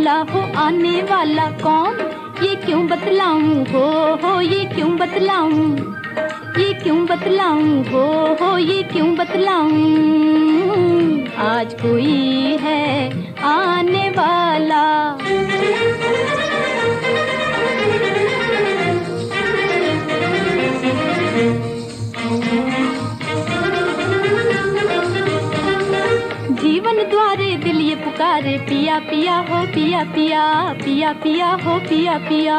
वाला हो आने वाला कौन, ये क्यों बतलाऊं हो ये क्यों बतलाऊं, ये क्यों बतलाऊं हो ये क्यों बतलाऊं। आज कोई है आने वाला। जीवन द्वारे दिल ये पुकारे, पिया पिया हो पिया पिया, पिया पिया हो पिया पिया।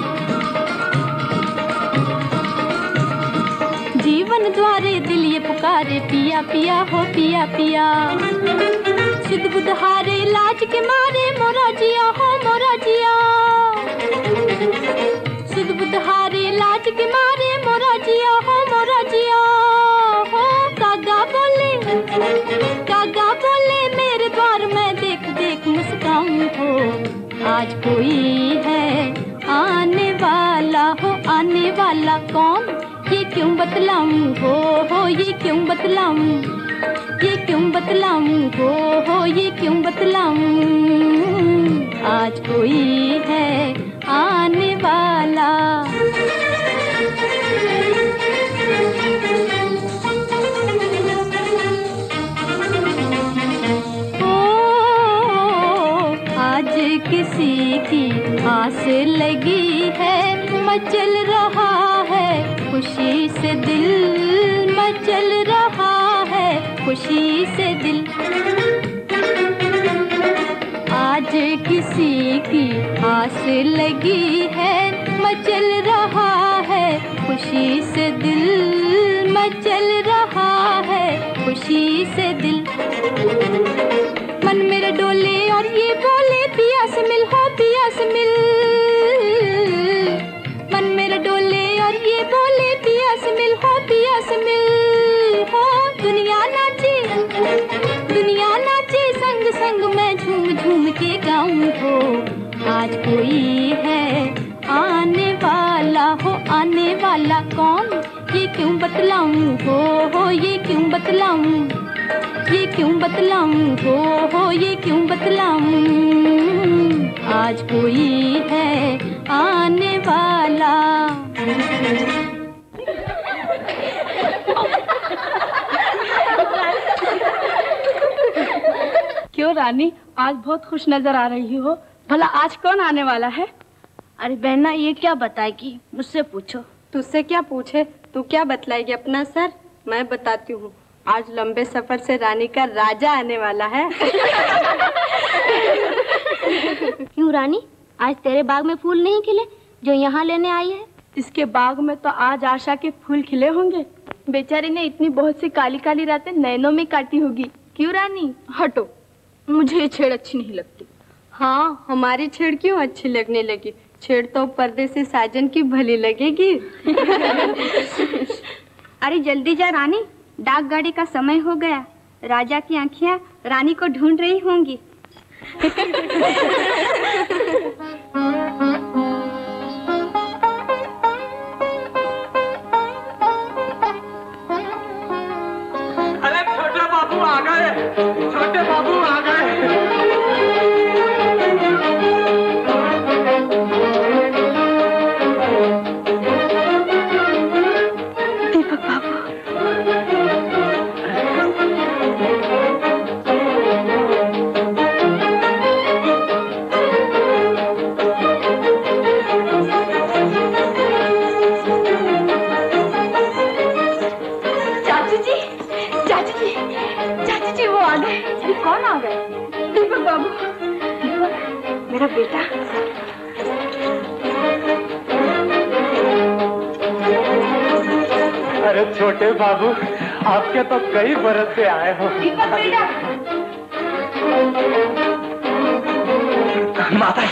जीवन द्वारे दिल ये पुकारे, पिया पिया हो पिया पिया। शुद्ध बुद्ध हारे लाज के मारे, मोरा जिया हो मोरा जिया। शुद्ध बुद्ध हारे लाज के मारे, मोरा जिया हो मोरा जिया हो। कागा बोले मेरे द्वार में, देख देख मुस्काऊं हो। आज कोई है आने वाला हो आने वाला कौन, ये क्यों बतलाऊं हो ये क्यों बतलाऊं, ये क्यों बतलाऊं हो ये क्यों बतलाऊं। आज कोई है आने वाला। आज किसी की आस लगी है, मचल रहा है खुशी से दिल, मचल रहा है खुशी से दिल। आज किसी की आस लगी है, मचल रहा है खुशी से दिल, मचल रहा है खुशी से दिल। मन मेरा डोले और ये बोले, पिया से मिल हो पिया से मिल। मन मेरा डोले और ये बोले, पिया से मिल हो पिया से मिल हो। दुनिया नाचे संग संग मैं झूम झूम के गाऊं हो। आज कोई है आने वाला हो आने वाला कौन, ये क्यों बतलाऊं हो ये क्यों बतलाऊं, ये क्यों बतलाऊं हो ये क्यों बतलाऊं। आज कोई है आने वाला। क्यों रानी, आज बहुत खुश नजर आ रही हो। भला आज कौन आने वाला है? अरे बहना ये क्या बताएगी, मुझसे पूछो। तुझसे क्या पूछे, तू क्या बतलाएगी अपना सर? मैं बताती हूँ, आज लंबे सफर से रानी का राजा आने वाला है। क्यों रानी, आज तेरे बाग में फूल नहीं खिले जो यहाँ लेने आई है? इसके बाग में तो आज आशा के फूल खिले होंगे। बेचारी ने इतनी बहुत सी काली काली रातें नैनों में काटी होगी। क्यों रानी? हटो, मुझे ये छेड़ अच्छी नहीं लगती। हाँ, हमारी छेड़ क्यों अच्छी लगने लगी? छेड़ तो परदेसी साजन की भली लगेगी। अरे जल्दी जा रानी, डाक गाड़ी का समय हो गया। राजा की आंखियां रानी को ढूंढ रही होंगी। अरे छोटे बाबू आ गए, छोटे बाबू आ गए। मेरा बेटा। अरे छोटे बाबू, आपके तो कई बरस से आए हो। माता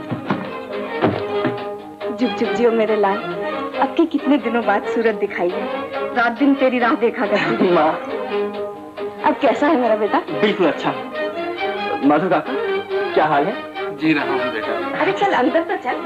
जुग जुग जियो मेरे लाल। अब के कितने दिनों बाद सूरत दिखाई है। रात दिन तेरी राह देखा करती थी। माँ, अब कैसा है मेरा बेटा? बिल्कुल अच्छा। मधु काका, क्या हाल है? जी रहा हूँ बेटा। अरे चल अंदर तो चल।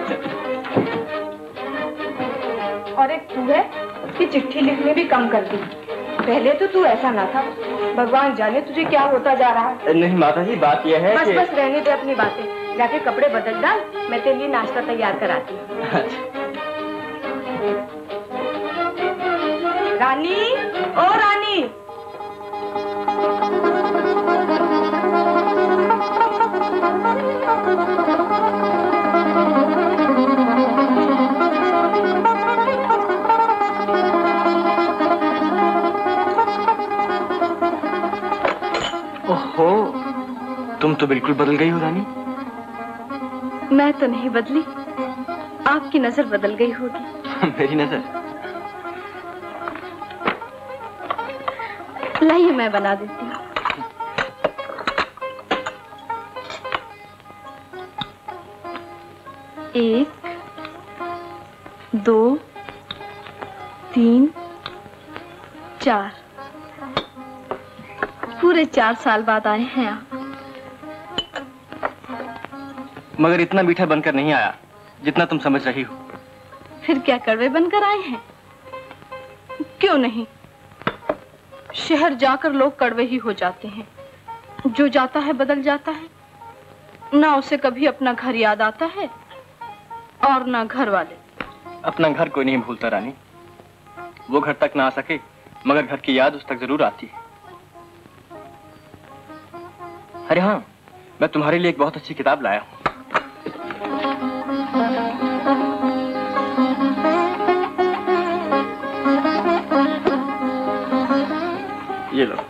और एक तू है कि चिट्ठी लिखने भी कम कर दी। पहले तो तू ऐसा ना था, भगवान जाने तुझे क्या होता जा रहा है। नहीं माता जी, बात यह है बस कि... बस रहने दे अपनी बातें, जाके कपड़े बदल डाल, मैं तेरे लिए नाश्ता तैयार कराती हूँ। रानी, ओ रानी। ओहो, तुम तो बिल्कुल बदल गई हो रानी। मैं तो नहीं बदली, आपकी नजर बदल गई होगी। मेरी नजर? लाइए मैं बना देती हूँ। एक, दो, तीन, चार। पूरे 4 साल बाद आए हैं आप। मगर इतना मीठा बनकर नहीं आया जितना तुम समझ रही हो। फिर क्या कड़वे बनकर आए हैं? क्यों नहीं, शहर जाकर लोग कड़वे ही हो जाते हैं। जो जाता है बदल जाता है, ना उसे कभी अपना घर याद आता है और ना घर वाले। अपना घर कोई नहीं भूलता रानी, वो घर तक ना आ सके मगर घर की याद उस तक जरूर आती है। अरे हाँ, मैं तुम्हारे लिए एक बहुत अच्छी किताब लाया हूँ। ये लो।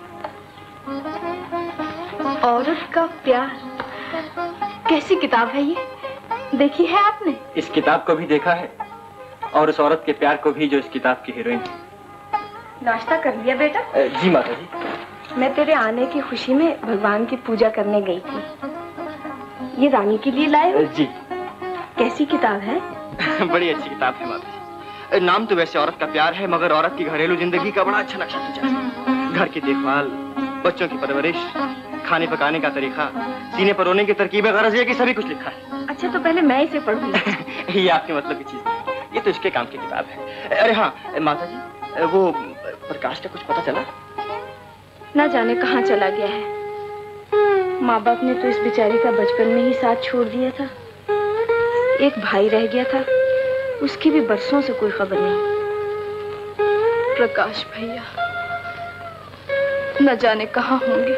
औरत का प्यार, कैसी किताब है ये? देखी है आपने? इस किताब को भी देखा है और उस औरत के प्यार को भी जो इस किताब की हीरोइन है। नाश्ता कर लिया बेटा? जी माता जी। मैं तेरे आने की खुशी में भगवान की पूजा करने गई थी। ये रानी के लिए लाए हो? जी। कैसी किताब है? बड़ी अच्छी किताब है माता जी। नाम तो वैसे औरत का प्यार है मगर औरत की घरेलू जिंदगी का बड़ा अच्छा नक्शा खींचा है। घर की देखभाल, बच्चों की परवरिश, खाने पकाने का तरीका, सीने पर रोने की तरकीबें, गरज ये कि सभी कुछ लिखा है। अच्छा तो पहले मैं इसे पढ़ूंगी। ये आपके मतलब की चीज नहीं, ये तो इसके काम की किताब है। अरे हाँ माता जी, वो प्रकाश का कुछ पता चला? ना जाने कहाँ चला गया है। माँ बाप ने तो इस बेचारी का बचपन में ही साथ छोड़ दिया था। एक भाई रह गया था, उसकी भी बरसों से कोई खबर नहीं। प्रकाश भैया न जाने कहाँ होंगे।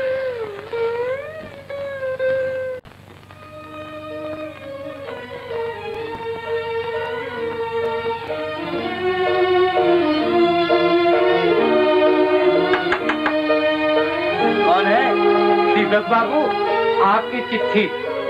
कौन है? दीपक बाबू, आपकी चिट्ठी।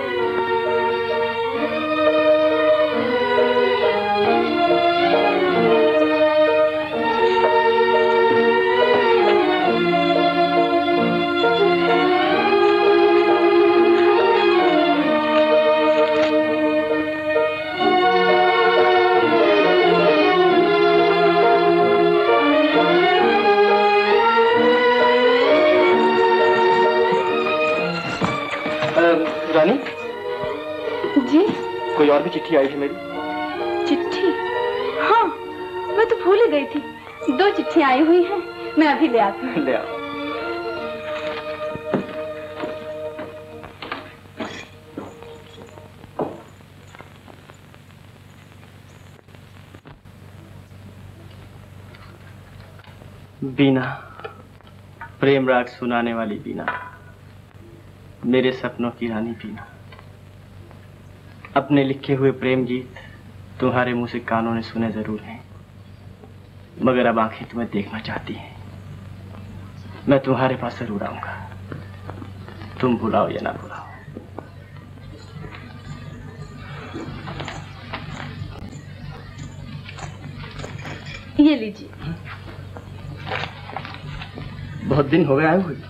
रानी जी? कोई और भी चिट्ठी आई है मेरी? चिट्ठी? हाँ, मैं तो भूल ही गई थी। 2 चिट्ठी आई हुई हैं, मैं अभी ले आती हूँ। ले आओ। बीना, प्रेम राग सुनाने वाली बीना, मेरे सपनों की रानी बीना। अपने लिखे हुए प्रेम गीत तुम्हारे मुंह से कानों ने सुने जरूर हैं, मगर अब आंखें तुम्हें देखना चाहती हैं। मैं तुम्हारे पास जरूर आऊंगा, तुम बुलाओ या ना बुलाओ। ये लीजिए। बहुत दिन हो गए आए हुए।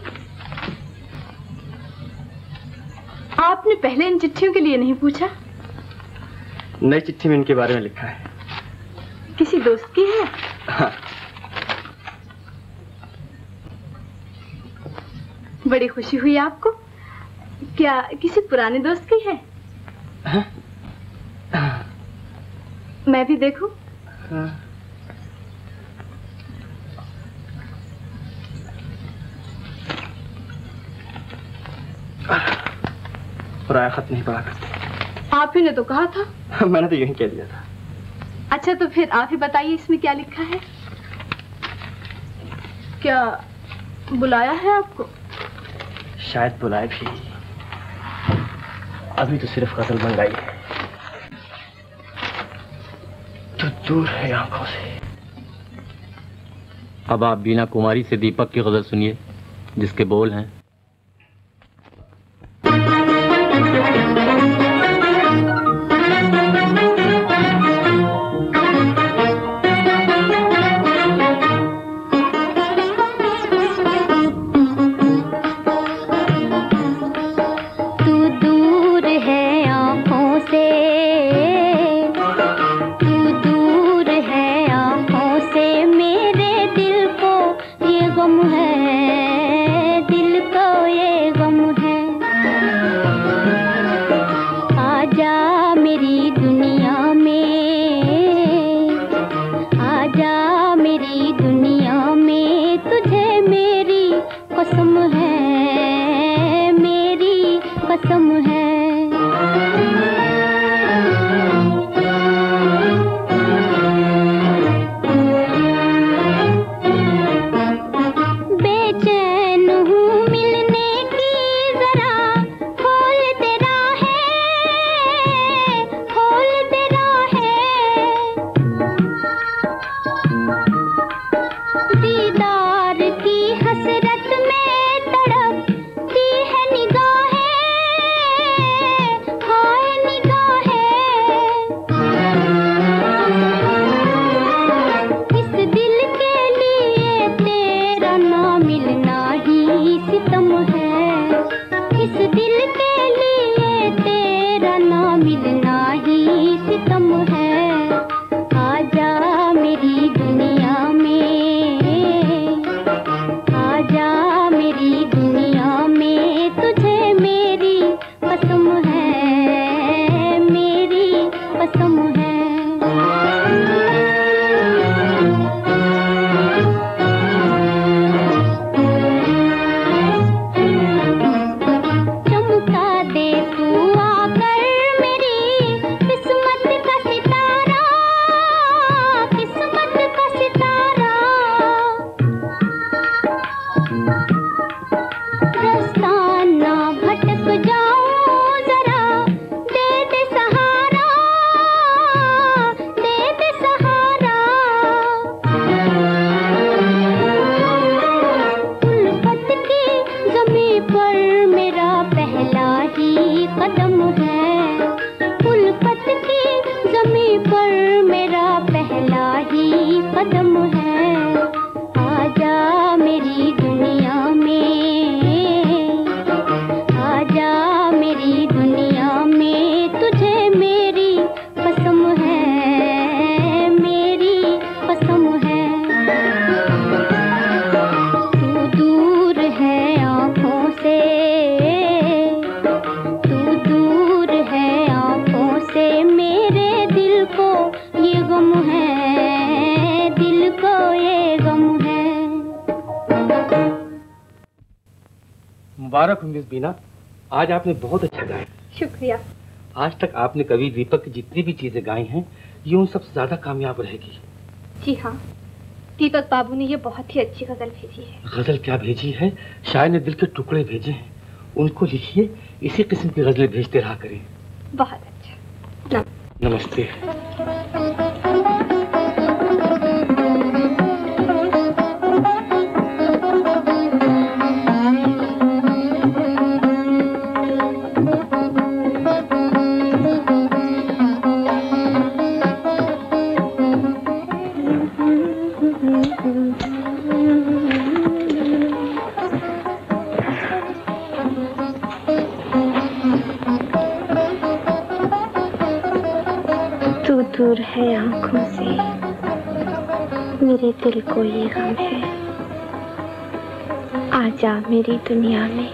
आपने पहले इन चिट्ठियों के लिए नहीं पूछा? नई चिट्ठी में इनके बारे में लिखा है। किसी दोस्त की है? हाँ। बड़ी खुशी हुई आपको। क्या किसी पुराने दोस्त की है? हाँ? मैं भी देखूं? हाँ। पराया खत नहीं पढ़ा करते। आप ही ने तो कहा था। मैंने तो यही कह दिया था। अच्छा तो फिर आप ही बताइए इसमें क्या लिखा है? क्या बुलाया है आपको? शायद बुलाए भी, अभी तो सिर्फ गजल बन गई है। तो दूर है आंखों से। अब आप बीना कुमारी से दीपक की गजल सुनिए जिसके बोल हैं। बीना, आज आपने बहुत अच्छा गाया। शुक्रिया। आज तक आपने कवि दीपक की जितनी भी चीजें गाई हैं ये उन सबसे ज्यादा कामयाब रहेगी। जी हाँ, दीपक बाबू ने ये बहुत ही अच्छी गजल भेजी है। गजल क्या भेजी है, शायर ने दिल के टुकड़े भेजे हैं, उनको लिखिए, इसी किस्म की गजलें भेजते रहा करें। बहुत अच्छा। नमस्ते। दूर है आंखों से, मेरे दिल को ये गम है। आजा मेरी दुनिया में,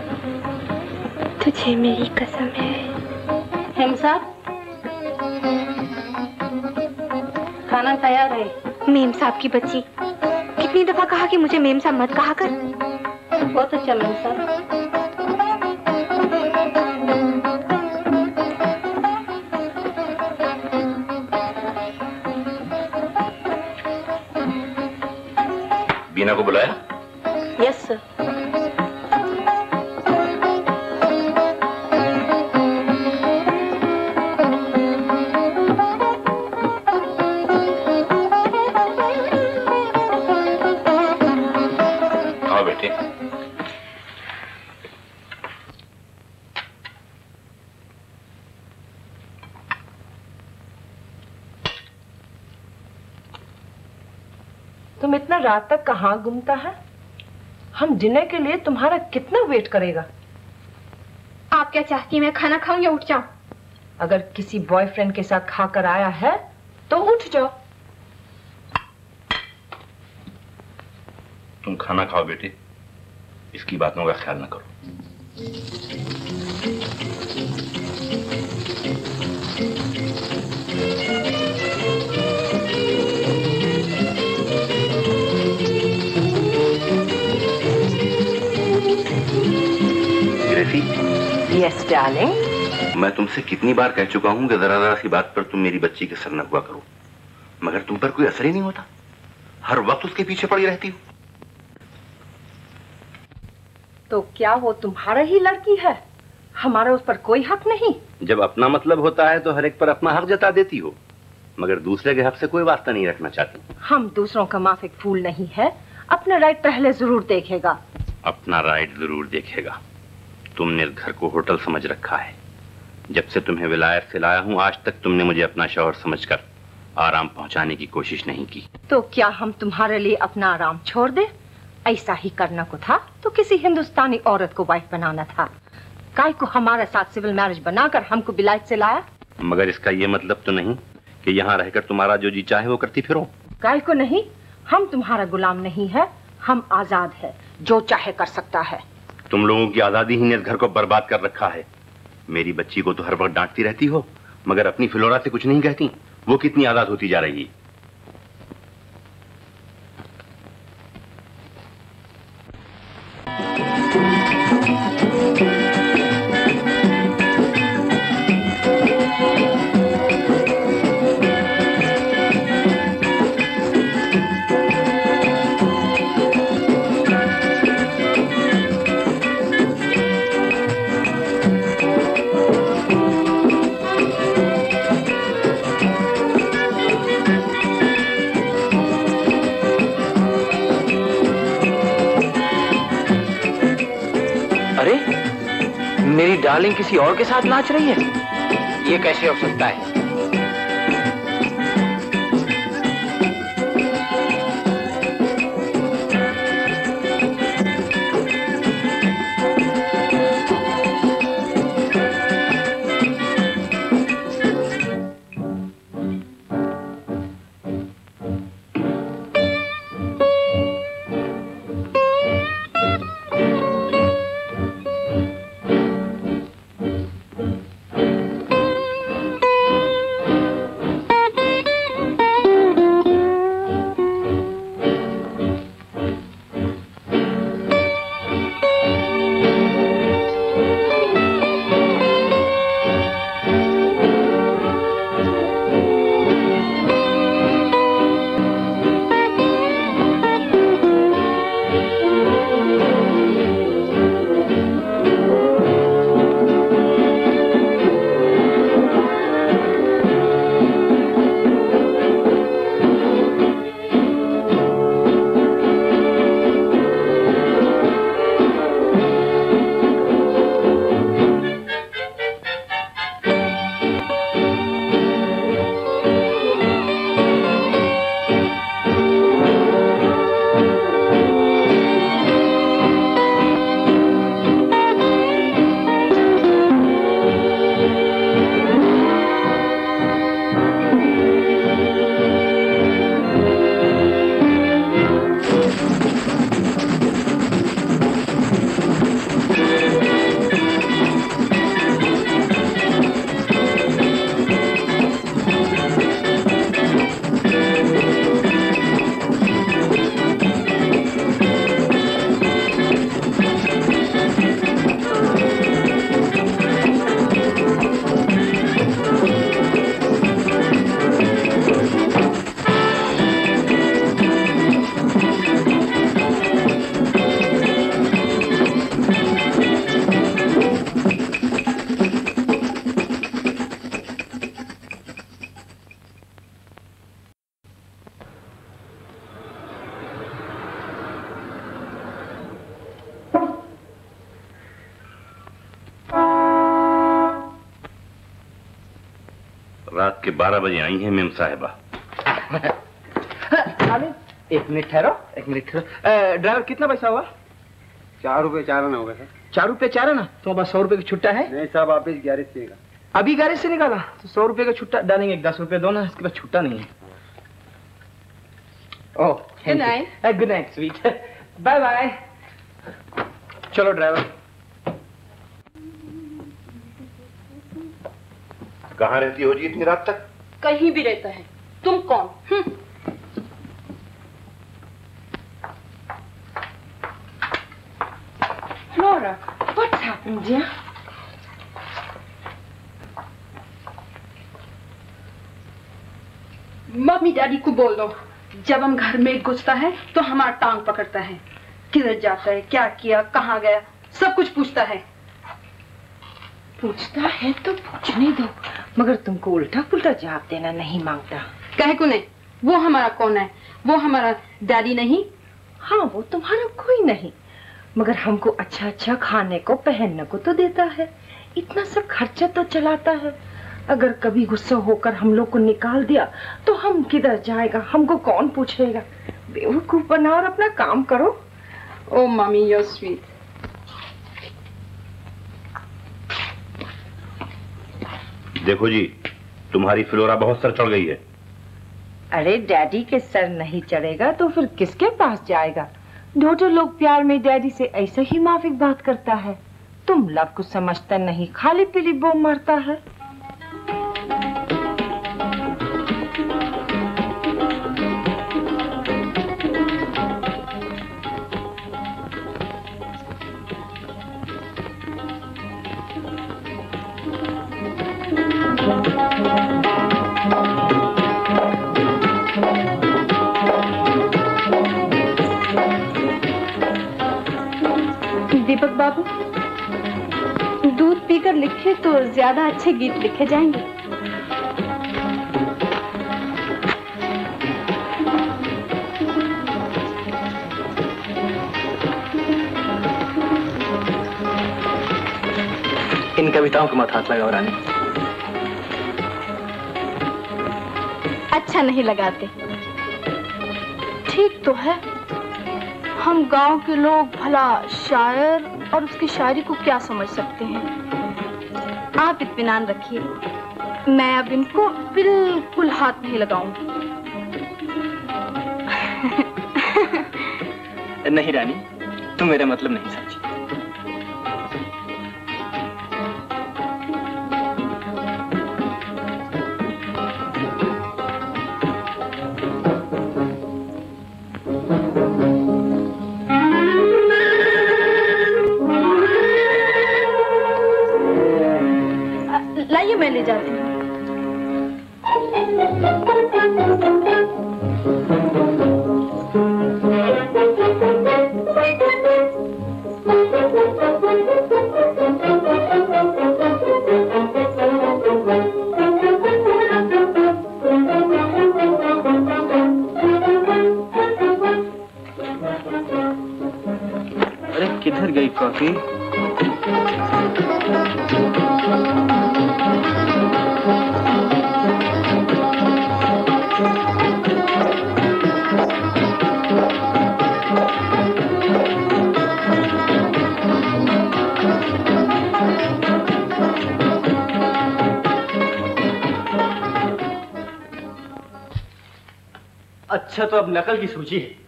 तुझे मेरी कसम है। हेम साहब, खाना तैयार है। मेम साहब की बच्ची, कितनी दफा कहा कि मुझे मेम साहब मत कहा कर। बहुत अच्छा मेम साहब। बीना को बुलाया? Yes sir. आओ बेटे। तुम इतना रात तक कहाँ घूमता है? हम डिनर के लिए तुम्हारा कितना वेट करेगा? आप क्या चाहती हैं, मैं खाना खाऊं या उठ जाऊं? अगर किसी बॉयफ्रेंड के साथ खाकर आया है तो उठ जाओ। तुम खाना खाओ बेटे, इसकी बातों का ख्याल न करो। रफी। Yes darling. मैं तुमसे कितनी बार कह चुका हूं कि जरा जरा सी बात पर तुम मेरी बच्ची के सर न हुआ करो, मगर तुम पर कोई असर ही नहीं होता। हर वक्त उसके पीछे पड़ी रहती हो। तो क्या वो तुम्हारा ही लड़की है? हमारा उस पर कोई हक नहीं? जब अपना मतलब होता है तो हर एक पर अपना हक जता देती हो, मगर दूसरे के हक से कोई वास्ता नहीं रखना चाहती। हम दूसरों का माफिक फूल नहीं है, अपना राइट पहले जरूर देखेगा। अपना राइट जरूर देखेगा। तुमने इस घर को होटल समझ रखा है। जब से तुम्हें विलायत से लाया हूं, आज तक तुमने मुझे अपना शौहर समझकर आराम पहुंचाने की कोशिश नहीं की। तो क्या हम तुम्हारे लिए अपना आराम छोड़ दे? ऐसा ही करना को था तो किसी हिंदुस्तानी औरत को वाइफ बनाना था। काय को हमारे साथ सिविल मैरिज बनाकर हमको विलायत से लाया? मगर इसका ये मतलब तो नहीं कि यहाँ रहकर तुम्हारा जो जी चाहे वो करती फिरो। काय को नहीं, हम तुम्हारा गुलाम नहीं है, हम आजाद है, जो चाहे कर सकता है। तुम लोगों की आजादी ही ने इस घर को बर्बाद कर रखा है। मेरी बच्ची को तो हर वक्त डांटती रहती हो, मगर अपनी फिलोरा से कुछ नहीं कहती। वो कितनी आजाद होती जा रही है। मेरी डार्लिंग किसी और के साथ नाच रही है? ये कैसे हो सकता है? रात के 12 बजे आई हैं मेम साहिबा। एक मिनट ठहरो, एक मिनट ठहरो। ड्राइवर कितना पैसा हुआ? 4 रुपए 4 आना होगा सर। 4 रुपए 4 आना? तो पास 100 रुपए की छुट्टा है? नहीं साहब, आप इस गैरेज से निकाला। अभी गैरेज से निकाला तो 100 रुपए का छुट्टा डालेंगे। 10 रुपए दो ना, इसके बाद छुट्टा नहीं है। Oh good night. Good night sweet. Bye bye. चलो ड्राइवर। कहाँ रहती हो जी इतनी रात तक? कहीं भी रहता है। तुम कौन? Laura, what's happened, dear? Mummy daddy को बोल दो, जब हम घर में घुसता है तो हमारा टांग पकड़ता है। किधर जाता है, क्या किया, कहाँ गया, सब कुछ पूछता है। पूछता है तो पूछने दो, मगर तुमको उल्टा पुल्टा जवाब देना नहीं मांगता। कहे को नहीं, वो हमारा कौन है? वो हमारा डैडी नहीं? हाँ, वो तुम्हारा कोई नहीं, मगर हमको अच्छा अच्छा खाने को पहनने को तो देता है। इतना सब खर्चा तो चलाता है। अगर कभी गुस्सा होकर हम लोग को निकाल दिया तो हम किधर जाएगा, हमको कौन पूछेगा? बेवकूफ बना और अपना काम करो। Oh mummy, you sweet. देखो जी, तुम्हारी फ्लोरा बहुत सर चढ़ गई है। अरे डैडी के सर नहीं चढ़ेगा तो फिर किसके पास जाएगा? डॉटर लोग प्यार में डैडी से ऐसे ही माफिक बात करता है। तुम लव को समझता नहीं, खाली पीली बम मारता है। दीपक बाबू, दूध पीकर लिखे तो ज्यादा अच्छे गीत लिखे जाएंगे। इन कविताओं को मत हाथ लगाओ रानी। अच्छा नहीं लगाते। ठीक तो है, हम गांव के लोग भला शायर और उसकी शायरी को क्या समझ सकते हैं। आप इत्मीनान रखिए, मैं अब इनको बिल्कुल हाथ नहीं लगाऊंगी। नहीं रानी, तुम मेरा मतलब नहीं समझी। मैं ले जाती हूँ। अरे किधर गई कॉफी? अच्छा तो अब नकल की सूची है।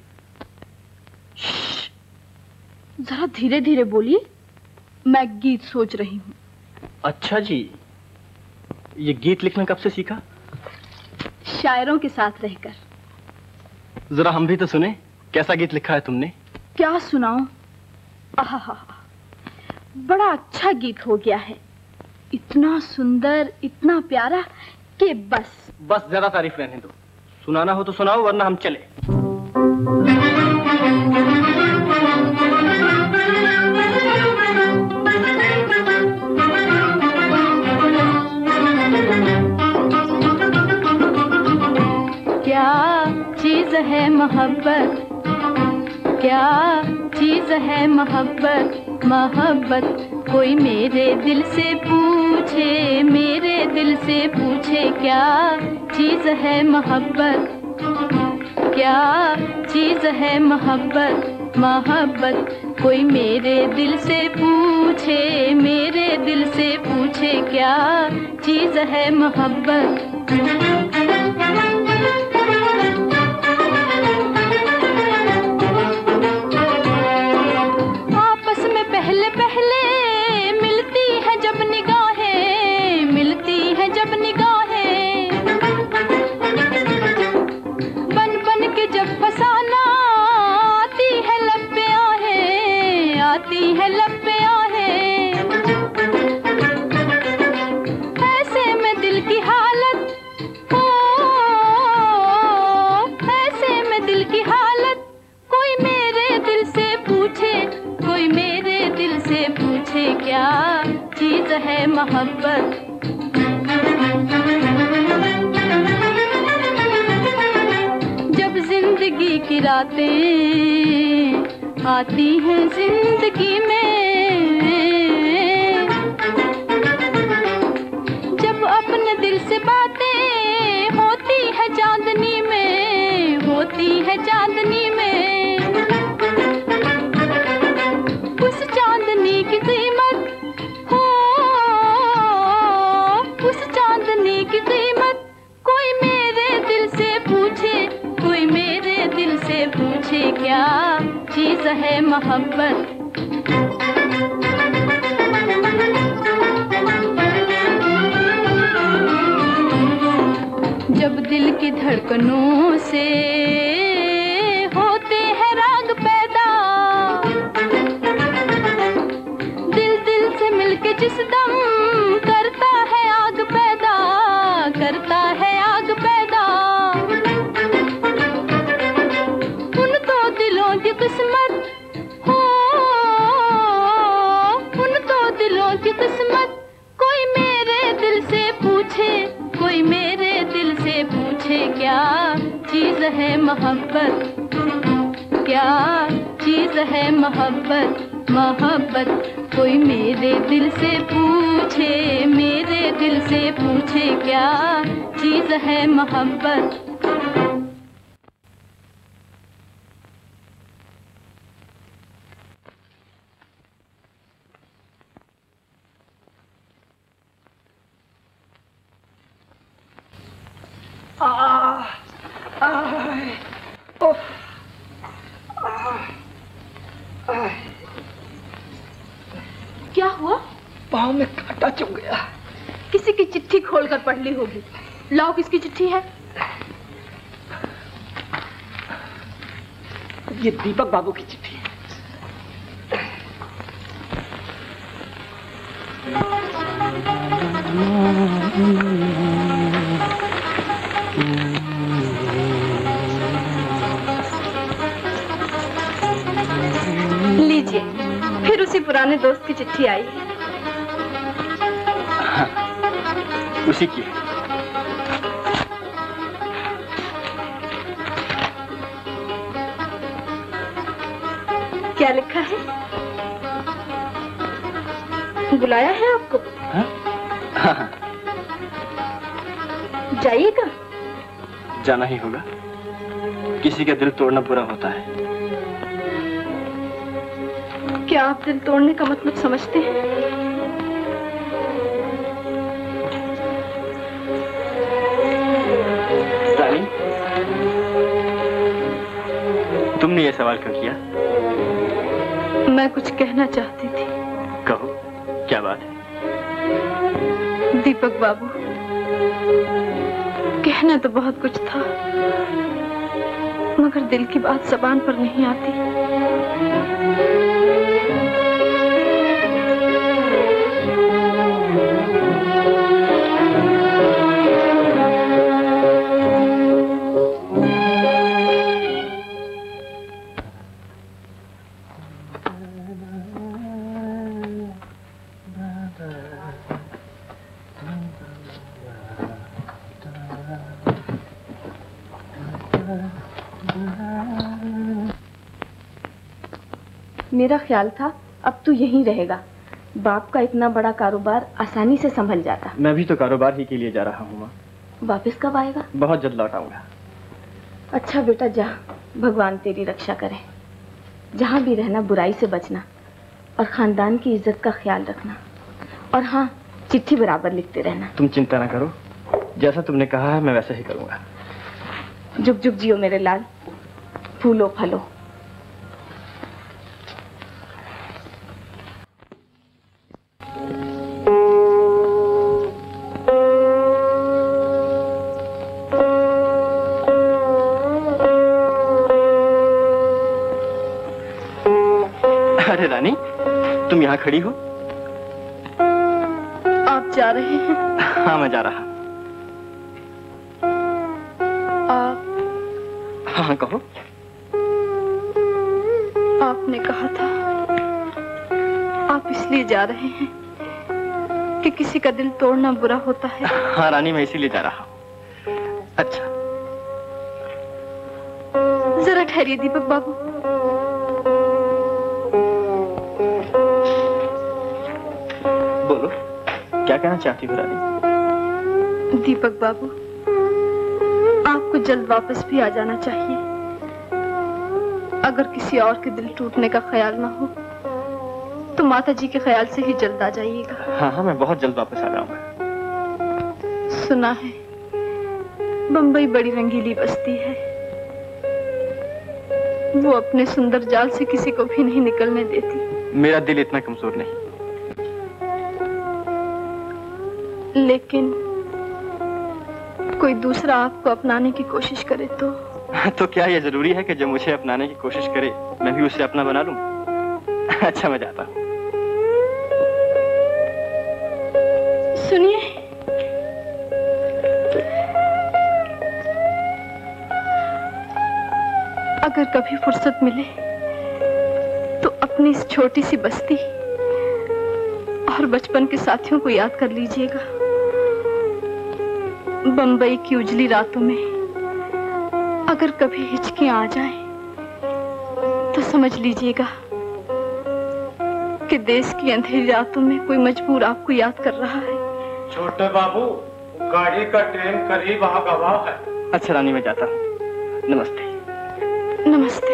जरा धीरे धीरे बोलिए, मैं गीत सोच रही हूँ। अच्छा जी, ये गीत लिखना कब से सीखा? शायरों के साथ रहकर। जरा हम भी तो सुने, कैसा गीत लिखा है तुमने? क्या सुनाऊं? आहा, बड़ा अच्छा गीत हो गया है। इतना सुंदर, इतना प्यारा कि बस ज्यादा तारीफ रहने दो। सुनाना हो तो सुनाओ, वरना हम चले। क्या चीज है मोहब्बत, क्या चीज है मोहब्बत, मोहब्बत कोई मेरे दिल से पूछे, मेरे दिल से पूछे पूछे क्या चीज है मोहब्बत, क्या चीज है मोहब्बत, मोहब्बत कोई मेरे दिल से पूछे, मेरे दिल से पूछे क्या चीज है मोहब्बत। आपस में पहले पहले मिलती है जब निगाहें, मिलती है जब निगाहें, बन बन के जब फसाना आती है लब पे आहें, आती है लब पे आहें। ऐसे में दिल की हालत हो, ऐसे में दिल की हालत कोई मेरे दिल से पूछे, कोई मेरे दिल से पूछे क्या चीज है मोहब्बत। जब जिंदगी की रातें आती हैं जिंदगी में, जब अपने दिल से बातें होती है चांदनी में, होती है चांदनी में, उस चांदनी की कीमत हो, उस चांदनी की कीमत कोई मेरे दिल से पूछे, कोई मेरे दिल से पूछे क्या चीज है मोहब्बत। जब दिल की धड़कनों से होते हैं राग पैदा, दिल दिल से मिलके जिस दम करता है आग पैदा, करता है आग पैदा। उन दो दिलों की किस्मत हो, उन दो दिलों की किस्मत कोई मेरे दिल से पूछे, कोई मेरे दिल से पूछे क्या चीज है मोहब्बत, क्या चीज है मोहब्बत, मोहब्बत कोई मेरे दिल से पूछे, मेरे दिल से पूछे क्या चीज है मोहब्बत। क्या हुआ? पाँव में कांटा चुभ गया। किसी की चिट्ठी खोलकर पढ़ ली होगी। लाओ, किसकी चिट्ठी है? ये दीपक बाबू की चिट्ठी है। लीजिए, फिर उसी पुराने दोस्त की चिट्ठी आई है। हाँ, उसी की है। क्या लिखा है? बुलाया है आपको? हाँ? हाँ। जाइएगा? जाना ही होगा, किसी का दिल तोड़ना बुरा होता है। क्या आप दिल तोड़ने का मतलब समझते हैं? रानी, तुमने ये सवाल क्यों किया? मैं कुछ कहना चाहती थी। कहो, क्या बात है? दीपक बाबू, कहना तो बहुत कुछ था, मगर दिल की बात जबान पर नहीं आती। मेरा ख्याल था अब तू यहीं रहेगा। बाप का इतना बड़ा कारोबार आसानी से संभल जाता। मैं भी तो कारोबार ही के लिए जा रहा हूँ माँ। वापस कब आएगा? बहुत जल्द लौट आऊंगा। अच्छा बेटा जा, भगवान तेरी रक्षा करे। जहाँ भी रहना बुराई से बचना और खानदान की इज्जत का ख्याल रखना। और हाँ, चिट्ठी बराबर लिखते रहना। तुम चिंता ना करो, जैसा तुमने कहा है मैं वैसा ही करूंगा। जुग जुग जियो मेरे लाल, फूलो फलो। अरे रानी, तुम यहाँ खड़ी हो? आप जा रहे हैं? हाँ मैं जा रहा। आप? हाँ कहो। आपने कहा था आप इसलिए जा रहे हैं कि किसी का दिल तोड़ना बुरा होता है। हाँ रानी, मैं इसीलिए जा रहा हूँ। अच्छा जरा ठहरिए दीपक बाबू। बोलो, क्या कहना चाहती हो रानी? दीपक बाबू, आपको जल्द वापस भी आ जाना चाहिए। अगर किसी और के दिल टूटने का ख्याल ना हो तो माता जी के ख्याल से ही जल्द आ जाइएगा। हाँ हाँ, मैं बहुत जल्द वापस आ जाऊंगा। सुना है बंबई बड़ी रंगीली बस्ती है, वो अपने सुंदर जाल से किसी को भी नहीं निकलने देती। मेरा दिल इतना कमजोर नहीं। लेकिन कोई दूसरा आपको अपनाने की कोशिश करे तो क्या ये जरूरी है कि जो मुझे अपनाने की कोशिश करे मैं भी उसे अपना बना लूं? अच्छा मैं जाता हूं। सुनिए, अगर कभी फुर्सत मिले तो अपनी इस छोटी सी बस्ती और बचपन के साथियों को याद कर लीजिएगा। बंबई की उजली रातों में अगर कभी हिचकियां आ जाएं तो समझ लीजिएगा कि देश की अंधेरी रातों में कोई मजबूर आपको याद कर रहा है। छोटे बाबू, गाड़ी का ट्रेन करीब आ गवा है। अच्छा रानी, मैं जाता हूँ। नमस्ते। नमस्ते।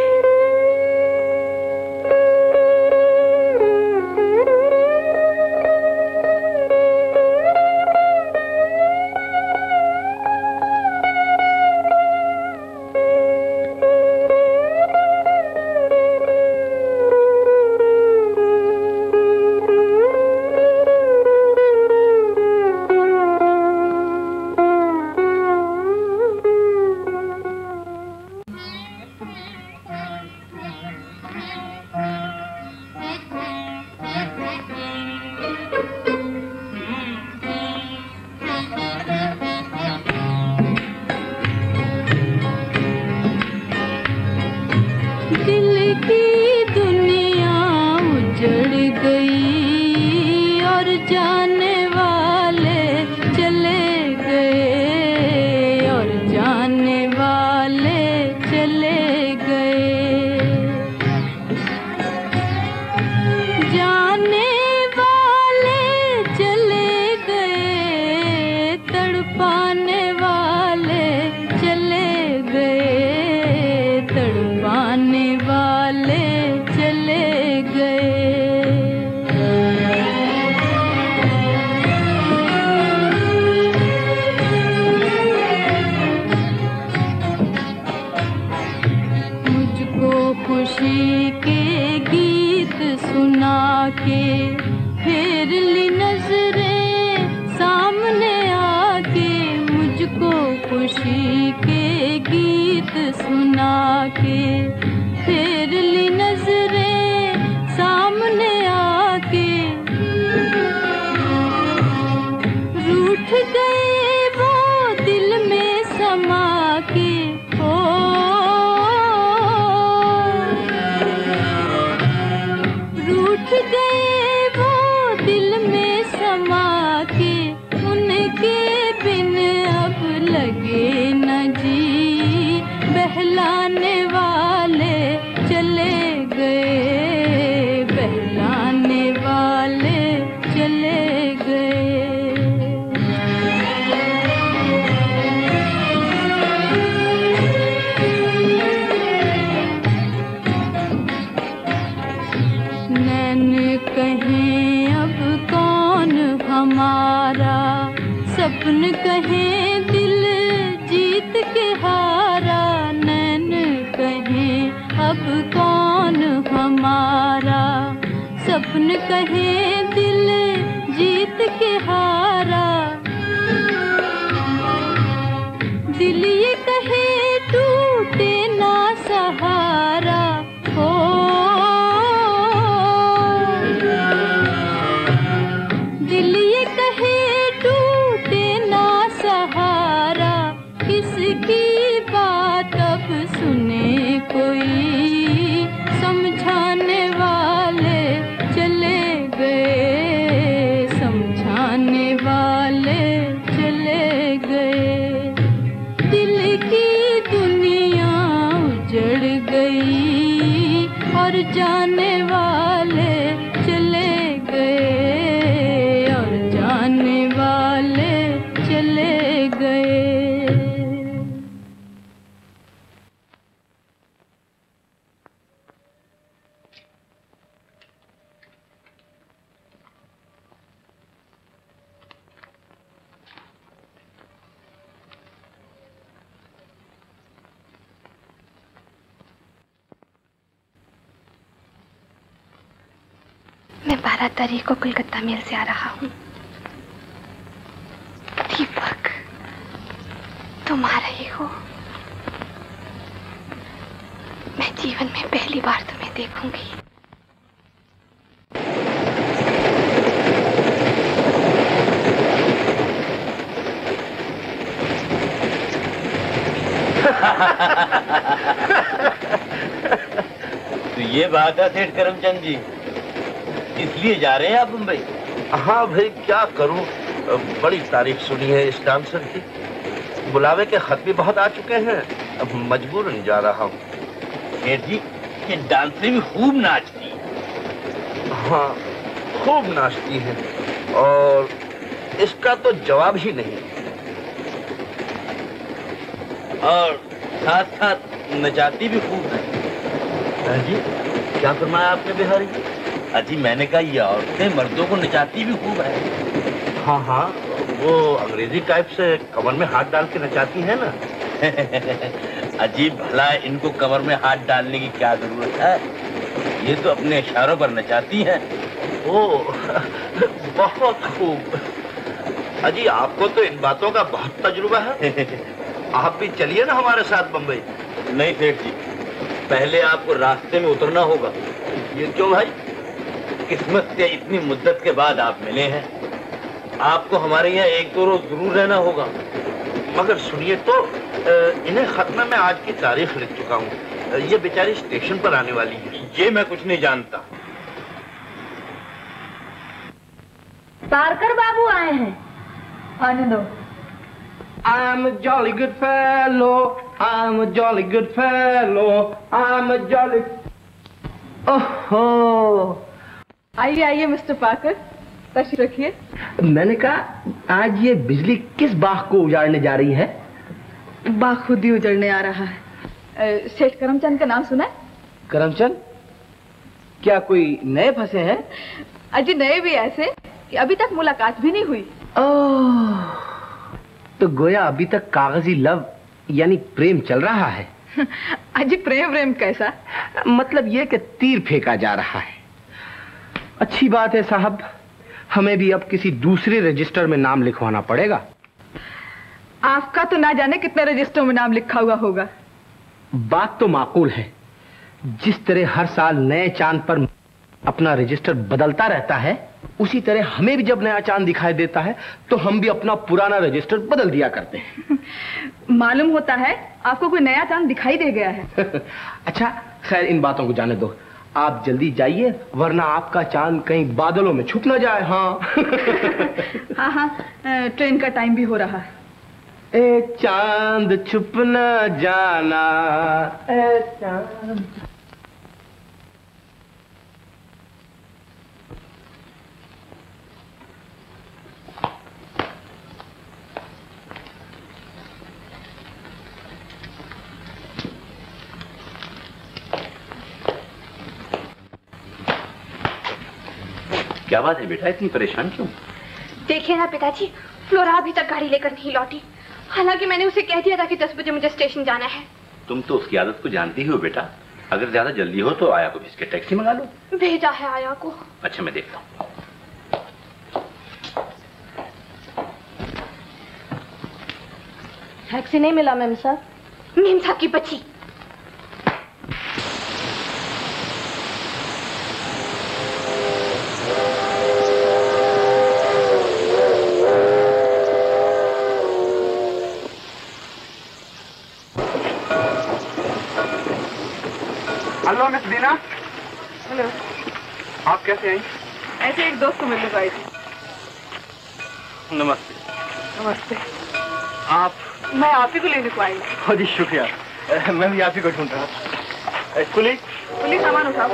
सपन कहें दिल जीत के हारा, नैन कहें अब कौन हमारा। सपन कहें दिल जीत के हारा, दिल ये कहे टूटे ना सहारा। हो दिल ये कहे टूटे ना सहारा, किसकी बात अब सुने कोई, समझाने वाले चले गए, समझाने वाले चले गए। दिल की दुनिया उजड़ गई और जाने वाले चले गए, और जाने वाले चले गए। मैं 12 तारीख को कोलकाता मेल से आ रहा हूँ। दीपक, तुम आ रही हो। मैं जीवन में पहली बार तुम्हें देखूंगी। तो ये बात है सेठ करमचंद जी, इसलिए जा रहे हैं आप मुंबई? हाँ भाई, क्या करूं, बड़ी तारीफ सुनी है इस डांसर की। बुलावे के खत भी बहुत आ चुके हैं, अब मजबूरन जा रहा हूँ। सेठ जी, ये डांसर भी खूब नाचती है। हाँ, खूब नाचती है, और इसका तो जवाब ही नहीं। और साथ साथ नचाती भी खूब है। जी, क्या फरमाया आपने बिहारी? अजी, मैंने कहा ये औरतें मर्दों को नचाती भी खूब है। हाँ हाँ, वो अंग्रेजी टाइप से कमर में हाथ डाल के नचाती है ना। अजीब, भला इनको कमर में हाथ डालने की क्या जरूरत है, ये तो अपने इशारों पर नचाती हैं। ओह, बहुत खूब। अजी, आपको तो इन बातों का बहुत तजुर्बा है। आप भी चलिए ना हमारे साथ बम्बई। नहीं सेठ जी, पहले आपको रास्ते में उतरना होगा। ये क्यों भाई? किस्मत से इतनी मुद्दत के बाद आप मिले हैं, आपको हमारे यहाँ 1-2 रोज जरूर रहना होगा। मगर सुनिए तो, इन्हें खत में मैं आज की तारीख लिख चुका हूँ। ये बेचारी स्टेशन पर आने वाली है। ये मैं कुछ नहीं जानता। पारकर बाबू आए हैं, आने दो। I'm a jolly good fellow, I'm a jolly good fellow, I'm a jolly... ओहो, आइए आइए मिस्टर पार्कर, तशरीफ रखिए। मैंने कहा, आज ये बिजली किस बाग को उजाड़ने जा रही है? बाग खुद ही उजड़ने आ रहा है। सेठ करमचंद का नाम सुना है? करमचंद? क्या कोई नए फंसे हैं? अजी, नए भी ऐसे कि अभी तक मुलाकात भी नहीं हुई। ओह, तो गोया अभी तक कागजी लव यानी प्रेम चल रहा है। अजी, प्रेम कैसा? मतलब ये कि तीर फेंका जा रहा है। अच्छी बात है साहब, हमें भी अब किसी दूसरे रजिस्टर में नाम लिखवाना पड़ेगा। आपका तो ना जाने कितने रजिस्टर में नाम लिखा हुआ होगा। बात तो माकूल है। जिस तरह हर साल नए चांद पर अपना रजिस्टर बदलता रहता है, उसी तरह हमें भी जब नया चांद दिखाई देता है तो हम भी अपना पुराना रजिस्टर बदल दिया करते हैं। मालूम होता है आपको कोई नया चांद दिखाई दे गया है। अच्छा, खैर इन बातों को जाने दो, आप जल्दी जाइए, वरना आपका चांद कहीं बादलों में छुप ना जाए। हाँ। हाँ हाँ, ट्रेन का टाइम भी हो रहा है। ए चांद छुप न जाना, ए चांद। क्या बात है बेटा, इतनी परेशान क्यों? देखिए ना पिताजी, फ्लोरा अभी तक गाड़ी लेकर नहीं लौटी, हालांकि मैंने उसे कह दिया था कि 10 बजे मुझे स्टेशन जाना है। तुम तो उसकी आदत को जानती हो बेटा। अगर ज्यादा जल्दी हो तो आया को भेज के टैक्सी मंगा लो। भेजा है आया को। अच्छा मैं देखता हूँ। टैक्सी नहीं मिला मेम साहब। मेम साहब की बच्ची। Hello miss Dina. हेलो। आप कैसे आई? ऐसे एक दोस्त को मिलने को आई थी। नमस्ते। नमस्ते। आप? मैं आप ही को लेने को आई। बहुत ही शुक्रिया। मैं भी आप ही को ढूंढ रहा था। कुली सामान उठाओ।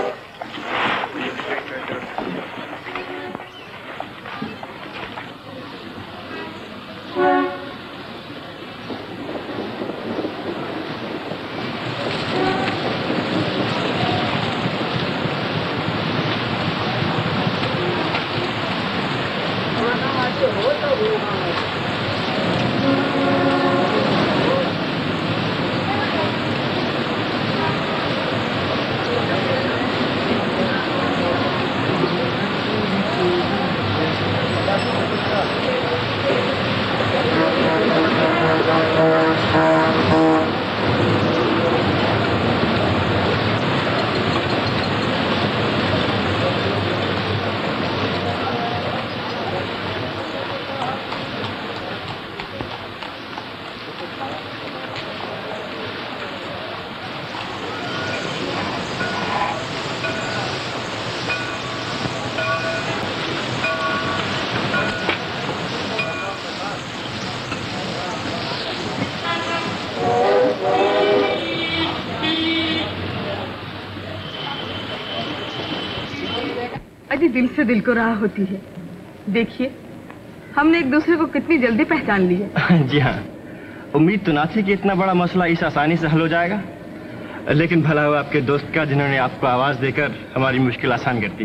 दिल से दिल को राह होती है। देखिए हमने एक दूसरे को कितनी जल्दी पहचान ली है। जी हाँ, उम्मीद तो ना थी कि इतना बड़ा मसला इस आसानी से हल हो जाएगा, लेकिन भला हुआ आपके दोस्त का जिन्होंने आपको आवाज देकर हमारी मुश्किल आसान कर दी।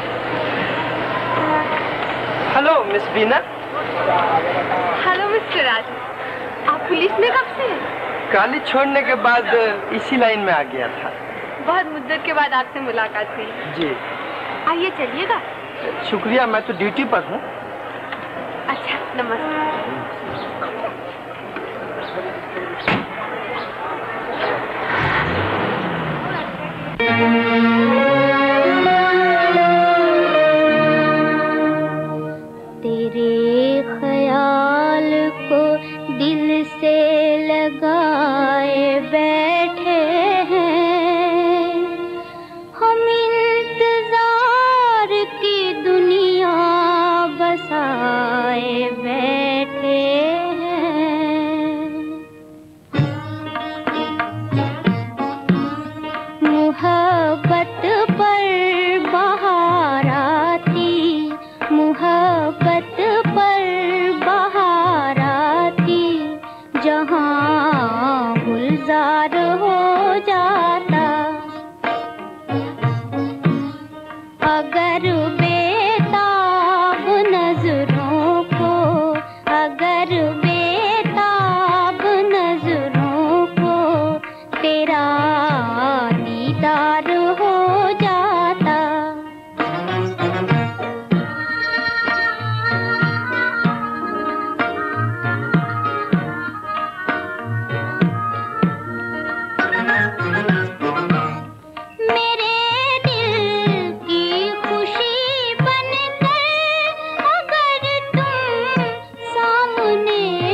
Hello miss Bina. Hello mister Raj, आप पुलिस में कब से? कॉलेज छोड़ने के बाद इसी लाइन में आ गया था। बहुत मुद्दत के बाद आपसे मुलाकात हुई। जी आइए चलिएगा। शुक्रिया, मैं तो ड्यूटी पर हूँ। अच्छा नमस्ते। तेरे ख्याल को दिल से लगाए बैठे हैं हम, इंतजार की दुनिया बसाए बैठे हैं। मोहब्बत पर बहार आती, मोहब्बत पर बहार आती, जहाँ गुलजार हो जाता। अगर बेताब नजरों को, अगर बेताब नजरों को तेरा दीदार हो जाता। मेरे दिल की खुशी बनकर अगर तुम सामने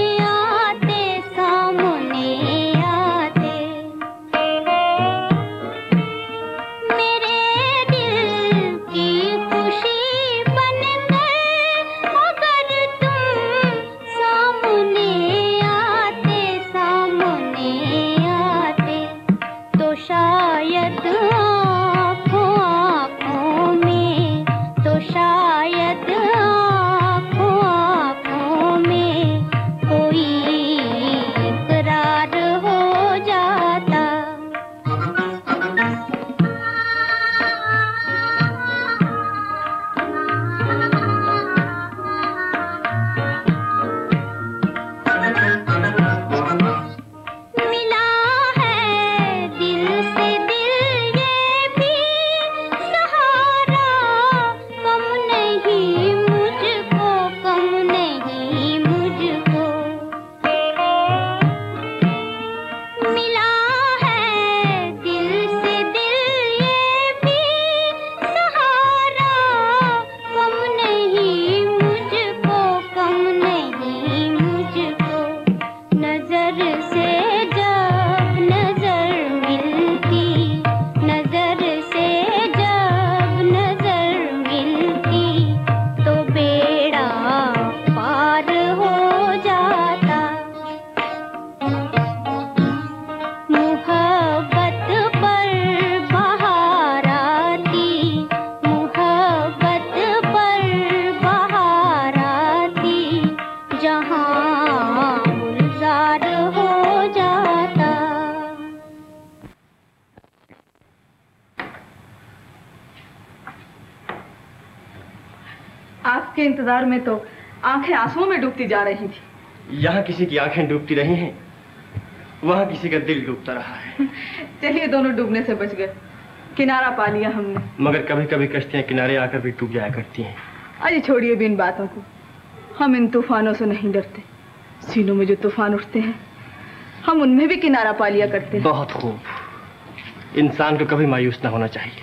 आपके इंतजार में तो आंखें आंसुओं में डूबती जा रही थी। यहाँ किसी की आंखें डूबती रही हैं, वहाँ किसी का दिल डूबता रहा है। चलिए दोनों डूबने से बच गए, किनारा पा लिया हमने। मगर कभी कभी कश्तियाँ किनारे आकर भी डूब जाया करती हैं। अरे छोड़िए भी इन बातों को, हम इन तूफानों से नहीं डरते। सीनों में जो तूफान उठते हैं हम उनमें भी किनारा पा लिया करते हैं। बहुत खूब। इंसान को कभी मायूस ना होना चाहिए।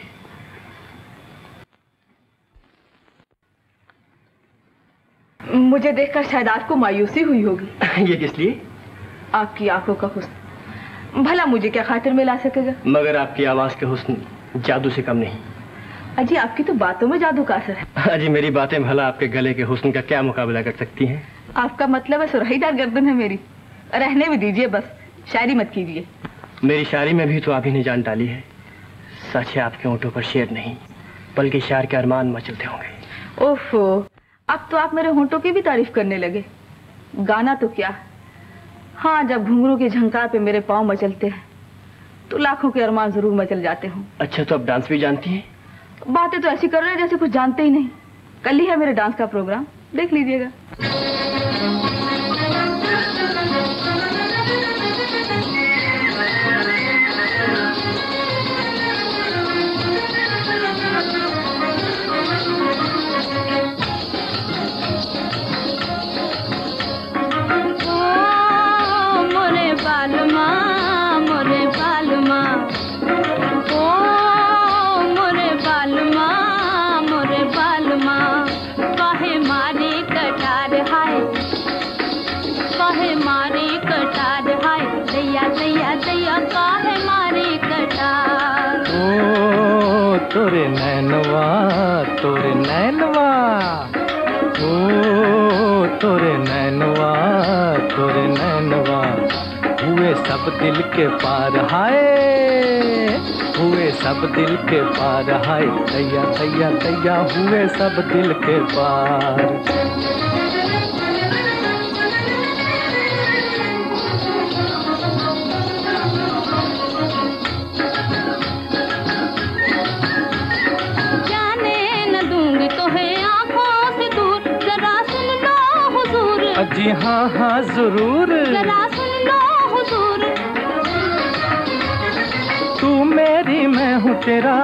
मुझे देखकर शायद आपको मायूसी हुई होगी। ये किस लिए? आपकी आंखों का हुस्न भला मुझे क्या खातिर में ला सकेगा? मगर आपकी आवाज के हुस्न जादू से कम नहीं। अजी आपकी तो बातों में जादू का असर है। अजी मेरी बातें भला आपके गले के हुस्न का क्या मुकाबला कर सकती हैं? आपका मतलब है सुरहीदार गर्दन है मेरी। रहने भी दीजिए, बस शायरी मत कीजिए। मेरी शायरी में भी तो आप ही ने जान डाली है। सच है आपके होंठों पर शेर नहीं बल्कि शायर के अरमान मचलते होंगे। ओफो, अब तो आप मेरे होंठों की भी तारीफ करने लगे। गाना तो क्या, हाँ जब घुंघरू की झंकार पे मेरे पाँव मचलते हैं तो लाखों के अरमान जरूर मचल जाते हों। अच्छा, तो आप डांस भी जानती हैं? बातें तो ऐसी कर रहे हैं जैसे कुछ जानते ही नहीं। कल ही है मेरे डांस का प्रोग्राम, देख लीजिएगा। तोरे नैनवा तोरे नैनवा, ओ तोरे नैनवा तोरे नैनवा, हुए सब दिल के पार हाय, हुए सब दिल के पार हाय, दैया दैया दैया हुए सब दिल के पार। जी हाँ हाँ जरूर, जरा सुन लो हुजूर। तू मेरी मैं हूँ तेरा,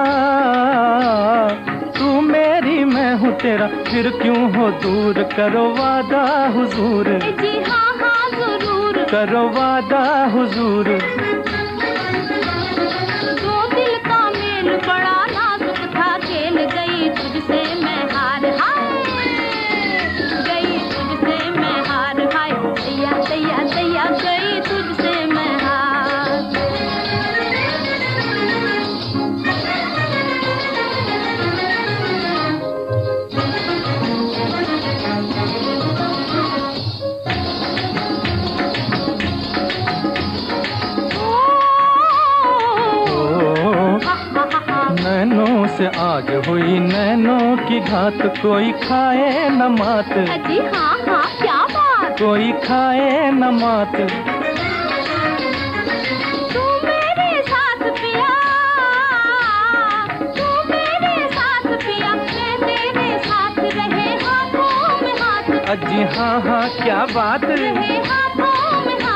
तू मेरी मैं हूँ तेरा, फिर क्यों हो दूर, करो वादा हुजूर। जी हाँ हाँ जरूर, करो वादा हुजूर। दो दिल का मेल बड़ा नाजुक था, खेल गई तुझसे मैं हार हाय, गई तुझसे मैं हार हाय, दैया दैया दैया गई तुझसे मैं हार। नैनों से आग हुई नैनों की घात, कोई खाए न मात। जी हाँ हाँ क्या बात, कोई खाए न मात। तू मेरे साथ पिया, तू मेरे साथ पिया, मैं तेरे साथ रहे हाथों में हाथ। जी हाँ हाँ क्या बात, रहे हाथों में हाथ।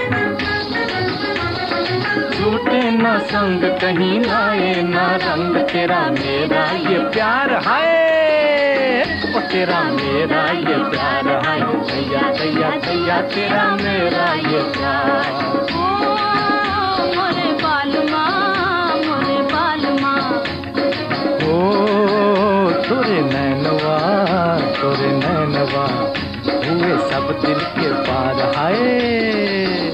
टूटे न संग कहीं लाए न रंग, तेरा मेरा ये प्यार है, ओ तेरा मेरा ये प्यार है, दैया दैया दैया तेरा मेरा ये प्यार। मोरे बालमा मोरे बालमा, ओ तोरे नैनवा तोरे नैनवा, हुए सब दिल के पार हाय।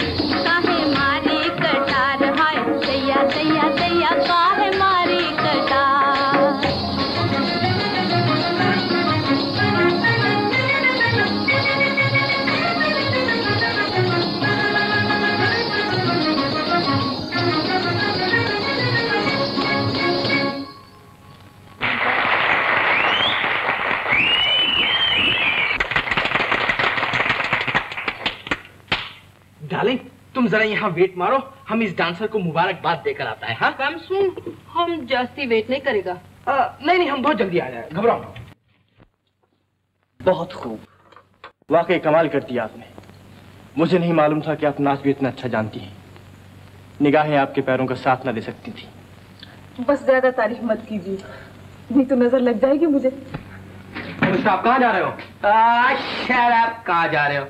दैया दैया काहे मारी कटार। डार्लिंग तुम जरा यहाँ वेट मारो, हम इस डांसर को मुबारकबाद देकर आता है। हाँ कम सुन, हम जास्ती वेट नहीं करेगा। नहीं नहीं हम बहुत जल्दी आ जाए, घबराओ। बहुत खूब, वाकई कमाल कर दिया आपने। मुझे नहीं मालूम था कि आप नाच भी इतना अच्छा जानती हैं। निगाहें आपके पैरों का साथ न दे सकती थी। बस ज्यादा तारीफ मत कीजिए, नहीं तो नजर लग जाएगी मुझे। आप कहाँ जा रहे हो? शराब कहाँ जा रहे हो?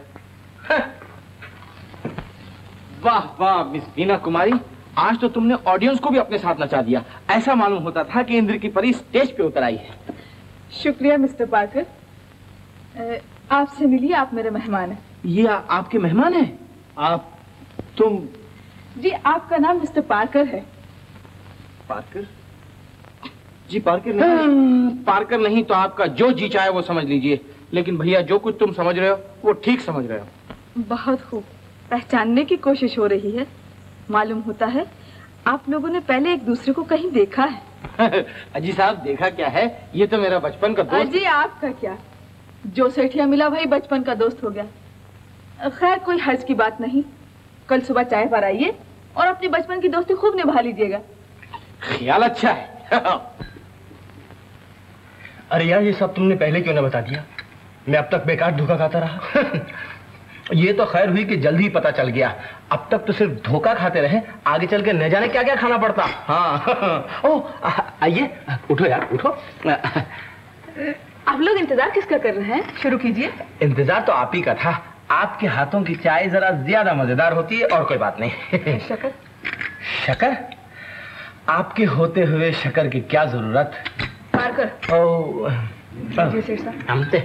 वाह वाह मिस बीना कुमारी, आज तो तुमने ऑडियंस को भी अपने साथ नचा दिया। ऐसा मालूम होता था कि इंद्र की परी स्टेज पे उतर आई है। शुक्रिया मिस्टर पार्कर, आपसे मिलिए, आप मेरे मेहमान हैं। ये आपके मेहमान हैं? तुम? जी, आपका नाम मिस्टर पार्कर है। पार्कर? जी पार्कर नहीं। पार्कर नहीं तो आपका जो जी चाहे वो समझ लीजिए, लेकिन भैया जो कुछ तुम समझ रहे हो वो ठीक समझ रहे हो। बहुत खूब, पहचानने की कोशिश हो रही है। मालूम होता है आप लोगों ने पहले एक दूसरे को कहीं देखा है। अजी साहब, देखा क्या है, ये तो मेरा बचपन का दोस्त। अजी आपका क्या, जो सेठिया मिला वही बचपन का दोस्त हो गया। खैर कोई हर्ज की बात नहीं, कल सुबह चाय पर आइए और अपनी बचपन की दोस्ती खूब निभा लीजिएगा। ख्याल अच्छा है। अरे यार, ये सब तुमने पहले क्यों ना बता दिया? मैं अब तक बेकार धोखा खाता रहा। ये तो खैर हुई कि जल्दी ही पता चल गया। अब तक तो सिर्फ धोखा खाते रहे, आगे चल के न जाने क्या क्या खाना पड़ता। हाँ। ओह, आइए, उठो यार, उठो। आप लोग इंतजार किसका कर रहे हैं? शुरू कीजिए। इंतजार तो आप ही का था। आपके हाथों की चाय जरा ज्यादा मजेदार होती है, और कोई बात नहीं। शक्कर? शक्कर? आपके होते हुए शक्कर की क्या जरूरत? पार्कर। ओह, लीजिए सेठ साहब। हम तो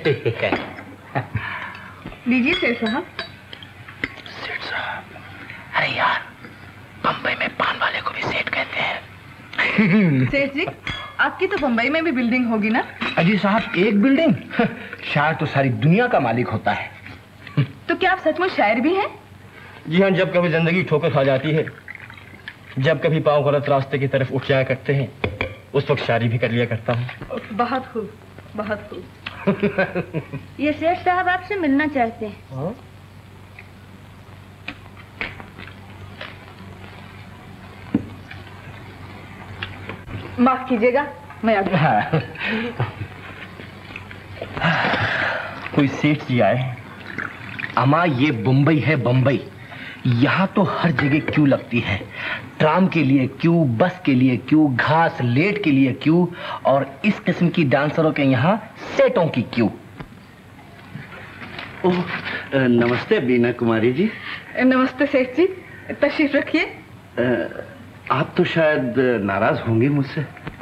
लीजिए सेठ साहब। सेठ साहब? अरे यार, बम्बई में पान वाले को भी सेठ कहते हैं। सेठ जी, आपकी तो बम्बई में भी बिल्डिंग होगी ना? अजी साहब, एक बिल्डिंग? शायर तो सारी दुनिया का मालिक होता है। तो क्या आप सचमुच शायर भी हैं? जी हाँ, जब कभी जिंदगी ठोकर खा जाती है, जब कभी पांव गलत रास्ते की तरफ उठ जाया करते हैं, उस वक्त शायरी भी कर लिया करता हूँ। बहुत खूब, बहुत खूब। ये सेठ साहब आपसे मिलना चाहते हैं। माफ कीजिएगा, मैं आगे। कोई सेठ जी आए। अमा, ये बम्बई है, बम्बई। यहाँ तो हर जगह क्यू लगती है। ट्राम के लिए क्यू, बस के लिए क्यू, घास लेट के लिए क्यू, और इस किस्म की डांसरों के यहाँ सेटों की क्यू। ओह, नमस्ते बीना कुमारी जी। नमस्ते सेठ जी, तशरीफ रखिए। आप तो शायद नाराज होंगे मुझसे।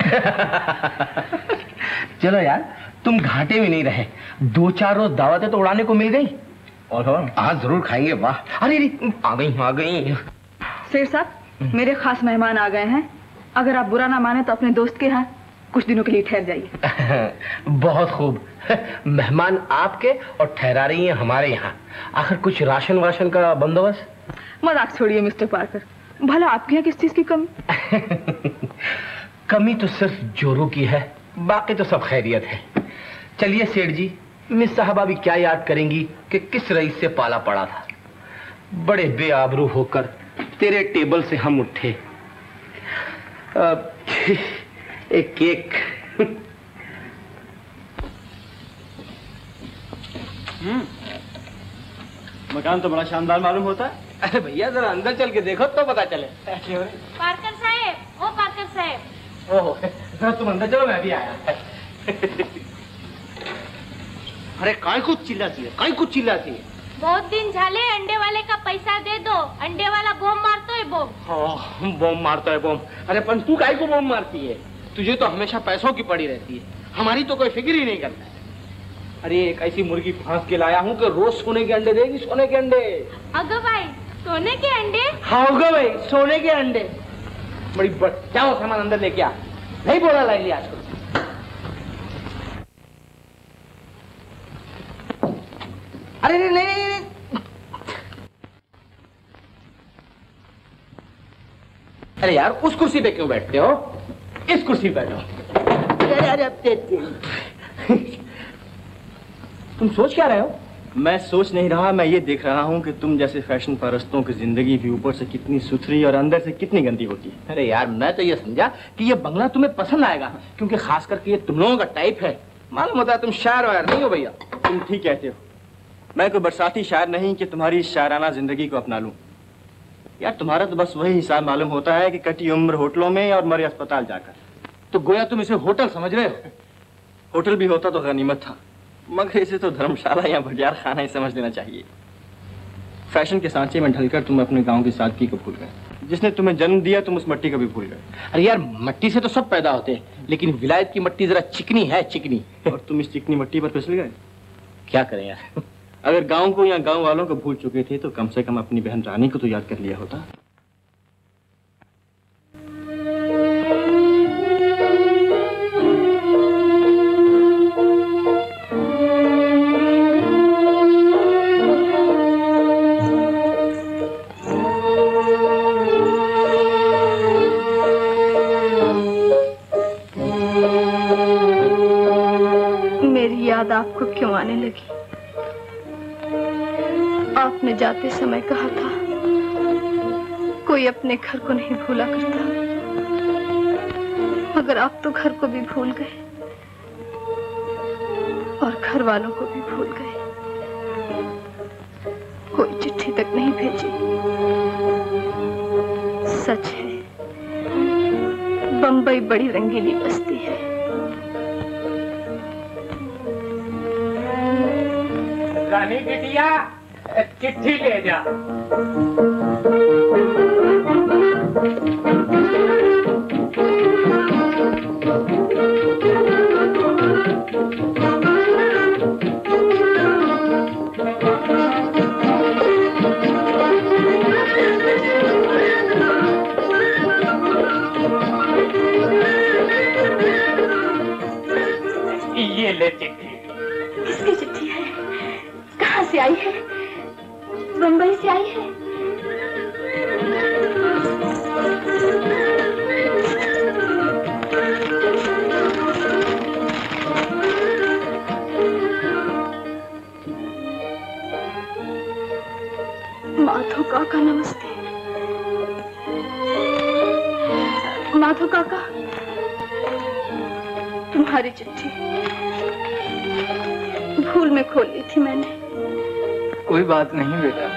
चलो यार, तुम घाटे में नहीं रहे। 2-4 रोज दावतें तो उड़ाने को मिल गई, और आज जरूर खाएंगे। वाह, अरे आ गई। सेठ साहब, मेरे खास मेहमान आ गए हैं। अगर आप बुरा ना माने तो अपने दोस्त के यहाँ कुछ दिनों के लिए ठहर जाइए। बहुत खूब। मेहमान आपके और ठहरा रही हैं हमारे यहाँ। आखिर कुछ राशन वाशन का बंदोबस्त? मजाक छोड़िए मिस्टर पार्कर, भला आपके यहाँ किस चीज की कमी? कमी तो सिर्फ जोरों की है, बाकी तो सब खैरियत है। चलिए सेठ जी, मिस साहबा भी क्या याद करेंगी कि किस रईस से पाला पड़ा था। बड़े बेआबरू होकर तेरे टेबल से हम उठे। एक केक। मकान तो बड़ा शानदार मालूम होता है। अरे भैया, जरा अंदर चल के देखो तो पता चले। पार्कर साहब, ओ पार्कर साहब। ओह, जरा तुम अंदर चलो, मैं भी आया। अरे काय कुछ चिल्लाती है? बहुत दिन झाले, अंडे वाले का पैसा दे दो। अंडे वाला बम मारतो है, बम। बम मारता है बम? अरे पण तू काय को बम मारती है? तुझे तो हमेशा पैसों की पड़ी रहती है, हमारी तो कोई फिक्र ही नहीं करता है। अरे एक ऐसी मुर्गी फांस के लाया हूँ कि रोज सोने के अंडे देगी, सोने के अंडे। अगो भाई, सोने के अंडे? हाँ गो भाई, सोने के अंडे। बड़ी जाओ सामान अंदर लेके आ। नहीं बोला लाई लिया आजकल। अरे नहीं। अरे यार, उस कुर्सी पे क्यों बैठते हो? इस कुर्सी पे बैठो। अरे तुम सोच क्या रहे हो? मैं सोच नहीं रहा, मैं ये देख रहा हूँ कि तुम जैसे फैशन परस्तों की जिंदगी भी ऊपर से कितनी सुथरी और अंदर से कितनी गंदी होती है। अरे यार, मैं तो ये समझा कि ये बंगला तुम्हें पसंद आएगा, क्योंकि खास करके ये तुम लोगों का टाइप है। मालूम होता है तुम शायर वायर नहीं हो भैया। तुम ठीक कहते हो, मैं कोई बरसाती शायर नहीं कि तुम्हारी शायराना जिंदगी को अपना लूं। यार तुम्हारा तो बस वही हिसाब मालूम होता है कि कटी उम्र होटलों में और मरे अस्पताल जाकर। तो गोया तुम इसे होटल समझ रहे हो? होटल भी होता तो गनीमत था, मगर इसे तो धर्मशाला या भटियार खाना ही समझ लेना चाहिए। फैशन के सांचे में ढलकर तुम अपने गांव की सादगी को भूल गए। जिसने तुम्हें जन्म दिया तुम उस मट्टी को भी भूल गए। अरे यार मट्टी से तो सब पैदा होते हैं, लेकिन विलायत की मट्टी जरा चिकनी है, चिकनी। और तुम इस चिकनी मट्टी पर फिसल गए। क्या करें यार। अगर गांव को या गांव वालों को भूल चुके थे तो कम से कम अपनी बहन रानी को तो याद कर लिया होता। मेरी याद आपको क्यों आने लगी? आपने जाते समय कहा था कोई अपने घर को नहीं भूला करता, मगर आप तो घर को भी भूल गए और घर वालों को भी भूल गए। कोई चिट्ठी तक नहीं भेजी। सच है, बंबई बड़ी रंगीली बस्ती है। रानी बिटिया चिट्ठी ले जा। ये ले चिट्ठी। किसकी चिट्ठी है? कहाँ से आई है? बंबई से आई है। माधो काका नमस्ते। माधो काका, तुम्हारी चिट्ठी भूल में खोल ली थी मैंने। कोई बात नहीं बेटा।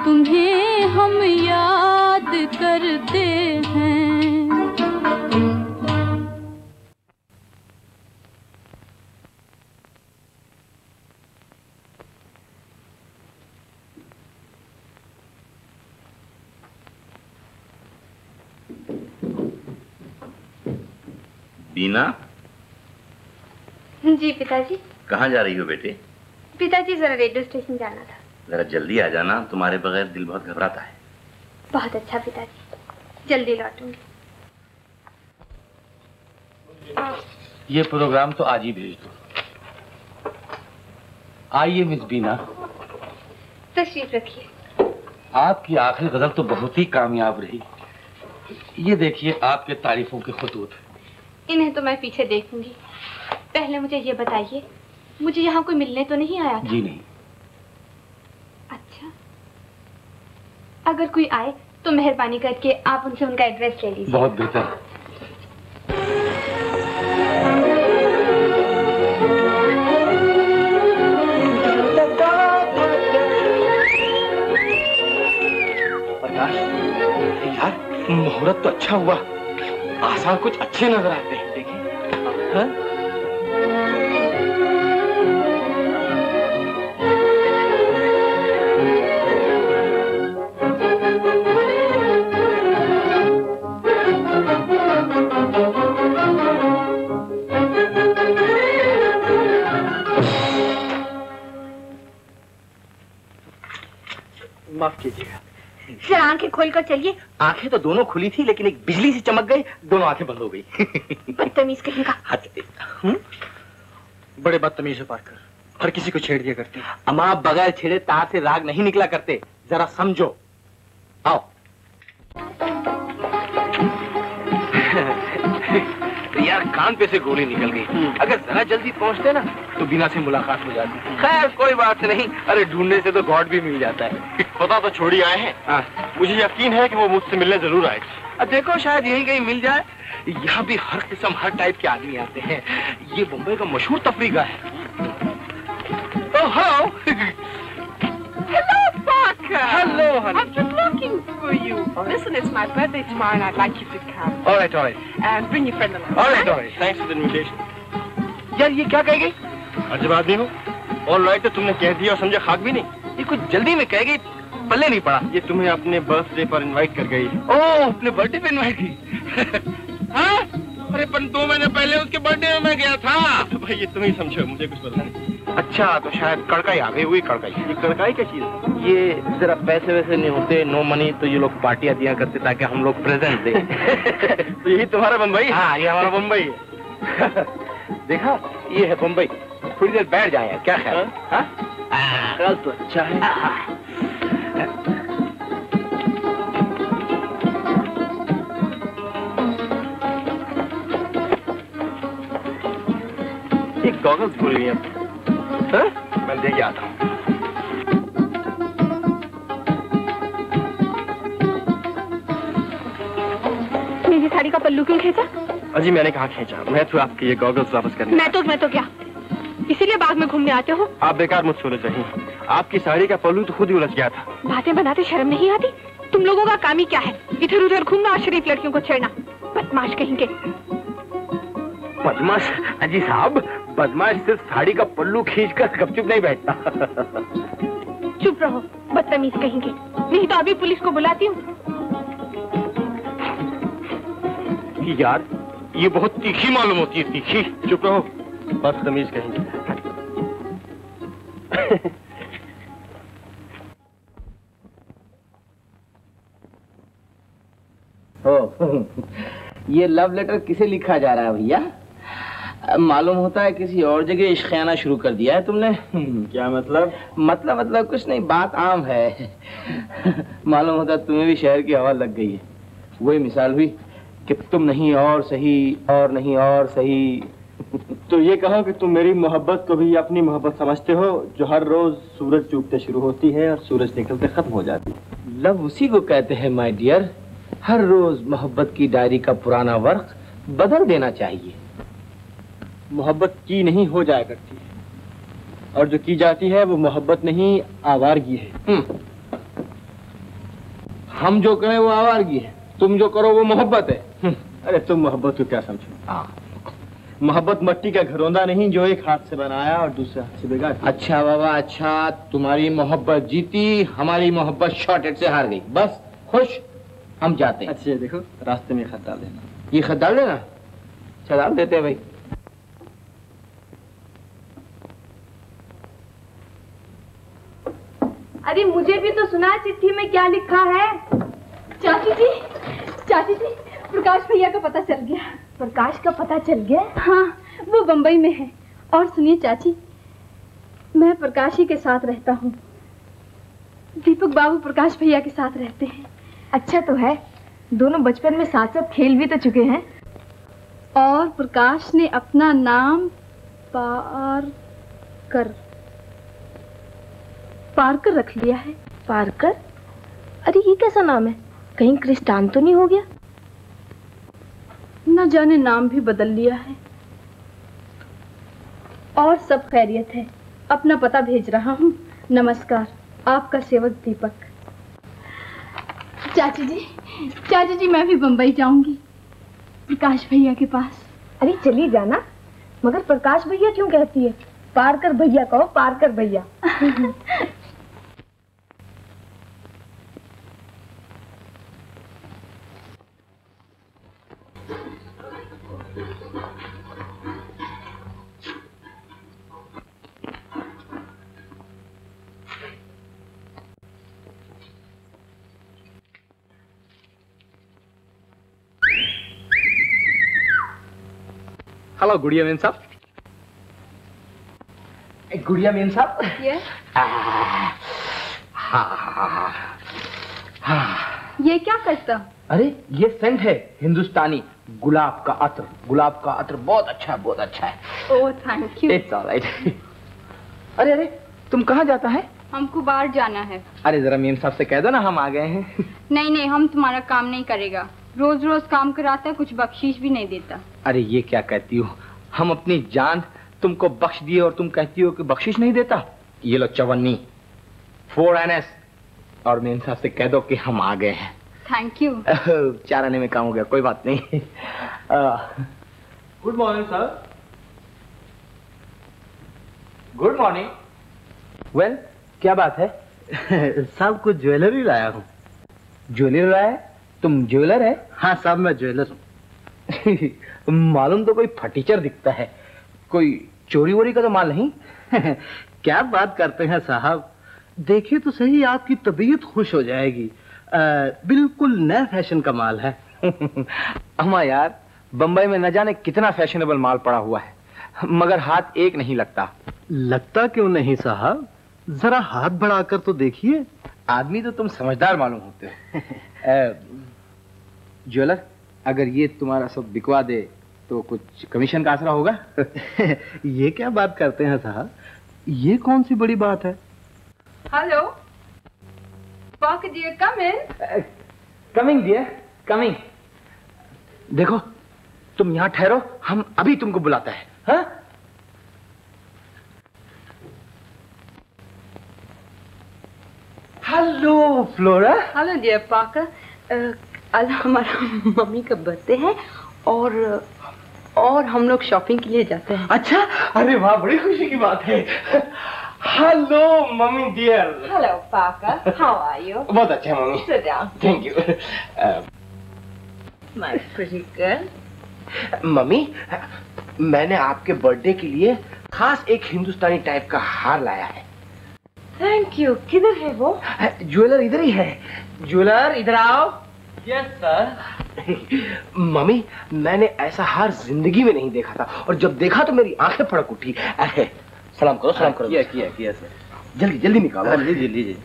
तुम्हें हम याद करते हैं। बीना। जी पिताजी। कहाँ जा रही हो बेटे? पिताजी जरा रेडियो स्टेशन जाना था। जरा जल्दी आ जाना, तुम्हारे बगैर दिल बहुत घबराता है। बहुत अच्छा पिताजी, जल्दी लौटूंगी। ये प्रोग्राम तो आज ही भेज दो। आइए मिस बीना। तशरीफ रखिए। आपकी आखिरी गजल तो बहुत ही कामयाब रही। ये देखिए आपके तारीफों के खुतूत। इन्हें तो मैं पीछे देखूंगी। पहले मुझे ये बताइए, मुझे यहाँ कोई मिलने तो नहीं आया था? जी नहीं। अच्छा, अगर कोई आए तो मेहरबानी करके आप उनसे उनका एड्रेस ले लीजिए। बहुत बेहतर। यार मुहूर्त तो अच्छा हुआ, आसार कुछ अच्छे नजर आते हैं। देखिए माफ कीजिएगा। जरा आंखें खोलकर चलिए। आंखें तो दोनों खुली थी, लेकिन एक बिजली से चमक गई, दोनों आंखें बंद हो गई। बदतमीज कहीं का। बड़े बदतमीज हो पाकर, हर किसी को छेड़ दिया करते हैं। अम्मा, आप बगैर छेड़े तार से राग नहीं निकला करते, जरा समझो। आओ। यार कान पे से गोली निकल गई। अगर जरा जल्दी पहुंचते ना तो बिना से मुलाकात हो जाती। खैर कोई बात नहीं। अरे ढूंढने से तो गॉड भी मिल जाता है। पता तो छोड़ी आए हैं। मुझे यकीन है कि वो मुझसे मिलने जरूर आएगी। देखो शायद यहीं कहीं मिल जाए। यहाँ भी हर किस्म हर टाइप के आदमी आते हैं। ये मुंबई का मशहूर तफरीगा है। Hello, Parker. Hello, honey. I'm just looking for you. Listen, it's my birthday tomorrow, and I'd like you to come. All right, all right. And bring your friend along. All right, all right. Thanks for the invitation. यार ये क्या कह गई? अजब आदमी हो। All right, तो तुमने कह दिया और समझा खाक भी नहीं। ये कुछ जल्दी में कह गई, पल्ले नहीं पड़ा। ये तुम्हें अपने बर्थडे पर इनवाइट कर गई। ओह, अपने बर्थडे पे इनवाइट की? हाँ? अरे पर 2 महीने पहले उसके बर्थडे में मैं गया था। तो भाई ये तुम ही समझो, मुझे कुछ पता नहीं। अच्छा, तो शायद कड़काई आ गई हुई। कड़काई। ये कड़काई क्या चीज है? ये जरा पैसे वैसे नहीं होते, नो मनी, तो ये लोग पार्टियां दिया करते ताकि हम लोग प्रेजेंट दे। तो यही तुम्हारा बम्बई? हाँ, ये हमारा बम्बई है। देखा, ये है बम्बई। थोड़ी देर बैठ जाए, क्या ख्याल? ख्याल तो अच्छा है। एक गॉगल्स भूल गई अब। मैं दे के आता हूँ। मेरी साड़ी का पल्लू क्यों खींचा? अजी मैंने कहा खींचा, मैं तो आपके ये गॉगल्स वापस करने। मैं तो क्या, इसीलिए बाग में घूमने आते हो? आप बेकार मुझसे उलझ रही हैं। आपकी साड़ी का पल्लू तो खुद ही उलझ गया था। बातें बनाते शर्म नहीं आती? तुम लोगों का काम ही क्या है? इधर उधर घूमना और शरीफ लड़कियों को छेड़ना। बदमाश कहेंगे। बदमाश? अजी साहब, बदमाश सिर्फ साड़ी का पल्लू खींचकर गपचुप नहीं बैठता। चुप रहो, बदतमीज कहेंगे। नहीं तो अभी पुलिस को बुलाती हूँ। यार ये बहुत तीखी मालूम होती है। तीखी? चुप रहो, बदतमीज कहेंगे। ये लव लेटर किसे लिखा जा रहा है भैया? मालूम होता है किसी और जगह इश्क आना शुरू कर दिया है तुमने। क्या मतलब? मतलब कुछ नहीं, बात आम है। मालूम होता है तुम्हें भी शहर की हवा लग गई है। वही मिसाल हुई कि तुम नहीं और सही, और नहीं और सही। तो ये कहो कि तुम मेरी मोहब्बत को भी अपनी मोहब्बत समझते हो, जो हर रोज सूरज डूबते शुरू होती है और सूरज निकलते खत्म हो जाती है। लव उसी को कहते हैं माय डियर। हर रोज मोहब्बत की डायरी का पुराना वर्क बदल देना चाहिए। मोहब्बत की नहीं हो जाया करती है, और जो की जाती है वो मोहब्बत नहीं आवारगी है। हम जो करें वो आवारगी है, तुम जो करो वो मोहब्बत है। अरे तुम मोहब्बत को क्या समझो? हाँ, मोहब्बत मट्टी का घरौंदा नहीं जो एक हाथ से बनाया और दूसरे हाथ से बिगाड़। अच्छा बाबा अच्छा, तुम्हारी मोहब्बत जीती, हमारी मोहब्बत शॉर्टेड से हार गई। बस खुश, हम जाते हैं। अच्छा देखो, रास्ते में खत डाल देना। ये खत डाल देना? अच्छा डाल देते हैं भाई। अरे मुझे भी तो सुना चिट्ठी में क्या लिखा है। चाची जी, प्रकाश भैया का पता चल गया। प्रकाश का पता चल गया? हाँ, वो बंबई में है। और सुनिए चाची, मैं प्रकाश ही के साथ रहता हूँ। दीपक बाबू प्रकाश भैया के साथ रहते हैं। अच्छा तो है, दोनों बचपन में साथ साथ खेल भी तो चुके हैं। और प्रकाश ने अपना नाम पारकर रख लिया है। पारकर? अरे ये कैसा नाम है? कहीं क्रिस्टान तो नहीं हो गया? न जाने नाम भी बदल लिया है। और सब खैरियत है। अपना पता भेज रहा हूँ। नमस्कार, आपका सेवक दीपक। चाची जी मैं भी बंबई जाऊंगी, प्रकाश भैया के पास। अरे चली जाना, मगर प्रकाश भैया क्यों कहती है? पारकर भैया कहो, पारकर भैया। हेलो गुड़िया मेम साहब। गुड़िया मेम साहब। ये क्या करता? अरे ये सेंट है हिंदुस्तानी, गुलाब का अत्र। गुलाब का अत्र बहुत अच्छा है। Oh thank you. It's alright. अरे तुम कहाँ जाता है? हमको बाहर जाना है। अरे जरा मेम साहब से कह दो ना हम आ गए हैं। नहीं, हम तुम्हारा काम नहीं करेगा। रोज रोज काम कराता है, कुछ बख्शीश भी नहीं देता। अरे ये क्या कहती हो? हम अपनी जान तुमको बख्श दिए और तुम कहती हो कि बख्शिश नहीं देता। ये लो चवन्नी 4 NS, और मेम साहब से कह दो कि हम आ गए हैं। Thank you. 4 आने में काम हो गया, कोई बात नहीं। Good morning sir. Good morning. Well, क्या बात है? साहब कुछ ज्वेलरी लाया हूँ। ज्वेलरी लाया है? तुम ज्वेलर है? हाँ साहब, मैं ज्वेलर हूँ। मालूम तो कोई फटीचर दिखता है, कोई चोरी वोरी का तो माल नहीं? क्या बात करते हैं साहब, देखिए तो सही, आपकी तबीयत खुश हो जाएगी। बिल्कुल नया फैशन का माल है। अम्मा यार, बंबई में न जाने कितना फैशनेबल माल पड़ा हुआ है, मगर हाथ एक नहीं लगता। लगता क्यों नहीं साहब, जरा हाथ बढ़ाकर तो देखिए। आदमी तो तुम समझदार मालूम होते हो। ज्वेलर, अगर ये तुम्हारा सब बिकवा दे तो कुछ कमीशन का आसरा होगा? ये क्या बात करते हैं साहब, ये कौन सी बड़ी बात है? Hello Parker dear, come in. Coming dear, coming. देखो तुम यहाँ ठहरो, हम अभी तुमको बुलाते हैं। हाँ? Hello flora. हेलो डियर पाकर। कल हमारा मम्मी का बर्थडे है और हम लोग शॉपिंग के लिए जाते हैं। अच्छा, अरे वाह, बड़ी खुशी की बात है। Hello mummy dear. Hello Parker, how are you? बहुत अच्छा mummy. Sit down. Thank you. My pretty girl. Mummy, मैंने आपके बर्थडे के लिए खास एक हिंदुस्तानी टाइप का हार लाया है। Thank you. किधर है वो? ज्वेलर इधर ही है। ज्वेलर इधर आओ। Yes sir. मम्मी, मैंने ऐसा हार जिंदगी में नहीं देखा था, और जब देखा तो मेरी आंखें फड़क उठी। सलाम करो, सलाम करो। किया सर। जल्दी जल्दी निकालो। लीजिए।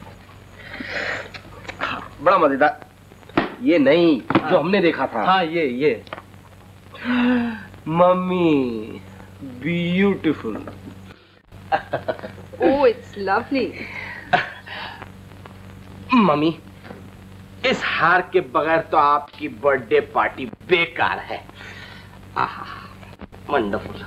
बड़ा मजेदार। ये नहीं, जो हमने देखा था। हाँ ये। Mummy, beautiful. Oh it's lovely. Mummy, इस हार के बगैर तो आपकी बर्थडे पार्टी बेकार है। आहा, wonderful.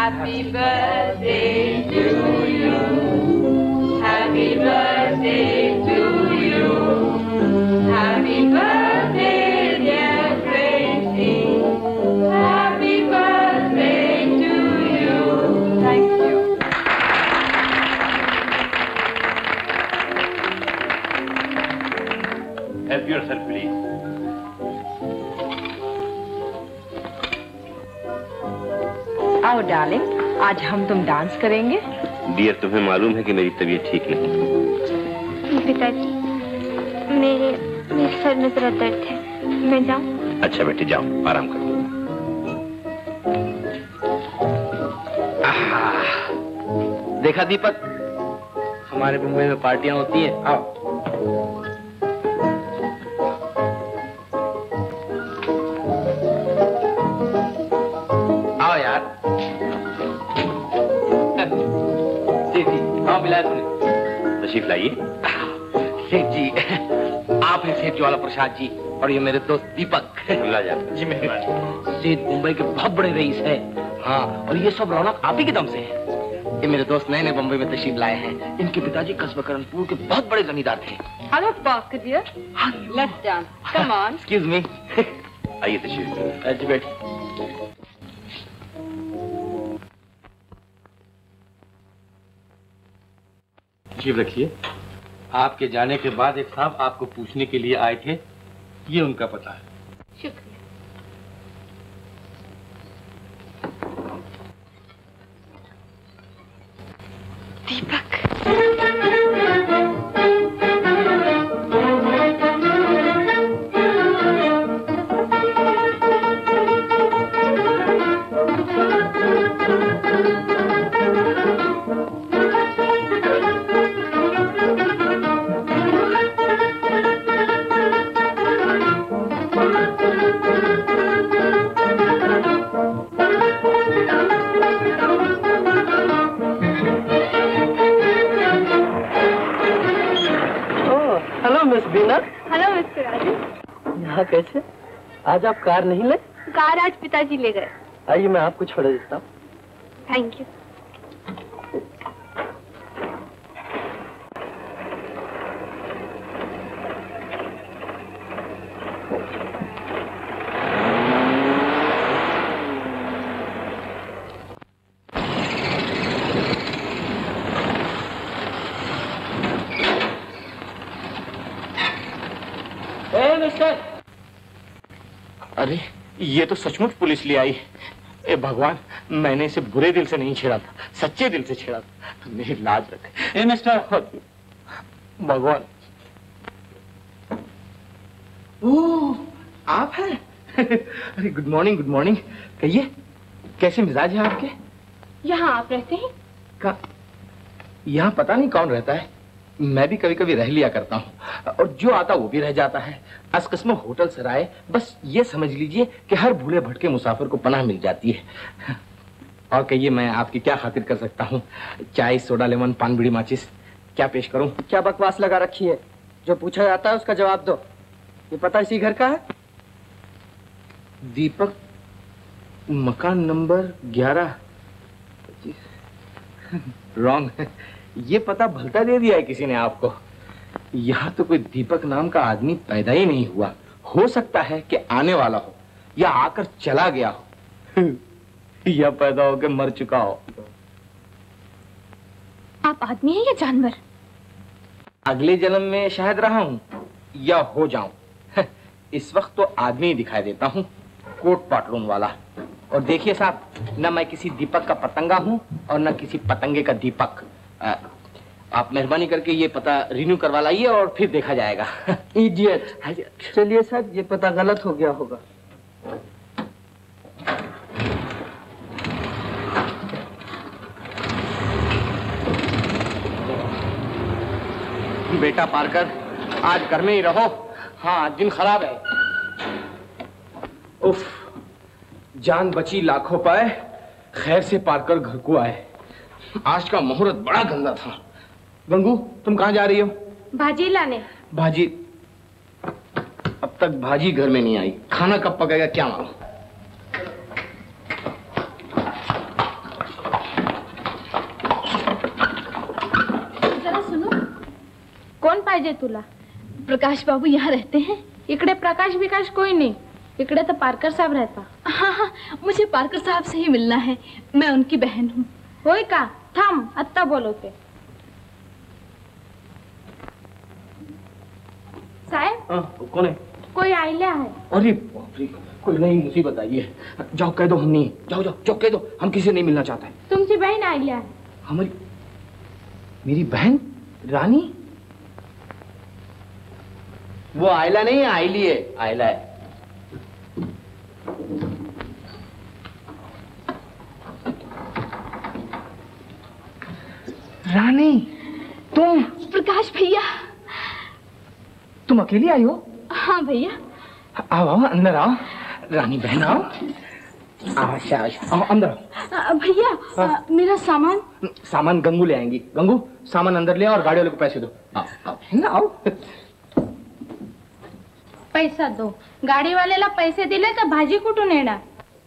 Happy birthday to you. Happy birthday to you. Happy birthday, dear Tracy. Happy birthday to you. Thank you. Help yourself, please. आओ डार्लिंग, आज हम तुम डांस करेंगे। डियर, तुम्हें मालूम है कि मेरी तबीयत ठीक नहीं। पिताजी, मेरे सर में जरा दर्द है, मैं जाऊं? अच्छा बेटे जाओ, आराम करो। देखा दीपक, हमारे मुंबई में पार्टियां होती हैं। आओ। आओ यार। सेठ जी, हाँ मिलाया तूने? तशरीफ लाइए। सेठ जी, आप हैं सेठ वाला प्रसाद जी, और ये मेरे दोस्त दीपक। मिला जा जी मेहरबानी। सेठ मुंबई के बहुत बड़े रईस हैं। हाँ, और ये सब रौनक आप ही के दम से है। ये मेरे दोस्त नए नए बम्बई में तशरीफ लाए हैं। इनके पिताजी कस्बा करनपुर के बहुत बड़े जमींदार थे। Hello basket dear, let's dance, come on. Excuse me. आइए तशरीफ। जी बैठ। तशरीफ रखिए। आपके जाने के बाद एक साहब आपको पूछने के लिए आए थे, ये उनका पता है। शुक्रिया। दीपक, यहाँ कैसे? आज आप कार नहीं ले? कार आज पिताजी ले गए। आइए मैं आपको छोड़ देता हूँ। Thank you. अरे ये तो सचमुच पुलिस ले आई। ए भगवान, मैंने इसे बुरे दिल से नहीं छेड़ा था, सच्चे दिल से छेड़ा था। मेरी लाज रखे। ए मिस्टर भगवान। ओह, आप हैं? अरे गुड मॉर्निंग, गुड मॉर्निंग। कहिए, कैसे मिजाज है आपके? यहाँ आप रहते हैं? यहाँ पता नहीं कौन रहता है, मैं भी कभी कभी रह लिया करता हूँ, और जो आता वो भी रह जाता है। असकस्म होटल सराय, बस ये समझ लीजिए कि हर भूले भटके मुसाफिर को पनाह मिल जाती है। और कहिए, मैं आपकी क्या खातिर कर सकता हूँ? चाय, सोडा, लेमन, पान, बीड़ी, माचिस, क्या पेश करूँ? क्या बकवास लगा रखी है? जो पूछा जाता है उसका जवाब दो। ये पता इसी घर का है? दीपक, मकान नंबर 11। रॉन्ग है, ये पता भलता दे दिया है किसी ने आपको। यहाँ तो कोई दीपक नाम का आदमी पैदा ही नहीं हुआ। हो सकता है कि आने वाला हो, या आकर चला गया हो, या पैदा होकर मर चुका हो। आप आदमी हैं या जानवर? अगले जन्म में शायद रहा हूँ या हो जाऊं। इस वक्त तो आदमी ही दिखाई देता हूँ, कोट पाटलून वाला। और देखिए साहब, न मैं किसी दीपक का पतंगा हूँ और न किसी पतंगे का दीपक। आप मेहरबानी करके ये पता रिन्यू करवा लाइए और फिर देखा जाएगा। इडियट। चलिए साहब, ये पता गलत हो गया होगा। बेटा पारकर, आज घर में ही रहो। हाँ, दिन खराब है। उफ, जान बची लाखों पाए, खैर से पारकर घर को आए। आज का मुहूर्त बड़ा गंदा था। गंगू, तुम कहाँ जा रही हो? भाजी लाने। भाजी? अब तक भाजी घर में नहीं आई, खाना कब पकेगा क्या मालूम। कोण पाहिजे तुला? प्रकाश बाबू यहाँ रहते हैं? इकडे प्रकाश विकास कोई नहीं, इकडे तो पारकर साहब रहता। हाँ हाँ, मुझे पारकर साहब से ही मिलना है, मैं उनकी बहन हूँ। होय का? थांब, आत्ता बोलवते। साहेब कौन है? कोई आइल्या है। अरे बाप रे, कोई नहीं, मुसीबत आई है। जाओ कह दो हम नहीं, जाओ जाओ जाओ कह दो हम किसी से नहीं मिलना चाहते हैं। तुमची बहन आइल्या है। हमारी मेरी बहन रानी? वो आयला नहीं है, आयली है। आयला है। रानी तुम? प्रकाश भैया। तुम अकेली आई हो? हाँ भैया। आओ आओ अंदर आओ, रानी बहन आओ। आओ अंदर आओ। भैया मेरा सामान? सामान गंगू ले आएंगी। गंगू सामान अंदर ले और गाड़ी वाले को पैसे दो। आओ आओ। पैसा दो। गाड़ी वालेला पैसे दिले तो भाजी कुठून येणार?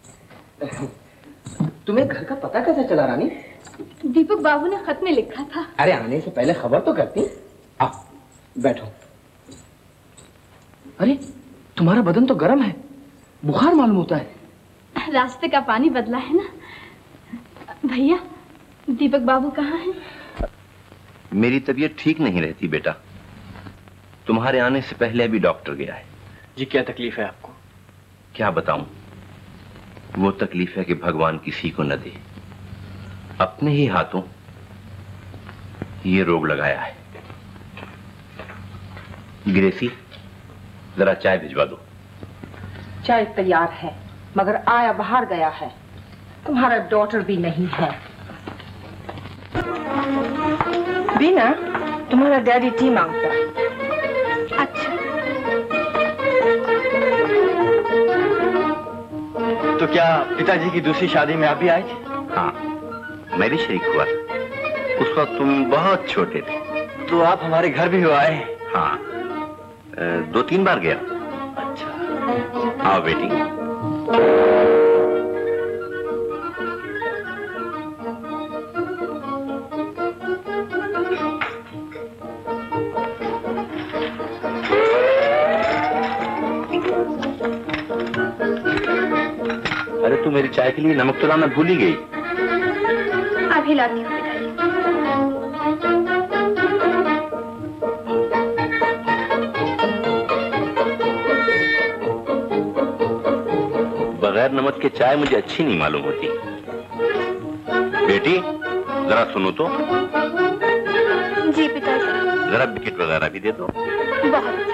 तुम्हें घर का पता कैसे चला रानी? दीपक बाबू ने खत में लिखा था। अरे आने से पहले खबर तो करती। आओ बैठो। अरे तुम्हारा बदन तो गर्म है, बुखार मालूम होता है। रास्ते का पानी बदला है ना। भैया दीपक बाबू कहाँ हैं? मेरी तबीयत ठीक नहीं रहती बेटा, तुम्हारे आने से पहले अभी डॉक्टर गया है। जी क्या तकलीफ है आपको? क्या बताऊं, वो तकलीफ है कि भगवान किसी को न दे, अपने ही हाथों ये रोग लगाया है। ग्रेसी जरा चाय भिजवा दो। चाय तैयार है मगर आया बाहर गया है, तुम्हारा डॉटर भी नहीं है। बीना तुम्हारा डैडी टी मांगता है। अच्छा तो क्या पिताजी की दूसरी शादी में आप भी आए थे? हाँ मैं भी शरीक हुआ था, उस वक्त तुम बहुत छोटे थे। तो आप हमारे घर भी हो आए? हाँ 2-3 बार गया। अच्छा आओ बेटी। अरे तू मेरी चाय के लिए नमक तो लाना भूल ही गई। अभी लाती हूँ। बगैर नमक के चाय मुझे अच्छी नहीं मालूम होती। बेटी जरा सुनो तो। जी पिताजी। जरा बिस्किट वगैरह भी दे दो। बहुत अच्छा।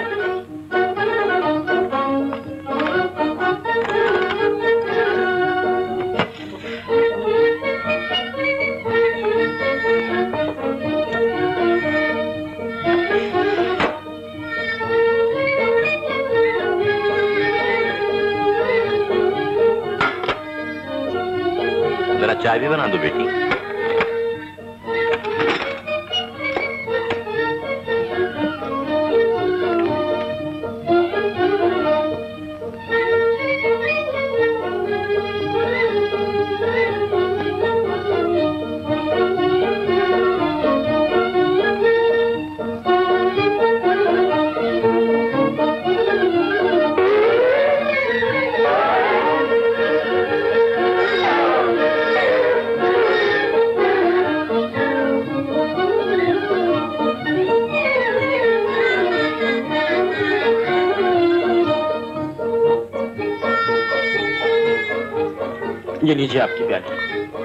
जरा चाय भी बना दो बेटी। ये लीजिए आपकी प्याली।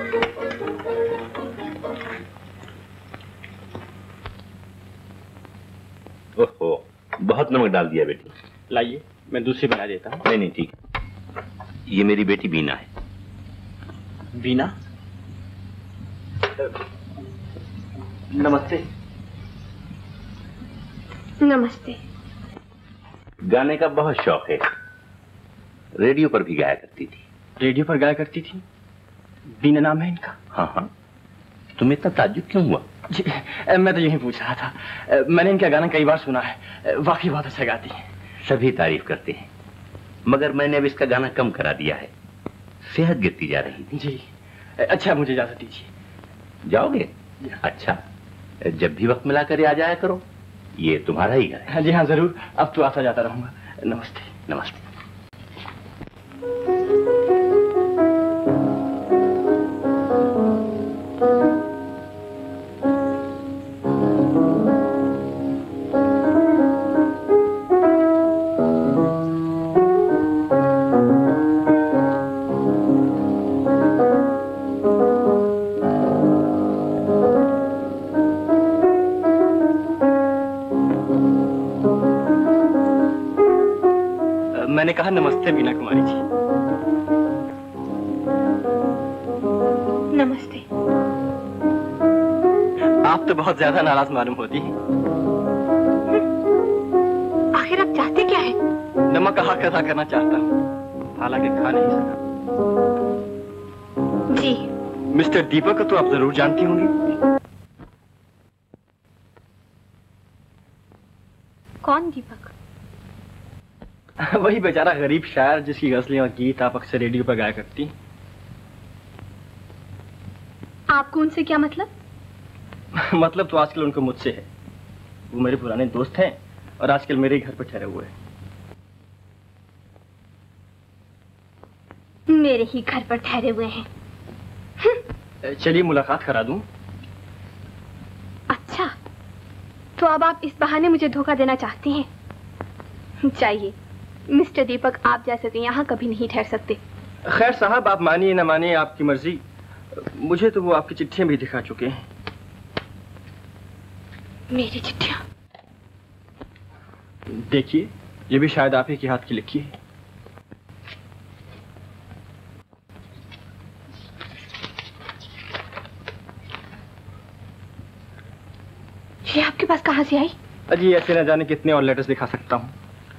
ओहो बहुत नमक डाल दिया बेटी। लाइए मैं दूसरी बना देता हूँ। नहीं नहीं ठीक। ये मेरी बेटी बीना है। बीना? नमस्ते। नमस्ते। गाने का बहुत शौक है, रेडियो पर भी गाया करती थी। रेडियो पर गाया करती थी? बीना नाम है इनका? हाँ हाँ। तुम्हें इतना ताज्जुब क्यों हुआ? जी मैं तो यही पूछ रहा था, मैंने इनका गाना कई बार सुना है, वाकई बहुत अच्छा गाती है। सभी तारीफ करते हैं, मगर मैंने अब इसका गाना कम करा दिया है, सेहत गिरती जा रही थी। जी अच्छा मुझे इजाजत दीजिए। जाओगे? अच्छा जब भी वक्त मिला कर आ जाया करो। ये तुम्हारा ही घर है? जी हाँ जरूर, अब तो आता जाता रहूंगा। नमस्ते। नमस्ते। मैंने कहा नमस्ते बीना कुमारी जी। नमस्ते। आप तो बहुत ज्यादा नाराज मालूम होती हैं। आखिर आप चाहते क्या है? नमक का हक अदा करना चाहता हूँ, हालांकि खा नहीं सका। जी। मिस्टर दीपक को तो आप जरूर जानती होंगी। कौन दीपक? वही बेचारा गरीब शायर जिसकी गजलें और गीत आप अक्सर रेडियो पर गाया करती। आपको उनसे क्या मतलब? मतलब तो आजकल उनको मुझसे है। वो मेरे पुराने दोस्त हैं और आजकल मेरे ही घर पर ठहरे हुए हैं। मेरे ही घर पर ठहरे हुए हैं। चलिए मुलाकात करा दूं। अच्छा, तो अब आप इस बहाने मुझे धोखा देना चाहती हैं? चाहिए मिस्टर दीपक, आप जैसे तो यहाँ कभी नहीं ठहर सकते। खैर साहब, आप मानिए ना मानिए आपकी मर्जी। मुझे तो वो आपकी चिट्ठियां भी दिखा चुके हैं। मेरी चिट्ठियां? देखिए, ये भी शायद आप ही के हाथ की लिखी है। ये आपके पास कहाँ से आई? अजी ऐसे न जाने कितने और लेटर्स दिखा सकता हूँ।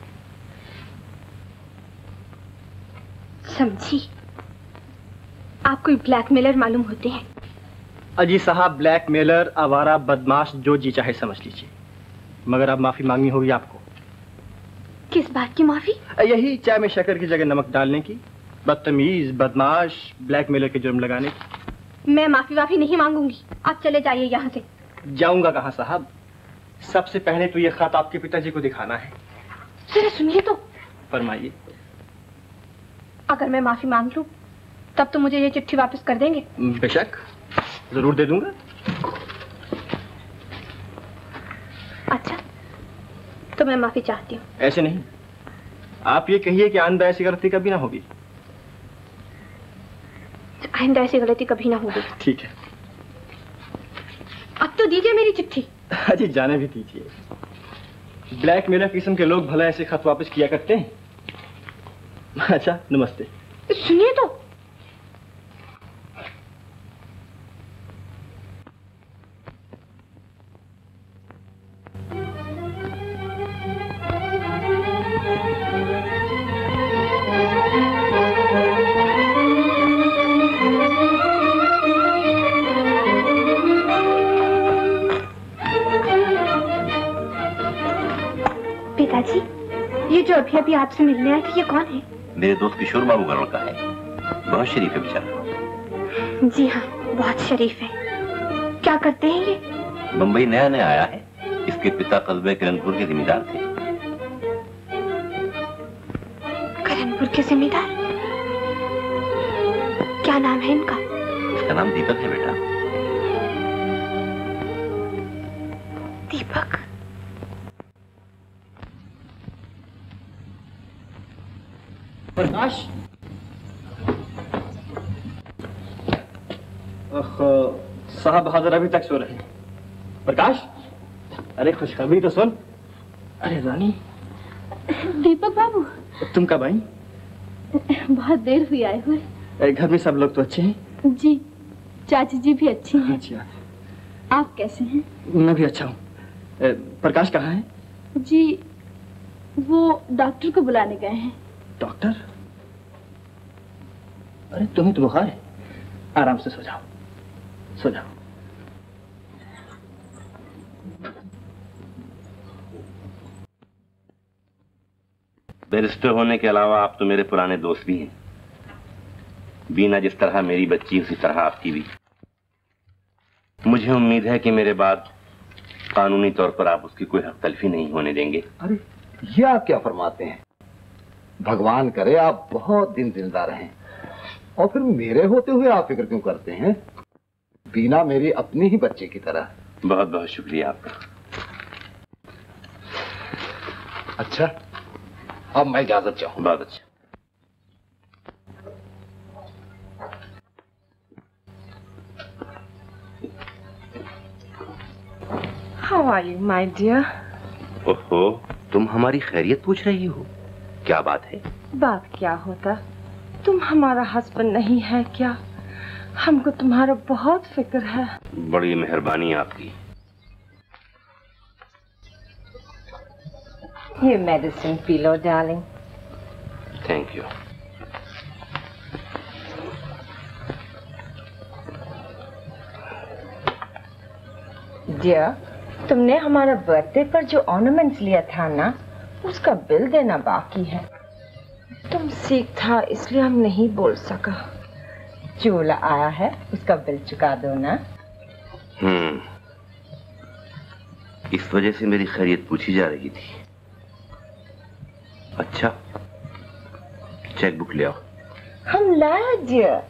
समझी, आप कोई ब्लैकमेलर मालूम होते हैं। अजी साहब, ब्लैकमेलर, आवारा, बदमाश, जो जी चाहे समझ लीजिए, मगर अब माफी मांगनी होगी आपको। किस बात की माफी? यही चाय में शक्कर की जगह नमक डालने की, बदतमीज, बदमाश, ब्लैकमेलर के जुर्म लगाने की। मैं माफी वाफी नहीं मांगूंगी, आप चले जाइए यहाँ से। जाऊंगा कहाँ साहब? सबसे पहले तो ये खत आपके पिताजी को दिखाना है। जरा सुनिए तो। फरमाइए। अगर मैं माफी मांग लूं, तब तो मुझे ये चिट्ठी वापस कर देंगे? बेशक, जरूर दे दूंगा। अच्छा, तो मैं माफी चाहती हूँ। ऐसे नहीं, आप ये कहिए कि आइंदा ऐसी गलती कभी ना होगी। आइंदा ऐसी गलती कभी ना होगी। ठीक है। अब तो दीजिए मेरी चिट्ठी। अजी जाने भी दीजिए। ब्लैकमेलर किस्म के लोग भला ऐसे खत वापस किया करते हैं? अच्छा, नमस्ते। सुनिए तो। पिताजी, ये जो अभी अभी आपसे मिलने आए थे, ये कौन है? मेरे दोस्त किशोर बाबू का लड़का है, बहुत शरीफ है बेचारा। जी हाँ, बहुत शरीफ है। क्या करते हैं ये? मुंबई नया नया आया है। इसके पिता कस्बे किरणपुर के जिम्मेदार थे। किरणपुर के जिम्मेदार? क्या नाम है इनका? इसका नाम दीपक है बेटा। दीपक? प्रकाश, साहब हाजिर अभी तक सो रहे हैं। प्रकाश, अरे खुशखबरी तो सुन। अरे रानी। दीपक बाबू, तुम कब आई? बहुत देर हुई आए हुए। घर में सब लोग तो अच्छे हैं? जी, चाची जी भी अच्छी हैं। अच्छा। आप कैसे हैं? मैं भी अच्छा हूँ। प्रकाश कहाँ है? जी, वो डॉक्टर को बुलाने गए हैं। डॉक्टर? अरे तुम्हें तो बुखार है। आराम से सो जाओ, सो जाओ। बैरिस्टर होने के अलावा आप तो मेरे पुराने दोस्त भी हैं। बीना जिस तरह मेरी बच्ची, उसी तरह आपकी भी। मुझे उम्मीद है कि मेरे बाद कानूनी तौर पर आप उसकी कोई हक तलफी नहीं होने देंगे। अरे ये आप क्या फरमाते हैं? भगवान करे आप बहुत दिन जिंदा रहें, और फिर मेरे होते हुए आप फिक्र क्यों करते हैं? बीना मेरी अपनी ही बच्चे की तरह। बहुत बहुत शुक्रिया आपका। अच्छा, अब मैं इजाजत चाहूँ। बहुत अच्छा। How are you, my dear? ओहो, तुम हमारी खैरियत पूछ रही हो? क्या बात है? बात क्या होता, तुम हमारा हस्बैंड नहीं है क्या? हमको तुम्हारा बहुत फिक्र है। बड़ी मेहरबानी आपकी। ये मेडिसिन पी लो डार्लिंग। Thank you. डियर, तुमने हमारा बर्थडे पर जो ऑर्नामेंट्स लिया था ना, उसका बिल देना बाकी है। तुम सीख था इसलिए हम नहीं बोल सका। चोला आया है, उसका बिल चुका दो ना। इस वजह से मेरी खैरियत पूछी जा रही थी। अच्छा, चेक बुक ले आओ। हम लाया dear.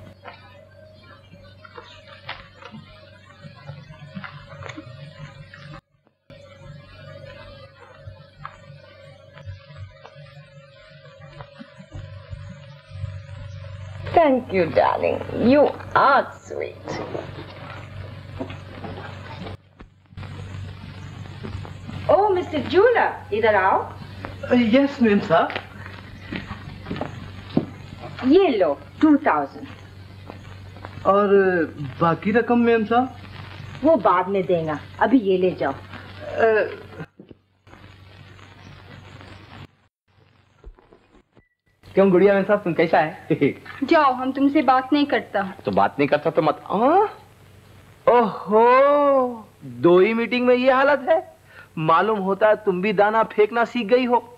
Thank you, darling. You are sweet. Oh, Mr. Jula, इधर आओ। यस मैम साहब। ये लो 2000। और बाकी रकम मैम साहब? वो बाद में देगा, अभी ये ले जाओ। क्यों गुड़िया मैम साहब, तुम कैसा है? जाओ, हम तुमसे बात नहीं करता। तो बात नहीं करता तो मत। ओहो, 2 ही मीटिंग में ये हालत है। मालूम होता है तुम भी दाना फेंकना सीख गई हो।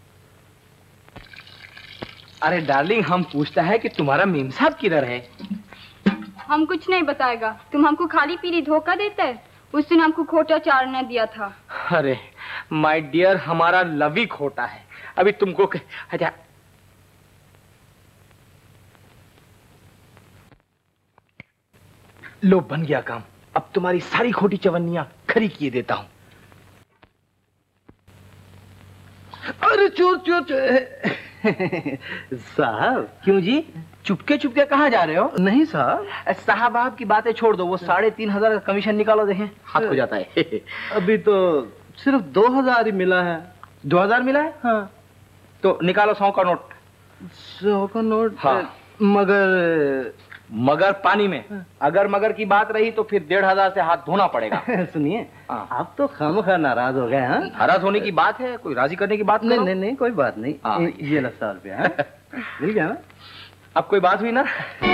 अरे डार्लिंग, हम पूछता है कि तुम्हारा मेम साहब किधर है? हम कुछ नहीं बताएगा, तुम हमको खाली पीली धोखा देता है। उस दिन हमको खोटा चारना दिया था। अरे माय डियर, हमारा लवी खोटा है। अभी तुमको अच्छा, लो बन गया काम। अब तुम्हारी सारी खोटी चवन्नियां खरी किए देता हूं। अरे चोर चोर साहब। क्यों जी, चुपके चुपके कहाँ जा रहे हो? नहीं साहब। साहब आपकी बातें छोड़ दो, वो 3,500 का कमीशन निकालो, देखें हाथ हो जाता है। अभी तो सिर्फ 2000 ही मिला है। 2000 मिला है? हाँ। तो निकालो 100 का नोट। 100 का नोट? हाँ। मगर पानी में। अगर मगर की बात रही तो फिर 1,500 से हाथ धोना पड़ेगा। सुनिए, आप तो खामखा नाराज हो गए। हाँ, नाराज होने की बात है, कोई राजी करने की बात नहीं। नहीं नहीं, कोई बात नहीं। ये लो 100 रुपया मिल गया ना। अब कोई बात हुई ना?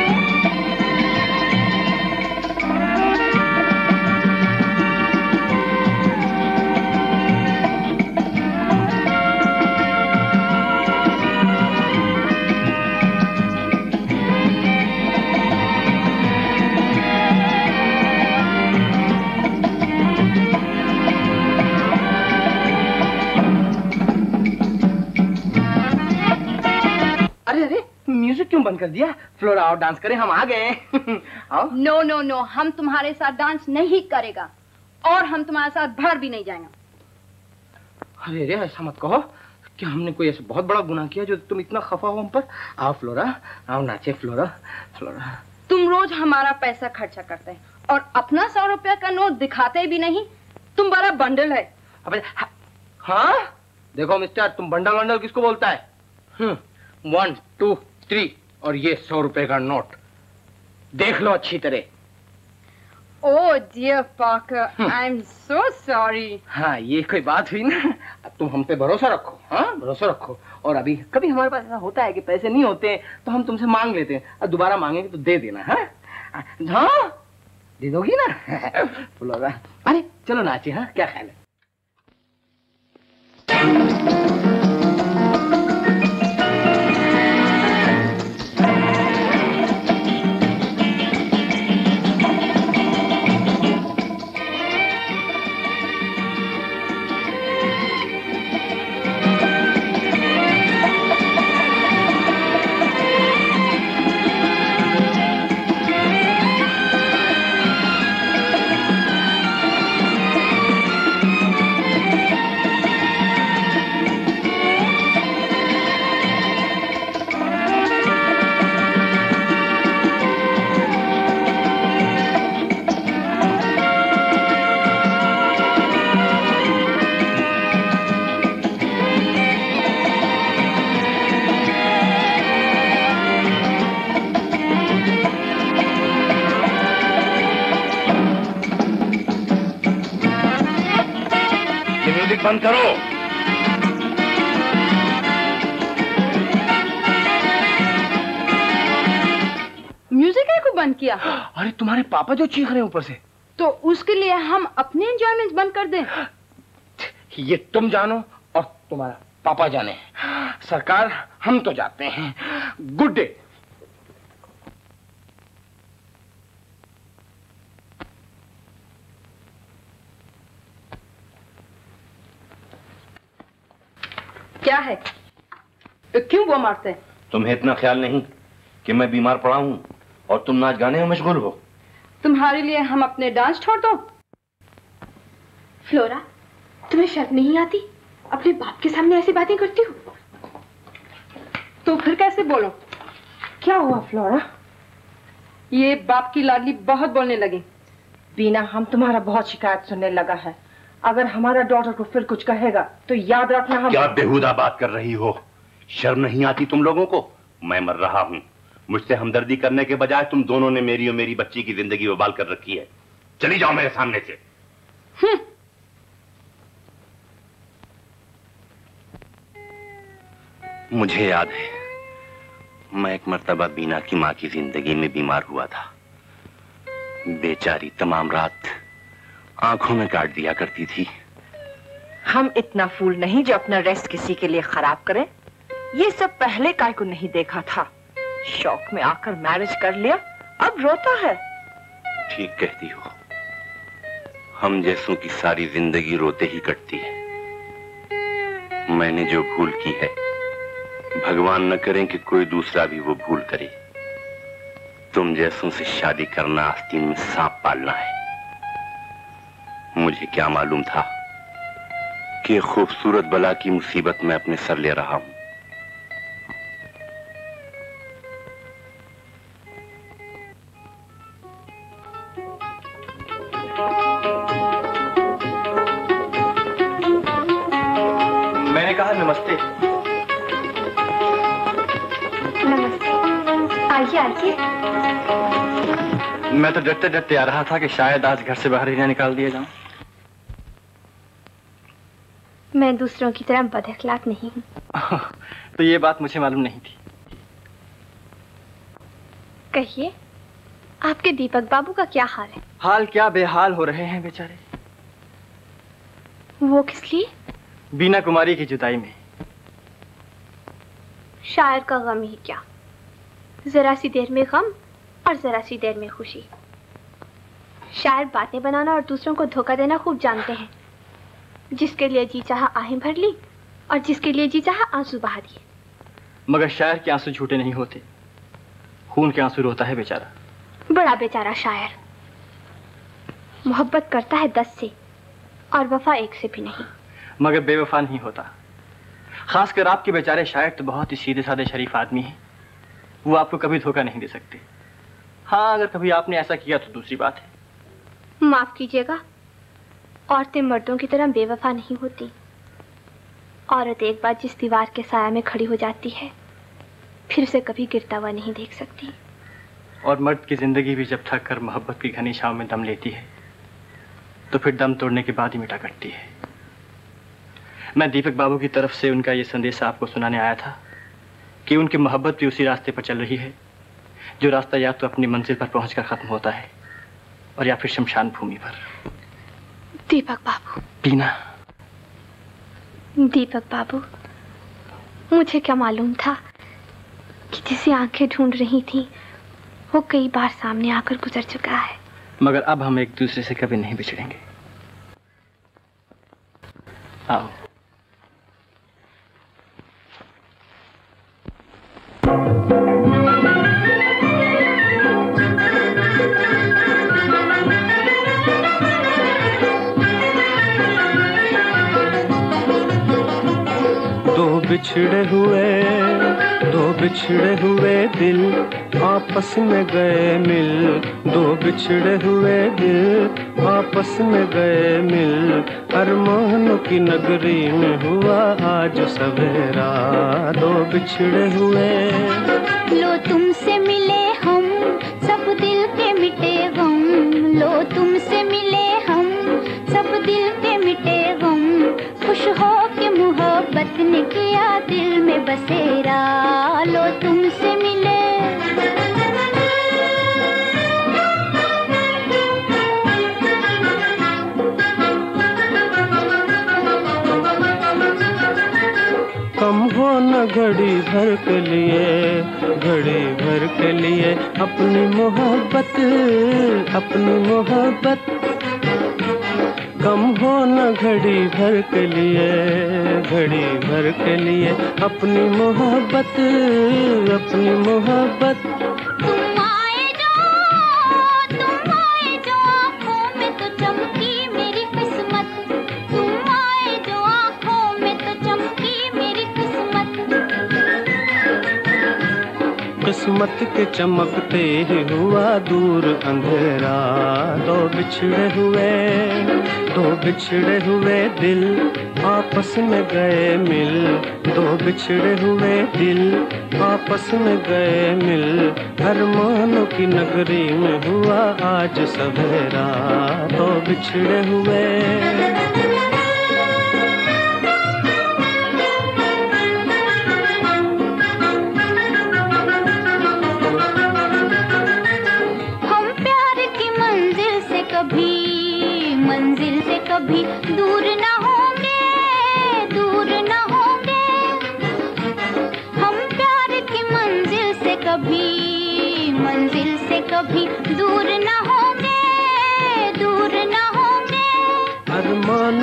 म्यूजिक क्यों बंद कर दिया? फ्लोरा आओ डांस करें, हम आ गए। आओ। नो नो नो, हम तुम्हारे साथ डांस नहीं करेगा और हम तुम्हारे साथ बाहर भी नहीं जाएंगे। अरे रे, ऐसा मत कहो। क्या हमने कोई ऐसा बहुत बड़ा गुनाह किया जो तुम इतना खफा हो हम पर? आओ फ्लोरा, आओ नाचे फ्लोरा। फ्लोरा, तुम रोज हमारा पैसा खर्चा करते हैं और अपना 100 रुपया का नोट दिखाते भी नहीं। तुम बड़ा बंडल है। अबे हाँ, देखो मिस्टर, तुम बंडल वंडल किसको बोलता है? 1 2 3 और ये 100 रुपए का नोट देख लो अच्छी तरह। ओह डियर पाकर, आई एम सो सॉरी। हाँ, ये कोई बात हुई ना? अब तुम हम पे भरोसा रखो। हाँ, भरोसा रखो। और अभी कभी हमारे पास ऐसा होता है कि पैसे नहीं होते तो हम तुमसे मांग लेते हैं, और दोबारा मांगेंगे तो दे देना। हाँ हाँ, दे दोगी ना? बोलो। अरे चलो नाचे। हाँ, क्या ख्याल है? बंद करो। म्यूजिक है को बंद किया? अरे तुम्हारे पापा जो चीख रहे हैं ऊपर से। तो उसके लिए हम अपने एंजॉयमेंट बंद कर दें? ये तुम जानो और तुम्हारा पापा जाने। सरकार हम तो जाते हैं। Good day. क्या है? क्यों वो मारते हैं? तुम्हें इतना ख्याल नहीं कि मैं बीमार पड़ा हूं और तुम नाच गाने में मशगूल हो? तुम्हारे लिए हम अपने डांस छोड़ दो? फ्लोरा, तुम्हें शर्म नहीं आती? अपने बाप के सामने ऐसी बातें करती हो? तो फिर कैसे बोलो? क्या हुआ फ्लोरा? ये बाप की लाडली बहुत बोलने लगी। बीना, हम तुम्हारा बहुत शिकायत सुनने लगा है। अगर हमारा डॉटर को फिर कुछ कहेगा तो याद रखना हम। क्या बेहुदा बात कर रही हो? शर्म नहीं आती तुम लोगों को? मैं मर रहा हूं, मुझसे हमदर्दी करने के बजाय तुम दोनों ने मेरी और मेरी बच्ची की जिंदगी बवाल कर रखी है। चली जाओ मेरे सामने से। मुझे याद है, मैं एक मर्तबा बीना की माँ की जिंदगी में बीमार हुआ था। बेचारी तमाम रात आंखों में काट दिया करती थी। हम इतना फूल नहीं जो अपना रेस्ट किसी के लिए खराब करें। ये सब पहले काय को नहीं देखा था। शौक में आकर मैरिज कर लिया, अब रोता है। ठीक कहती हो, हम जैसों की सारी जिंदगी रोते ही कटती है। मैंने जो भूल की है, भगवान न करें कि कोई दूसरा भी वो भूल करे। तुम जैसों से शादी करना आस्तीन में सांप पालना है। मुझे क्या मालूम था कि खूबसूरत बला की मुसीबत मैं अपने सर ले रहा हूं। मैंने कहा नमस्ते। नमस्ते, आइए आइए। मैं तो डरते डरते आ रहा था कि शायद आज घर से बाहर ही ना निकाल दिया जाऊं। मैं दूसरों की तरह बदअखलाक नहीं हूँ। तो ये बात मुझे मालूम नहीं थी। कहिए, आपके दीपक बाबू का क्या हाल है? हाल क्या, बेहाल हो रहे हैं बेचारे। वो किस लिए? बीना कुमारी की जुदाई में। शायर का गम ही क्या, जरा सी देर में गम और जरा सी देर में खुशी। शायर बातें बनाना और दूसरों को धोखा देना खूब जानते हैं। जिसके लिए जी चाहा आहें भर ली और जिसके लिए जी चाहा आंसू बहा दिए। मगर शायर के आंसू झूठे नहीं होते, खून के आंसू रोता है बेचारा। बड़ा बेचारा शायर। मोहब्बत करता है 10 से और वफा 1 से भी नहीं। मगर बेवफा नहीं होता। खासकर आपके बेचारे शायर तो बहुत ही सीधे साधे शरीफ आदमी हैं। वो आपको कभी धोखा नहीं दे सकते। हाँ, अगर कभी आपने ऐसा किया तो दूसरी बात है। माफ कीजिएगा, औरतें मर्दों की तरह बेवफा नहीं होती। औरत एक बार जिस दीवार के साया में खड़ी हो जाती है, फिर उसे कभी गिरता हुआ नहीं देख सकती। और मर्द की जिंदगी भी जब थक कर मोहब्बत की घनी छांव में दम लेती है तो फिर दम तोड़ने के बाद ही मिटा करती है। मैं दीपक बाबू की तरफ से उनका ये संदेश आपको सुनाने आया था कि उनकी मोहब्बत भी उसी रास्ते पर चल रही है जो रास्ता या तो अपनी मंजिल पर पहुंचकर खत्म होता है और या फिर शमशान भूमि पर। दीपक बाबू। बीना। दीपक बाबू, मुझे क्या मालूम था कि जिसे आंखें ढूंढ रही थी वो कई बार सामने आकर गुजर चुका है। मगर अब हम एक दूसरे से कभी नहीं बिछड़ेंगे। आओ। दो बिछड़े हुए दिल आपस में गए मिल। दो बिछड़े हुए दिल आपस में गए मिल। अरमानों की नगरी में हुआ आज सवेरा। दो बिछड़े हुए। लो तुमसे मिले हम, सब दिल के मिटे गम। लो तुमसे मिले हम, सब दिल के मिटे गम। खुश घड़ी भर के लिए, घड़ी भर के लिए अपनी मोहब्बत, अपनी मोहब्बत कम हो न घड़ी भर के लिए, घड़ी भर के लिए अपनी मोहब्बत, अपनी मोहब्बत। तुम आए जो आँखों में तो चमकी मेरी किस्मत, तुम आए जो आँखों में तो चमकी मेरी किस्मत। किस्मत के चमकते ही हुआ दूर अंधेरा, दो बिछड़े हुए, दो बिछड़े हुए दिल आपस में गए मिल, दो बिछड़े हुए दिल आपस में गए मिल। अरमानों की नगरी में हुआ आज सवेरा, दो बिछड़े हुए। मंजिल से कभी दूर न होंगे, दूर न होंगे। हम प्यार की मंजिल से कभी दूर न होंगे, दूर न होंगे। अरमान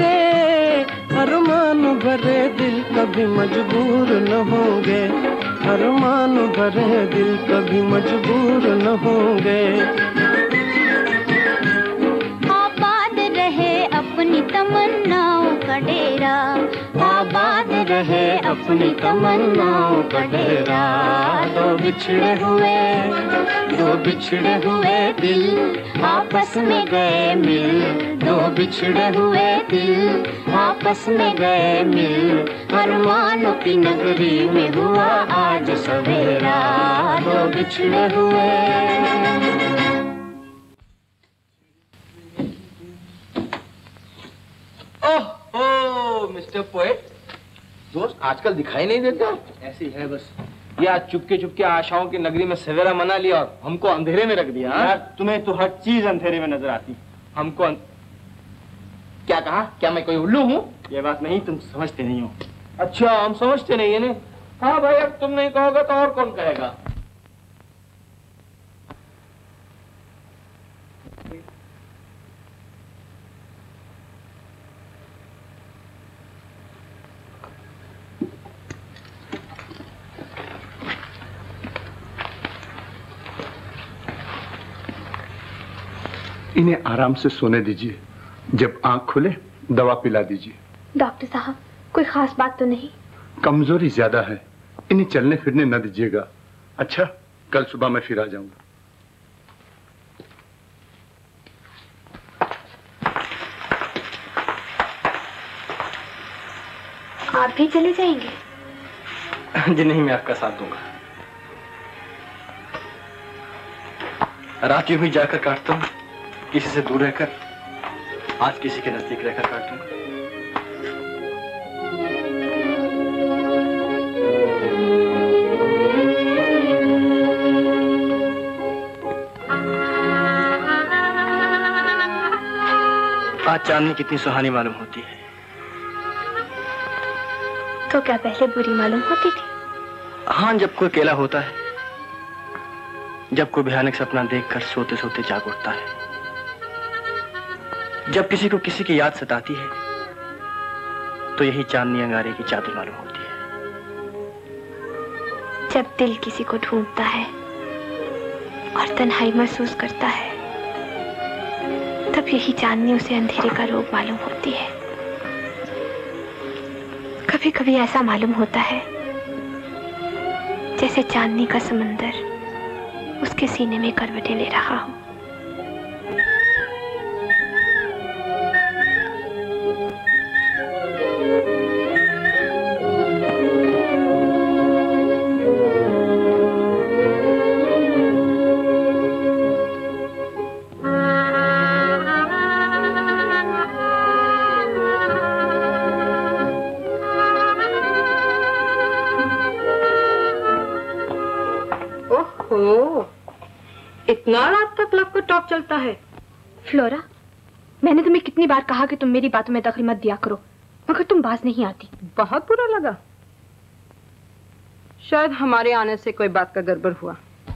भरे दिल कभी मजबूर न होंगे, अरमान भरे दिल कभी मजबूर न होंगे। अपनी तमन्नाओं का डेरा, आबाद रहे अपनी तमन्नाओं का डेरा। दो बिछड़े हुए, दो बिछड़े हुए दिल आपस में गए मिल, दो बिछड़े हुए दिल आपस में गए मिल। अरमानों की नगरी में हुआ आज सवेरा, दो बिछड़े हुए। ओह मिस्टर पोएट, दोस्त आजकल दिखाई नहीं देते हो। ऐसी है बस, ये आज चुपके चुपके आशाओं की नगरी में सवेरा मना लिया और हमको अंधेरे में रख दिया। यार तुम्हें तो हर चीज अंधेरे में नजर आती, हमको क्या कहा? क्या मैं कोई उल्लू हूँ? ये बात नहीं, तुम समझते नहीं हो। अच्छा, हम समझते नहीं है ना? हाँ भाई, अब तुम नहीं कहोगे तो और कौन कहेगा? इन्हें आराम से सोने दीजिए, जब आंख खुले दवा पिला दीजिए। डॉक्टर साहब, कोई खास बात तो नहीं? कमजोरी ज्यादा है, इन्हें चलने फिरने न दीजिएगा। अच्छा, कल सुबह मैं फिर आ जाऊंगा। आप भी चले जाएंगे? जी नहीं, मैं आपका साथ दूंगा। रात यूं ही जाकर काटता हूँ, किसी से दूर रहकर, आज किसी के नजदीक रहकर काटूंगा। आज चांदनी कितनी सुहानी मालूम होती है। तो क्या पहले बुरी मालूम होती थी? हाँ, जब कोई अकेला होता है, जब कोई भयानक सपना देखकर सोते सोते जाग उठता है, जब किसी को किसी की याद सताती है, तो यही चांदनी अंगारे की चादर मालूम होती है। जब दिल किसी को ढूंढता है और तन्हाई महसूस करता है, तब यही चांदनी उसे अंधेरे का रोग मालूम होती है। कभी कभी ऐसा मालूम होता है जैसे चांदनी का समंदर उसके सीने में करवटें ले रहा हो। इतना रात तक क्लब का टॉक चलता है? फ्लोरा, मैंने तुम्हें कितनी बार कहा कि तुम मेरी बातों में दखल मत दिया करो, मगर तुम बाज नहीं आती। बहुत बुरा लगा। शायद हमारे आने से कोई बात का गड़बड़ हुआ।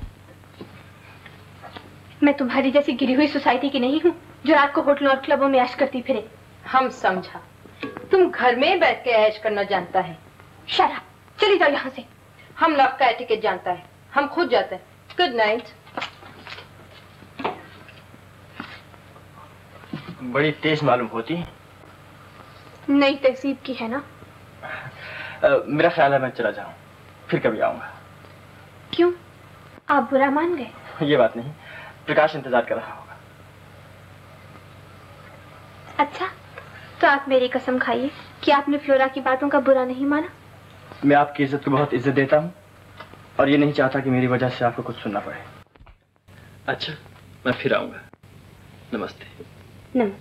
मैं तुम्हारी जैसी गिरी हुई सोसाइटी की नहीं हूँ जो रात को होटलों और क्लबों में ऐश करती फिरे। हम समझा, तुम घर में बैठ के ऐश करना जानता है। शराब, चली जाओ यहाँ से। हम लव का एटिकेट जानता है, हम खुद जाते हैं। Good night. बड़ी तेज मालूम होती। नई तहसीब की है ना? मेरा ख्याल है मैं चला जाऊं, फिर कभी आऊंगा। क्यों, आप बुरा मान गए? ये बात नहीं, प्रकाश इंतजार कर रहा होगा। अच्छा, तो आप मेरी कसम खाइए कि आपने फ्लोरा की बातों का बुरा नहीं माना। मैं आपकी इज्जत को बहुत इज्जत देता हूँ और ये नहीं चाहता कि मेरी वजह से आपको कुछ सुनना पड़े। अच्छा, मैं फिर आऊंगा। नमस्ते। नमस्ते।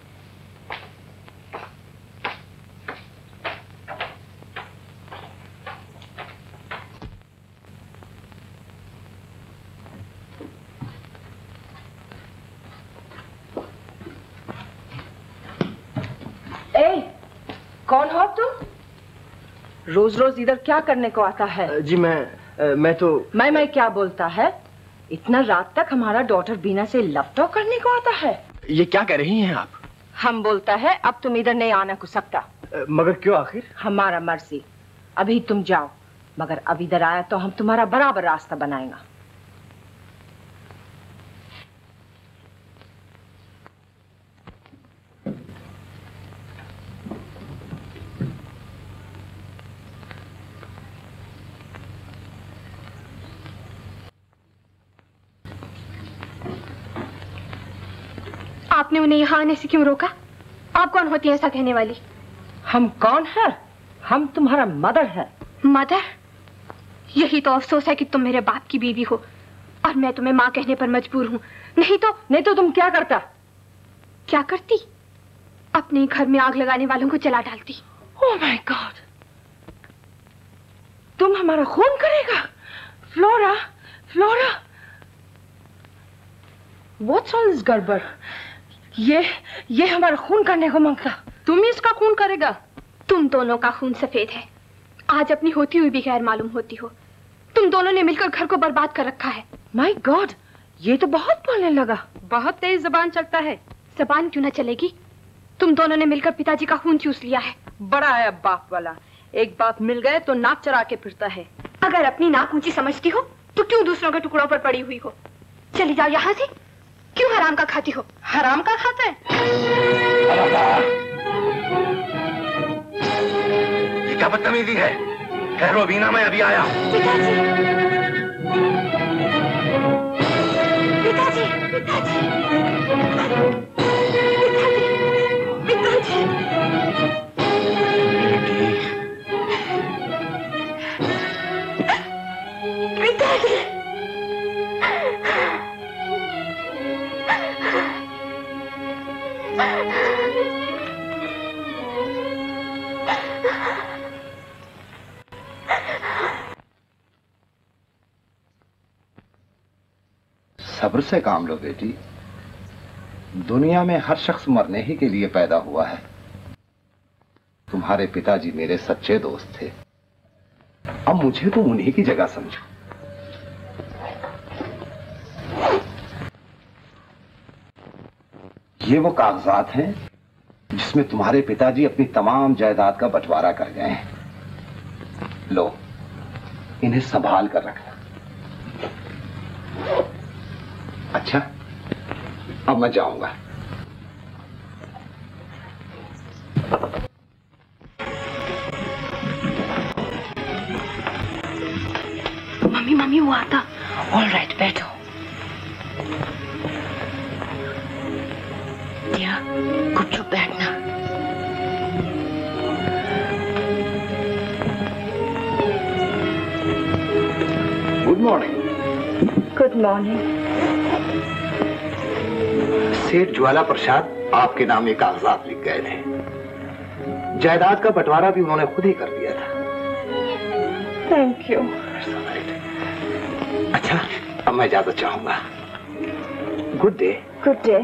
कौन हो तुम? रोज रोज इधर क्या करने को आता है? जी मैं तो मैं क्या बोलता है? इतना रात तक हमारा डॉटर बीना से लव टॉक करने को आता है। ये क्या कह रही हैं आप? हम बोलता है अब तुम इधर नहीं आना को सकता। मगर क्यों आखिर? हमारा मर्जी। अभी तुम जाओ, मगर अब इधर आया तो हम तुम्हारा बराबर रास्ता बनाएंगे। आपने उन्हें यहाँ आने से क्यों रोका? आप कौन होती है ऐसा कहने वाली? हम कौन है? हम तुम्हारा मदर है। मदर? यही तो अफसोस है कि तुम मेरे बाप की बीवी हो और मैं तुम्हें माँ कहने पर मजबूर हूँ। नहीं तो तुम क्या करता? क्या करती? अपने घर में आग लगाने वालों को जला डालती। ओह माय गॉड, तुम हमारा खून करेगा? Flora, Flora, what's all this गड़बड़? ये हमारा खून करने को मांगता। तुम ही इसका खून करेगा? तुम दोनों का खून सफेद है। आज अपनी होती हुई भी गैर मालूम होती हो। तुम दोनों ने मिलकर घर को बर्बाद कर रखा है। माय गॉड, ये तो बहुत बोलने लगा। बहुत तेज जबान चलता है। जबान क्यों ना चलेगी? तुम दोनों ने मिलकर पिताजी का खून चूस लिया है। बड़ा है बाप वाला, एक बाप मिल गए तो नाक चढ़ा के फिरता है। अगर अपनी नाक ऊंची समझती हो तो क्यों दूसरों के टुकड़ों पर पड़ी हुई हो? चली जाओ यहाँ से। क्यों हराम का खाती हो? हराम का खाता है? ये क्या बदतमीजी है? ठहरो बीना, मैं अभी आया हूँ। पिताजी, पिताजी, पिताजी, पिताजी, पिताजी। सब्र से काम लो बेटी। दुनिया में हर शख्स मरने ही के लिए पैदा हुआ है। तुम्हारे पिताजी मेरे सच्चे दोस्त थे, अब मुझे तो उन्हीं की जगह समझो। ये वो कागजात हैं जिसमें तुम्हारे पिताजी अपनी तमाम जायदाद का बंटवारा कर गए हैं। लो, इन्हें संभाल कर रखना। अच्छा, अब मैं जाऊंगा। मम्मी वो आता। ऑल राइट, बैठो। दिया, चुप बैठना। Good morning. Good morning. Seth Jwala प्रसाद आपके नाम ये कागजात लिख गए थे। जायदाद का बंटवारा भी उन्होंने खुद ही कर दिया था। Thank you. अच्छा, अब मैं इजाजत चाहूंगा। Good day. Good day.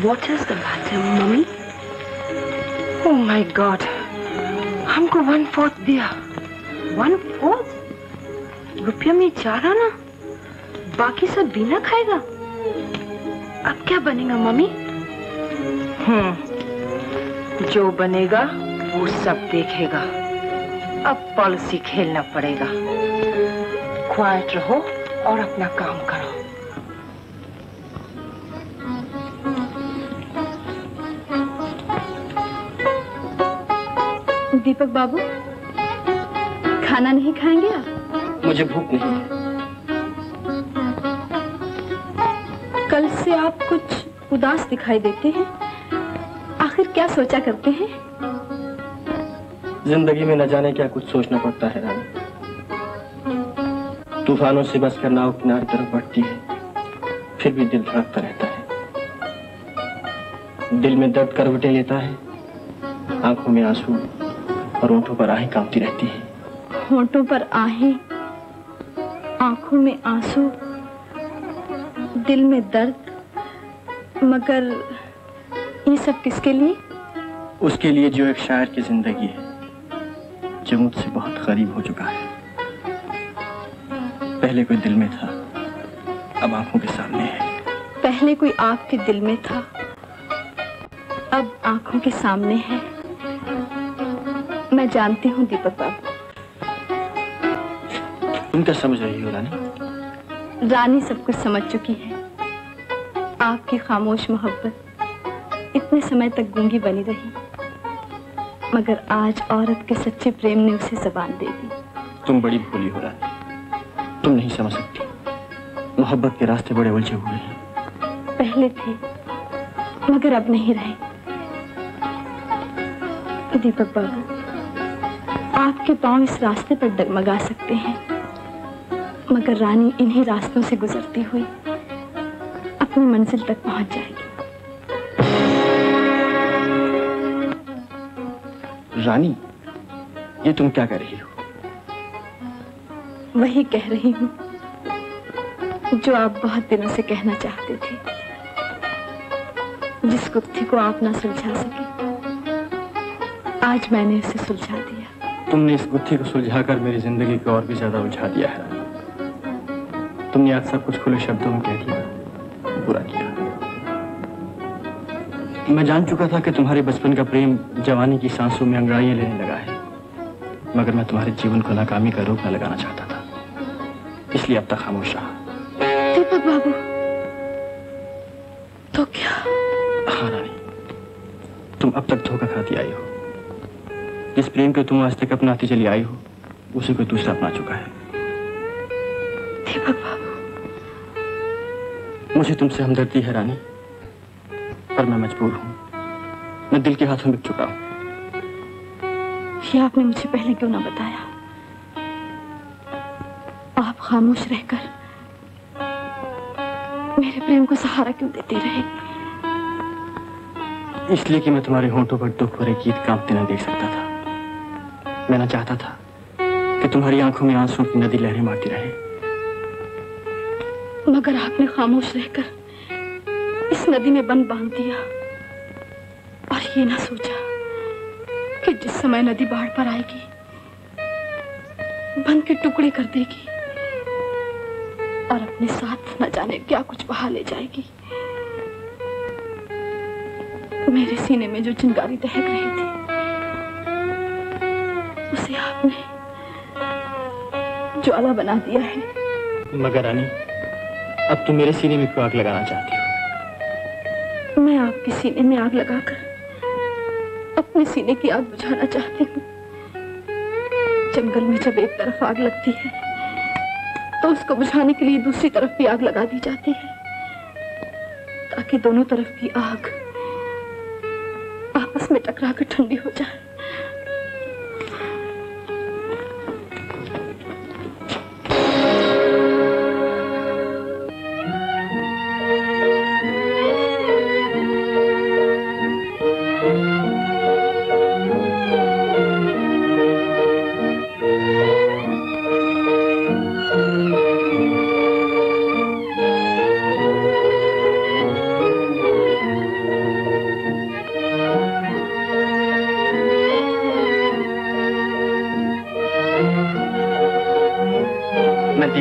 What is the matter, mummy? Oh my God, हमको 1/4 दिया। 1/4? रुपया में 4 आना, बाकी सब बीना खाएगा। अब क्या बनेगा मम्मी? जो बनेगा वो सब देखेगा। अब पॉलिसी खेलना पड़ेगा। क्वाइट रहो और अपना काम करो। दीपक बाबू, खाना नहीं खाएंगे आप? मुझे भूख नहीं है। कल से आप कुछ उदास दिखाई देते हैं। आखिर क्या सोचा करते हैं? जिंदगी में न जाने क्या कुछ सोचना पड़ता है रानी। तूफानों से बसकर नाव किनारे तरफ बढ़ती है, फिर भी दिल धड़कता रहता है। दिल में दर्द करवटें लेता है, आंखों में आंसू और होंठों पर आहें कांपती रहती है। होंठों पर आहें, आंखों में आंसू, दिल में दर्द, मगर ये सब किसके लिए? उसके लिए जो एक शायर की जिंदगी है, जो मुझसे बहुत करीब हो चुका है। पहले कोई दिल में था, अब आंखों के सामने है। पहले कोई आपके दिल में था, अब आंखों के सामने है। मैं जानती हूँ दीपक बाबू। तुम क्या समझ रही हो रानी? रानी सब कुछ समझ चुकी है। आपकी खामोश मोहब्बत इतने समय तक गूंगी बनी रही, मगर आज औरत के सच्चे प्रेम ने उसे जबान दे दी। तुम बड़ी भोली हो रानी, तुम नहीं समझ सकती। मोहब्बत के रास्ते बड़े उलझे हुए हैं। पहले थे, मगर अब नहीं रहे। दीपक बाबू, आपके पांव इस रास्ते पर डगमगा सकते हैं, मगर रानी इन्हीं रास्तों से गुजरती हुई अपनी मंजिल तक पहुंच जाएगी। रानी, ये तुम क्या कह रही हो? वही कह रही हूँ जो आप बहुत दिनों से कहना चाहते थे। जिस गुत्थी को आप ना सुलझा सके, आज मैंने उसे सुलझा दिया। तुमने इस गुत्थी को सुलझाकर मेरी जिंदगी को और भी ज्यादा उलझा दिया है। तुमने आज सब कुछ खुले शब्दों में कह दिया, बुरा किया। मैं जान चुका था कि तुम्हारे बचपन का प्रेम जवानी की सांसों में अंगड़ाइयां लेने लगा है, मगर मैं तुम्हारे जीवन को नाकामी का रोक न लगाना चाहता था, इसलिए अब तक खामोश रहा। दीपक बाबू, तो क्या? हाँ रानी, तुम अब तक धोखा खाती आई हो। जिस प्रेम को तुम आज तक अपनाती चली आई हो, उसे कोई दूसरा अपना चुका है। दीपक बाबू, मुझे तुमसे हमदर्दी है रानी, पर मैं मजबूर हूँ। मैं दिल के हाथों बिक चुका हूँ। ये आपने मुझे पहले क्यों ना बताया? आप खामोश रहकर मेरे प्रेम को सहारा क्यों देते रहे? इसलिए कि मैं तुम्हारे होंठों पर दुख भरे गीत कांपते न देख सकता था। मैं न चाहता था कि तुम्हारी आंखों में आंसू की नदी लहरें मारती रहे। मगर आपने खामोश रहकर इस नदी में बंद बांध दिया, और ये ना सोचा कि जिस समय नदी बाढ़ पर आएगी, बंद के टुकड़े कर देगी और अपने साथ न जाने क्या कुछ बहा ले जाएगी। मेरे सीने में जो चिंगारी दहक रही थी, उसे आपने ज्वाला बना दिया है। मगर रानी, अब तुम मेरे सीने में क्यों आग लगाना चाहती हो? मैं आपके सीने में आग लगाकर अपने सीने की आग बुझाना चाहती हूँ। जंगल में जब एक तरफ आग लगती है, तो उसको बुझाने के लिए दूसरी तरफ भी आग लगा दी जाती है, ताकि दोनों तरफ की आग आपस में टकराकर ठंडी हो जाए।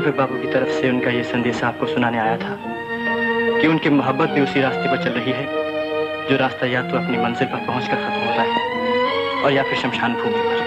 दीपक बाबू की तरफ से उनका ये संदेश आपको सुनाने आया था कि उनकी मोहब्बत भी उसी रास्ते पर चल रही है जो रास्ता या तो अपनी मंजिल पर पहुंचकर खत्म होता है और या फिर शमशान भूमि पर।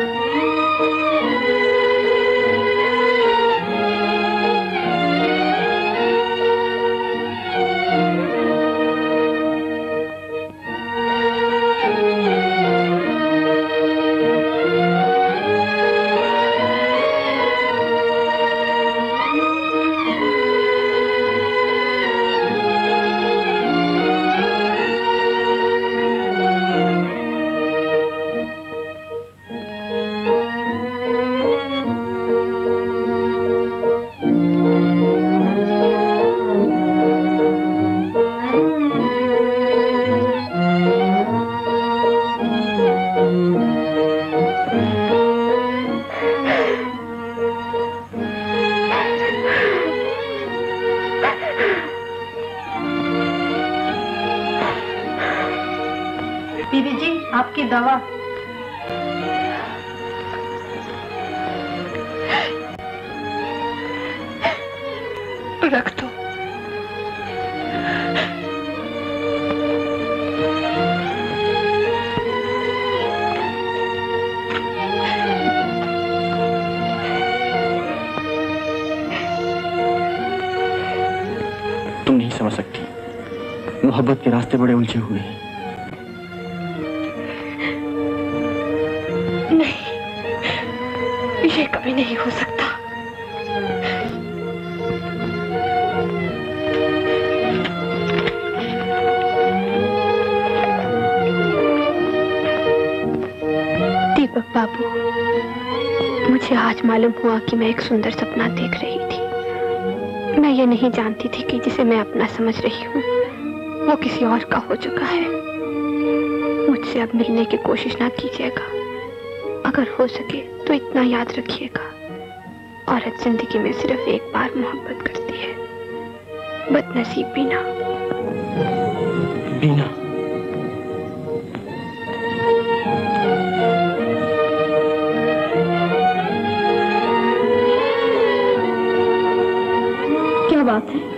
आपकी दवा। रख दो। तुम नहीं समझ सकती, मोहब्बत के रास्ते बड़े उलझे हुए हैं। ये कभी नहीं हो सकता। दीपक बाबू, मुझे आज मालूम हुआ कि मैं एक सुंदर सपना देख रही थी। मैं ये नहीं जानती थी कि जिसे मैं अपना समझ रही हूँ वो किसी और का हो चुका है। मुझसे अब मिलने की कोशिश ना कीजिएगा। अगर हो सके तो इतना याद रखिएगा, औरत जिंदगी में सिर्फ एक बार मोहब्बत करती है। बदनसीब बीना। बीना, क्या बात है?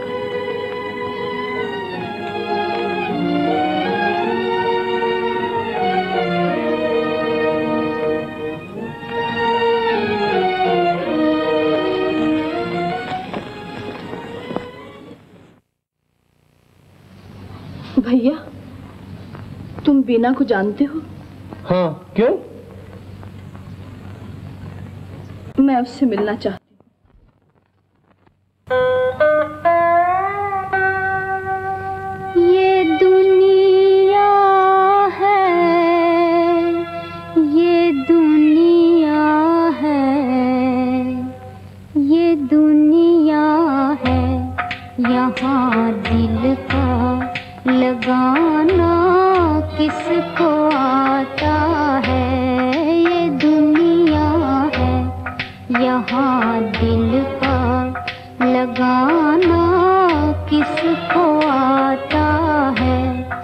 भैया, तुम बीना को जानते हो? हाँ, क्यों? मैं उससे मिलना चाहती हूँ। ये दुनिया है, ये दुनिया है, ये दुनिया है, यहाँ दिल का लगाना किसको आता है। ये दुनिया है, यहाँ दिल का लगाना किसको आता है।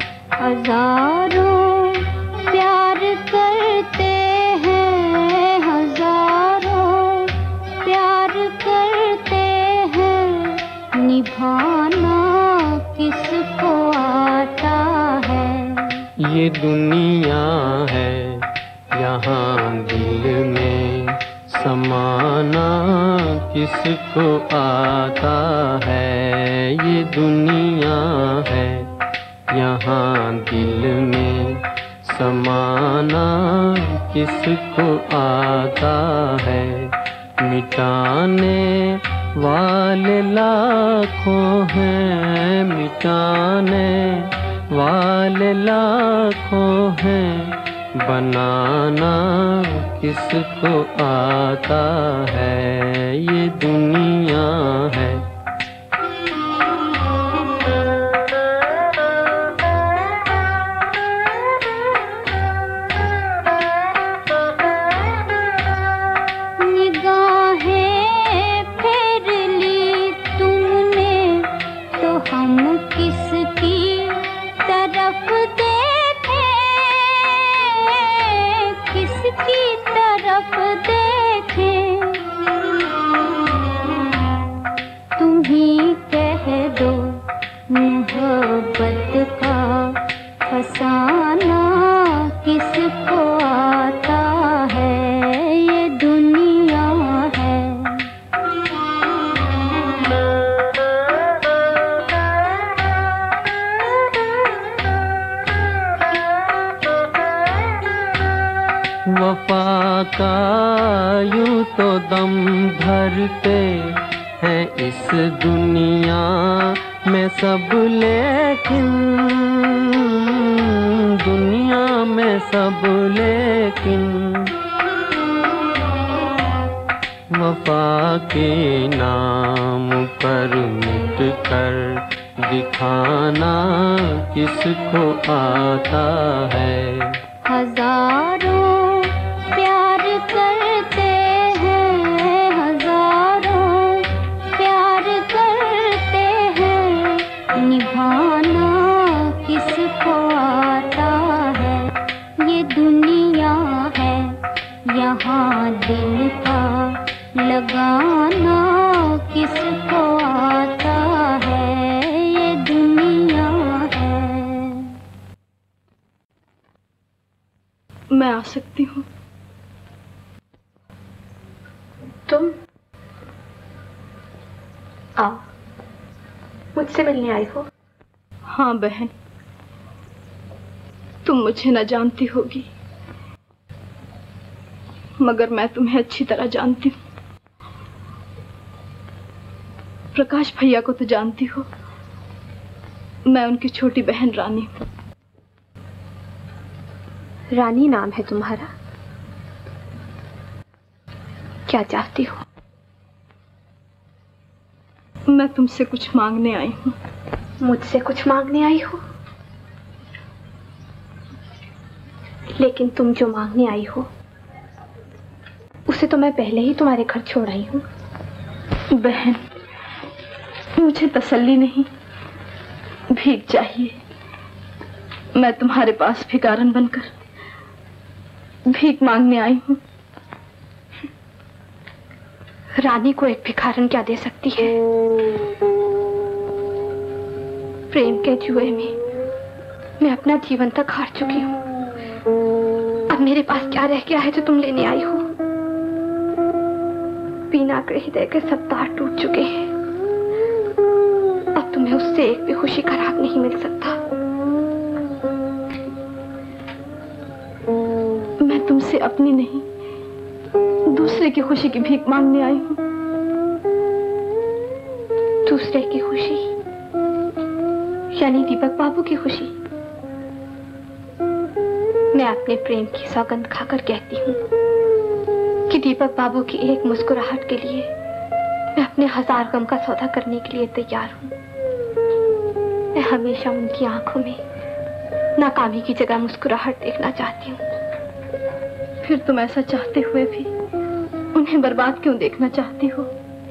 हजारों प्यार करते हैं, हजारों प्यार करते हैं, निभाना किसको आता है। ये दुनिया है, यहाँ दिल में समाना किसको आता है। ये दुनिया है, यहाँ दिल में समाना किसको आता है। मिटाने वाले लाखों हैं, मिटाने वाले लाखों हैं, बनाना किसको आता है। ये दुनिया है। तो दम भरते हैं इस दुनिया में सब, लेकिन दुनिया में सब लेकिन वफा के नाम पर मिट कर दिखाना किसको आता है। हजारों प्यार करते हैं, हजारों प्यार करते हैं, निभाना किसको आता है। ये दुनिया है यहाँ दिल का लगाना किसको आता है। ये दुनिया है। मैं आ सकती हूँ? तुम आओ, मुझसे मिलने आई हो? हाँ बहन, तुम मुझे न जानती होगी मगर मैं तुम्हें अच्छी तरह जानती हूँ। प्रकाश भैया को तो जानती हो, मैं उनकी छोटी बहन रानी हूँ। रानी नाम है तुम्हारा? क्या चाहती हो? मैं तुमसे कुछ मांगने आई हूँ। मुझसे कुछ मांगने आई हो? लेकिन तुम जो मांगने आई हो उसे तो मैं पहले ही तुम्हारे घर छोड़ आई हूँ। बहन, मुझे तसल्ली नहीं, भीख चाहिए। मैं तुम्हारे पास भिखारन बनकर भीख मांगने आई हूँ। रानी को एक भिखारन क्या दे सकती है? प्रेम के जुए में मैं अपना जीवन तक हार चुकी हूँ। अब मेरे पास क्या रह गया है जो तुम लेने आई हो? बिना के हृदय के सब तार टूट चुके हैं। अब तुम्हें उससे एक भी खुशी का राग नहीं मिल सकता। मैं तुमसे अपनी नहीं, दूसरे की खुशी की भीख मांगने आई हूँ। दूसरे की खुशी यानी दीपक बाबू की खुशी? मैं अपने प्रेम की सौगंध खाकर कहती हूँ कि दीपक बाबू की एक मुस्कुराहट के लिए मैं अपने 1000 गम का सौदा करने के लिए तैयार हूँ। मैं हमेशा उनकी आंखों में नाकामी की जगह मुस्कुराहट देखना चाहती हूँ। फिर तुम ऐसा चाहते हुए भी उन्हें बर्बाद क्यों देखना चाहती हो?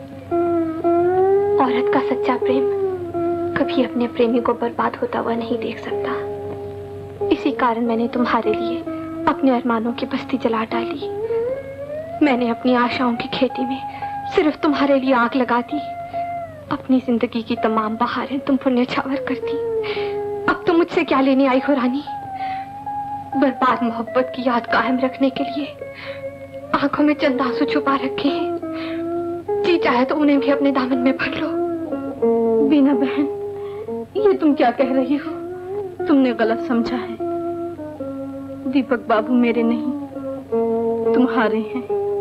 औरत का सच्चा प्रेम कभी अपने प्रेमी को बर्बाद होता हुआ नहीं देख सकता। इसी कारण मैंने तुम्हारे लिए अपने अरमानों की बस्ती जला डाली। मैंने अपनी आशाओं की खेती में सिर्फ तुम्हारे लिए आग लगा दी। अपनी जिंदगी की तमाम बहारें तुम पर न्यौछावर कर दी। अब तुम मुझसे क्या लेने आई हो रानी? बर्बाद मोहब्बत की याद कायम रखने के लिए आंखों में चंद आंसू छुपा रखे हैं। जी चाहे तो उन्हें भी अपने दामन में भर लो। बीना बहन, ये तुम क्या कह रही हो? तुमने गलत समझा है। दीपक बाबू मेरे नहीं, तुम्हारे हैं।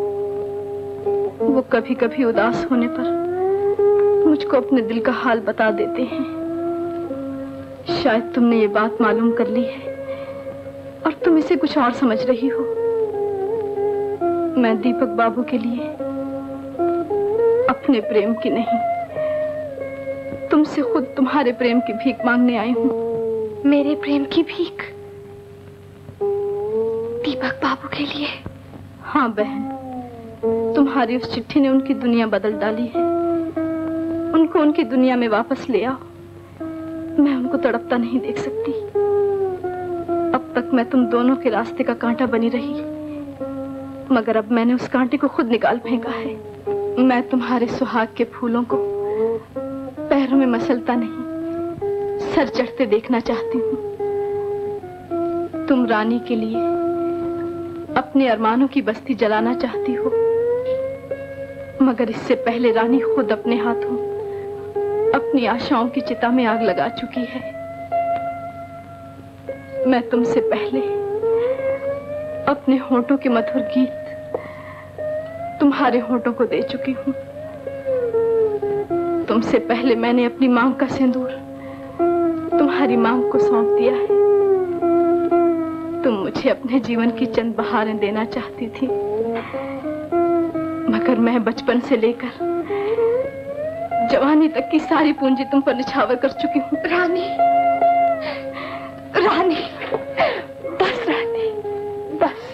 वो कभी कभी उदास होने पर मुझको अपने दिल का हाल बता देते हैं। शायद तुमने ये बात मालूम कर ली है और तुम इसे कुछ और समझ रही हो। मैं दीपक बाबू के लिए अपने प्रेम की नहीं, तुमसे खुद तुम्हारे प्रेम की भीख मांगने आई हूँ। मेरे प्रेम की भीख? दीपक बाबू के लिए? हाँ बहन, तुम्हारी उस चिट्ठी ने उनकी दुनिया बदल डाली है। उनको उनकी दुनिया में वापस ले आओ। मैं उनको तड़पता नहीं देख सकती। अब तक मैं तुम दोनों के रास्ते का कांटा बनी रही, मगर अब मैंने उस कांटे को खुद निकाल फेंका है। मैं तुम्हारे सुहाग के फूलों को पैरों में मसलता नहीं, सर चढ़ते देखना चाहती हूँ। तुम रानी के लिए अपने अरमानों की बस्ती जलाना चाहती हो, मगर इससे पहले रानी खुद अपने हाथों अपनी आशाओं की चिता में आग लगा चुकी है। मैं तुमसे पहले अपने होठों के मधुर गीत तुम्हारे होठों को दे चुकी हूँ। तुमसे पहले मैंने अपनी मांग का सिंदूर तुम्हारी मांग को सौंप दिया है। तुम मुझे अपने जीवन की चंद बहारें देना चाहती थी, मगर मैं बचपन से लेकर जवानी तक की सारी पूंजी तुम पर निछावर कर चुकी हूँ। रानी, रानी, बस रानी, बस।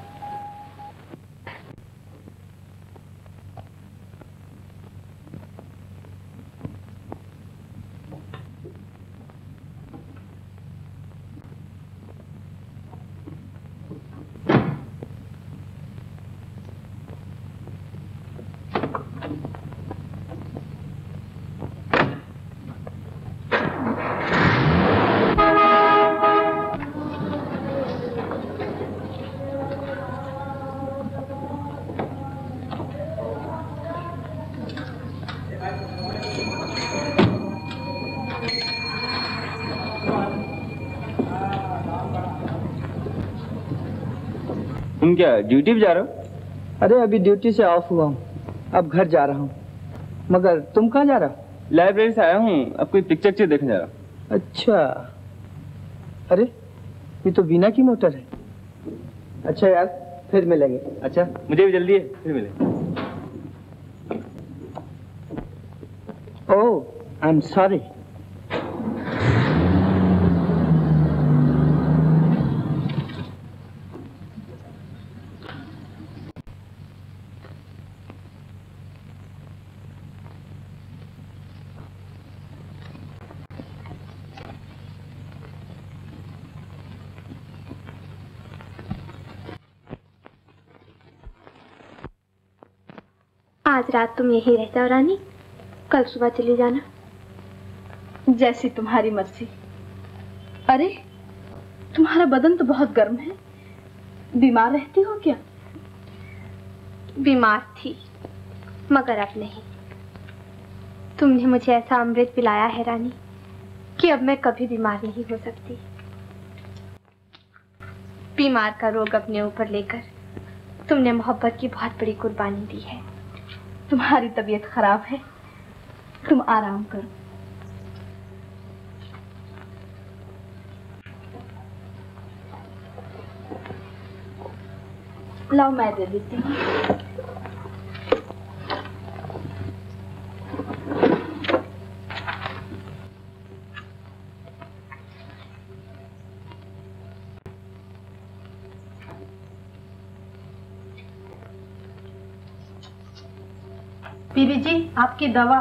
तुम क्या ड्यूटी पे जा रहे हो? अरे अभी ड्यूटी से ऑफ हुआ हूँ, अब घर जा रहा हूँ। मगर तुम कहाँ जा रहा हो? लाइब्रेरी से आया हूँ, अब कोई पिक्चर देखने जा रहा हूँ। अच्छा, अरे ये तो बीना की मोटर है। अच्छा यार, फिर मिलेंगे। अच्छा, मुझे भी जल्दी है, फिर मिलेंगे। Oh, I am sorry. आज रात तुम यहीं रह जाओ रानी, कल सुबह चली जाना। जैसी तुम्हारी मर्जी। अरे तुम्हारा बदन तो बहुत गर्म है, बीमार रहती हो क्या? बीमार थी, मगर अब नहीं। तुमने मुझे ऐसा अमृत पिलाया है रानी कि अब मैं कभी बीमार नहीं हो सकती। बीमार का रोग अपने ऊपर लेकर तुमने मोहब्बत की बहुत बड़ी कुर्बानी दी है। तुम्हारी तबीयत खराब है, तुम आराम करो। लाओ मैं दे देती हूँ। बीबी जी, आपकी दवा।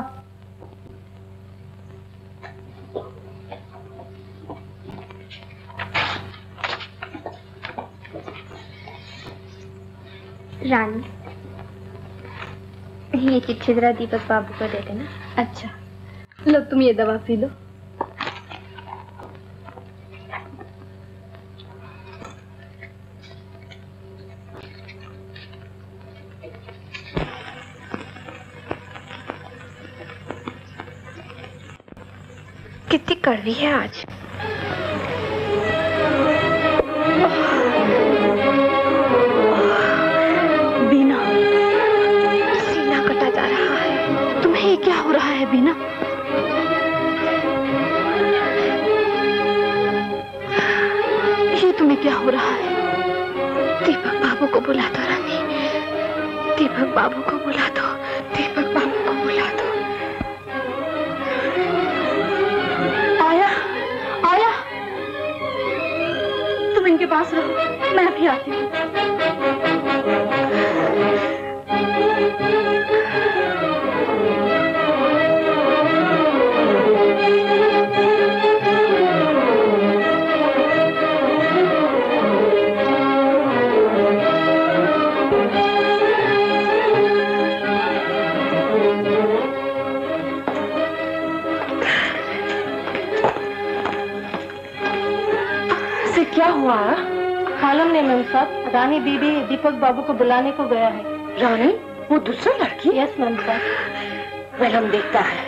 रानी, ये चिट्ठी जरा दीपक बाबू को दे देना। अच्छा, लो तुम ये दवा पी लो। कितनी कड़वी है आज। बीना, सीना कटा जा रहा है। तुम्हें ये क्या हो रहा है बीना? ये तुम्हें क्या हो रहा है? दीपक बाबू को बुला दो रानी, दीपक बाबू को बुला दो, दीपक बाबू को बुला दो। इनके पास रहो, मैं भी आती हूँ। क्या हुआ? मालूम नहीं मैम साहब, रानी बीबी दीपक बाबू को बुलाने को गया है। रानी? वो दूसरा लड़की? यस मैम साहब। वेल, हम देखता है।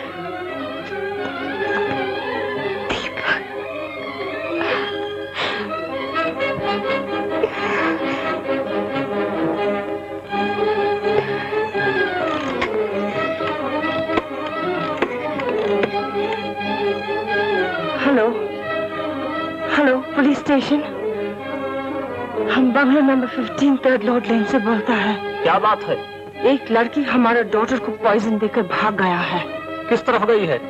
Hello hello, police station. हम बंगला नंबर 15 3rd रोड लेन से बोलता है। क्या बात है? एक लड़की हमारे डॉटर को पॉइजन देकर भाग गया है। किस तरफ गई है?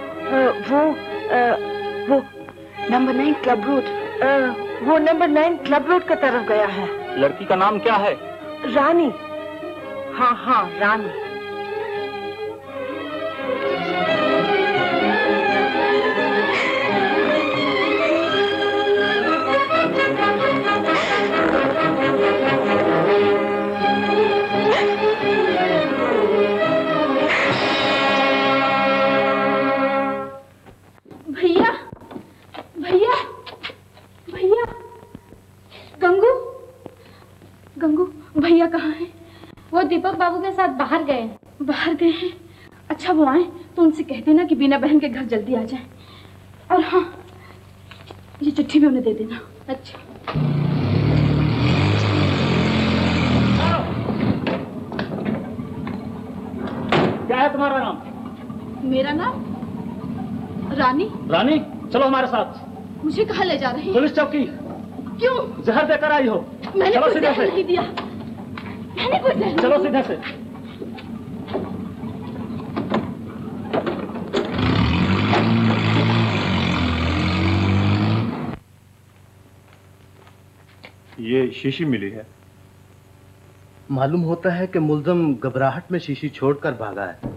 वो नंबर 9 क्लब रोड, वो नंबर 9 क्लब रोड की तरफ गया है। लड़की का नाम क्या है? रानी। हाँ रानी। भैया भैया भैया, गंगू गंगू भैया कहाँ हैं? वो दीपक बाबू के साथ बाहर गए। बाहर गए हैं? अच्छा, वो आए तो उनसे कह देना कि बीना बहन के घर जल्दी आ जाए। और हाँ, ये चिट्ठी भी उन्हें दे देना। अच्छा। क्या है तुम्हारा नाम? मेरा नाम रानी। रानी, चलो हमारे साथ। मुझे कहाँ ले जा रहे हैं? पुलिस चौकी। क्यों? जहर देकर आई हो। मैंने चलो कुछ सीधे जहर से। नहीं दिया। मैंने कुछ जहर चलो नहीं सीधे से। ये शीशी मिली है। मालूम होता है कि मुल्जम घबराहट में शीशी छोड़कर भागा है।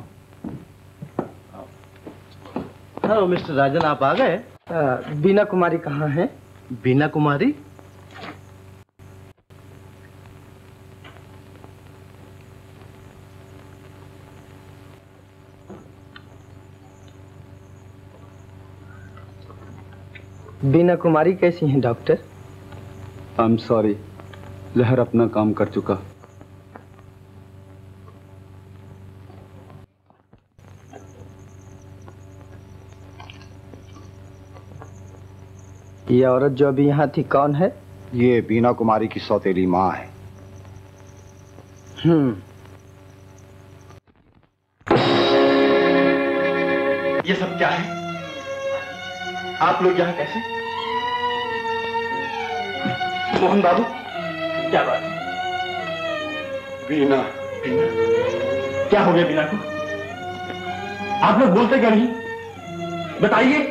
हेलो मिस्टर राजन, आप आ गए? बीना कुमारी कहाँ है? बीना कुमारी? बीना कुमारी कैसी हैं डॉक्टर? आई एम सॉरी, जहर अपना काम कर चुका। ये औरत जो अभी यहाँ थी कौन है? ये बीना कुमारी की सौतेली माँ है। ये सब क्या है? आप लोग यहाँ कैसे? मोहन बाबू, क्या बात है? बीना। बीना, क्या हो गया बीना को? आप लोग बोलते क्यों नहीं? बताइए।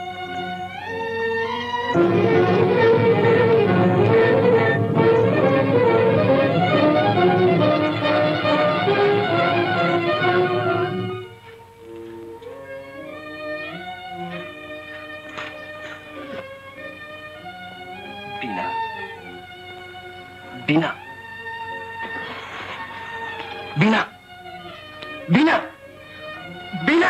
बीना, बीना, बीना, बीना।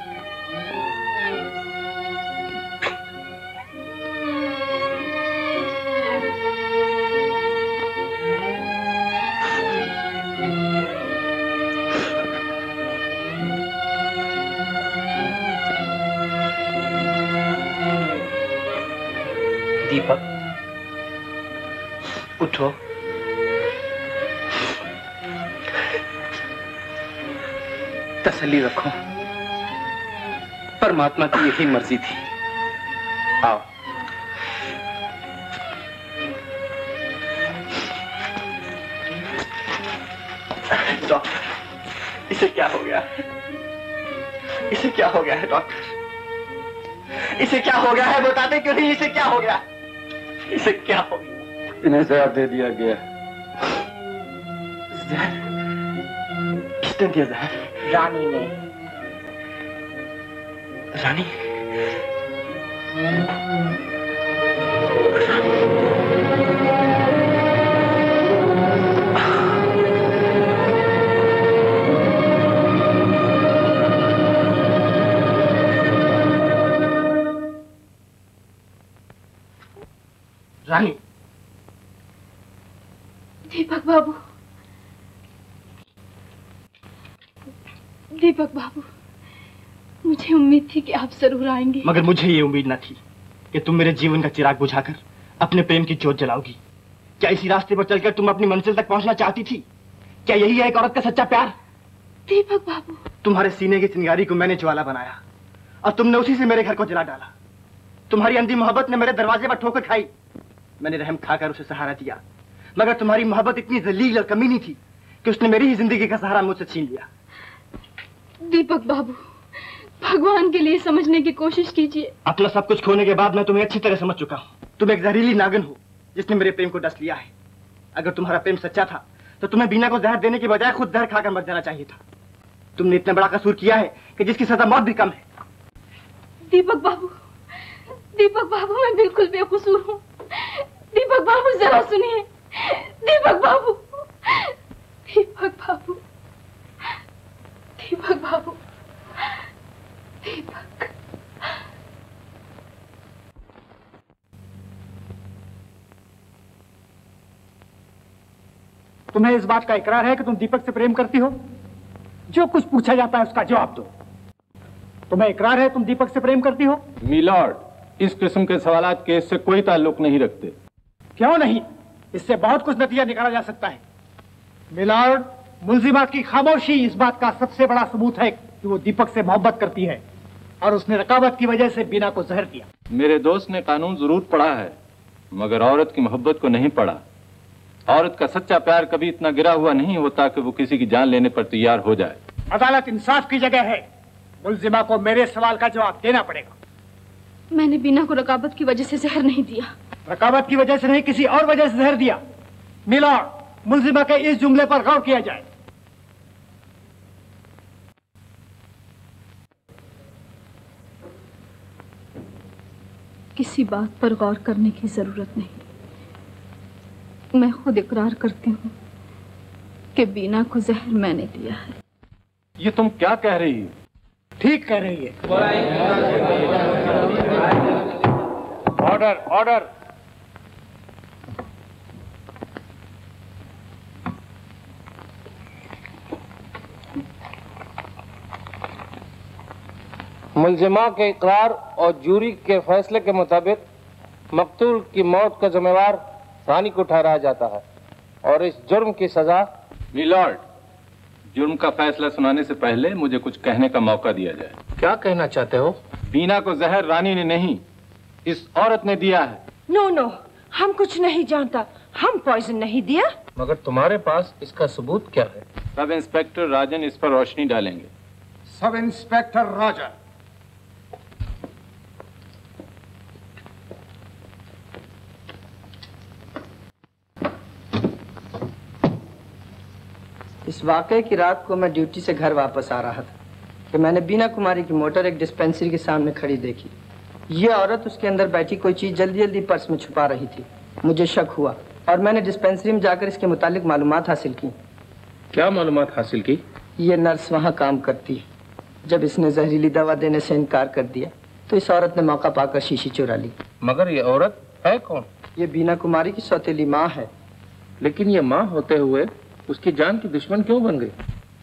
दीपक, उठो। तसल्ली रखो, परमात्मा की यही मर्जी थी। आओ। डॉक्टर, इसे क्या हो गया? इसे क्या हो गया है डॉक्टर? इसे क्या हो गया है? बताते क्यों नहीं? इसे क्या हो गया? इसे क्या हो गया? इन्हें जहर दे दिया गया। जहर? किसने दिया जहर? रानी ने। रानी? रानी? दीपक बाबू, दीपक बाबू, मुझे उम्मीद थी कि आप जरूर आएंगे। मगर मुझे ये उम्मीद न थी कि तुम मेरे जीवन का चिराग बुझाकर अपने प्रेम की ज्योत जलाओगी। क्या इसी रास्ते पर चलकर तुम अपनी मंजिल तक पहुंचना चाहती थी? क्या यही है एक औरत का सच्चा प्यार? दीपक बाबू, तुम्हारे सीने की चिंगारी को मैंने ज्वाला बनाया और तुमने उसी से मेरे घर को जला डाला। तुम्हारी अंधी मोहब्बत ने मेरे दरवाजे पर ठोकर खाई। मैंने रहम खाकर उसे सहारा दिया, मगर तुम्हारी मोहब्बत इतनी जलील और कमीनी थी कि उसने मेरी ही जिंदगी का सहारा मुझसे छीन लिया। दीपक बाबू, भगवान के लिए समझने की कोशिश कीजिए। अपना सब कुछ खोने के बाद मैं तुम्हें अच्छी तरह समझ चुका हूँ। तुम एक जहरीली नागिन हो जिसने मेरे प्रेम को डस लिया है। अगर तुम्हारा प्रेम सच्चा था तो तुम्हें बीना को जहर देने के बजाय खुद जहर खाकर मर जाना चाहिए था। तुमने इतना बड़ा कसूर किया है कि जिसकी सजा मौत भी कम है। दीपक बाबू, मैं बिल्कुल बेकसूर हूँ। दीपक बाबू जरा सुनिए। दीपक बाबू, दीपक बाबू, दीपक बाबू, दीपक। तुम्हें इस बात का इकरार है कि तुम दीपक से प्रेम करती हो? जो कुछ पूछा जाता है उसका जवाब दो। तुम्हें इकरार है तुम दीपक से प्रेम करती हो? मिलॉर्ड, इस किस्म के सवालात केस से कोई ताल्लुक नहीं रखते। क्यों नहीं? इससे बहुत कुछ नतीजा निकाला जा सकता है। मिलॉर्ड, मुलजिमा की खामोशी इस बात का सबसे बड़ा सबूत है कि वो दीपक से मोहब्बत करती है और उसने रकाबत की वजह से बीना को जहर दिया। मेरे दोस्त ने कानून जरूर पढ़ा है, मगर औरत की मोहब्बत को नहीं पढ़ा। औरत का सच्चा प्यार कभी इतना गिरा हुआ नहीं होता कि वो किसी की जान लेने पर तैयार हो जाए। अदालत इंसाफ की जगह है। मुलजिमा को मेरे सवाल का जवाब देना पड़ेगा। मैंने बीना को रकाबत की वजह से जहर नहीं दिया। रकाबत की वजह से नहीं, किसी और वजह से जहर दिया। मिलॉर्ड, मुलजिमा के इस जुमले पर गौर किया जाए। किसी बात पर गौर करने की जरूरत नहीं। मैं खुद इकरार करती हूँ कि बीना को जहर मैंने दिया है। ये तुम क्या कह रही हो? ठीक कह रही है। Order, order. मुलजिमा के इकरार और जूरी के फैसले के मुताबिक मकतूल की मौत का जिम्मेवार रानी को ठहराया जाता है और इस जुर्म की सजा। मिलॉर्ड, जुर्म का फैसला सुनाने से पहले मुझे कुछ कहने का मौका दिया जाए। क्या कहना चाहते हो? बीना को जहर रानी ने नहीं, इस औरत ने दिया है। नो नो, हम कुछ नहीं जानता। हम पॉइजन नहीं दिया। मगर तुम्हारे पास इसका सबूत क्या है? सब इंस्पेक्टर राजन इस पर रोशनी डालेंगे। सब इंस्पेक्टर राजन। इस वाकये की रात को मैं ड्यूटी से घर वापस आ रहा था कि मैंने बीना कुमारी की मोटर एक डिस्पेंसरी के सामने खड़ी देखी। ये औरत उसके अंदर बैठी कोई चीज जल्दी जल्दी पर्स में छुपा रही थी। मुझे शक हुआ और मैंने डिस्पेंसरी में जाकर इसके मुतालिक मालूमात हासिल की। क्या मालूमात हासिल की? ये नर्स वहाँ काम करती है। जब इसने जहरीली दवा देने से इनकार कर दिया तो इस औरत ने मौका पाकर शीशी चुरा ली। मगर ये औरत है कौन? ये बीना कुमारी की सौतेली माँ है। लेकिन ये माँ होते हुए उसकी जान की दुश्मन क्यों बन गई?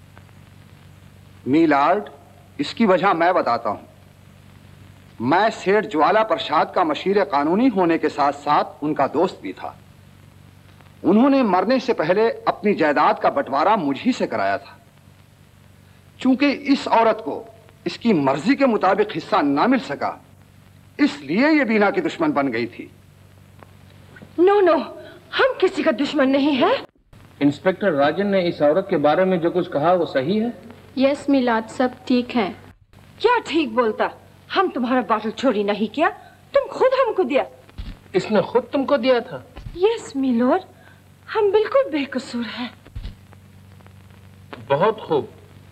मिलॉर्ड, इसकी वजह मैं बताता हूं। मैं सेठ ज्वाला प्रसाद का मशीर कानूनी होने के साथ साथ उनका दोस्त भी था। उन्होंने मरने से पहले अपनी जायदाद का बंटवारा मुझी से कराया था। चूंकि इस औरत को इसकी मर्जी के मुताबिक हिस्सा ना मिल सका, इसलिए ये बीना की दुश्मन बन गई थी। नो नो, हम किसी का दुश्मन नहीं है। इंस्पेक्टर राजन ने इस औरत के बारे में जो कुछ कहा वो सही है? यस मिलाद, सब ठीक है। क्या ठीक बोलता? हम तुम्हारा बॉटल चोरी नहीं किया, तुम खुद हमको दिया। इसने खुद तुमको दिया था? यस मिलोर, हम बिल्कुल बेकसूर हैं। बहुत खूब।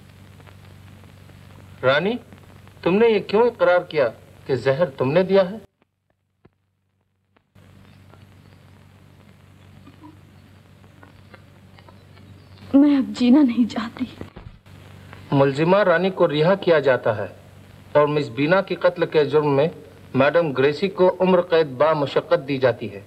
रानी, तुमने ये क्यों इकरार किया कि जहर तुमने दिया है? मैं अब जीना नहीं चाहती। मुलजिमा रानी को रिहा किया जाता है और मिस बीना के कत्ल के जुर्म में मैडम ग्रेसी को उम्र कैद बा मुशक्कत दी जाती है।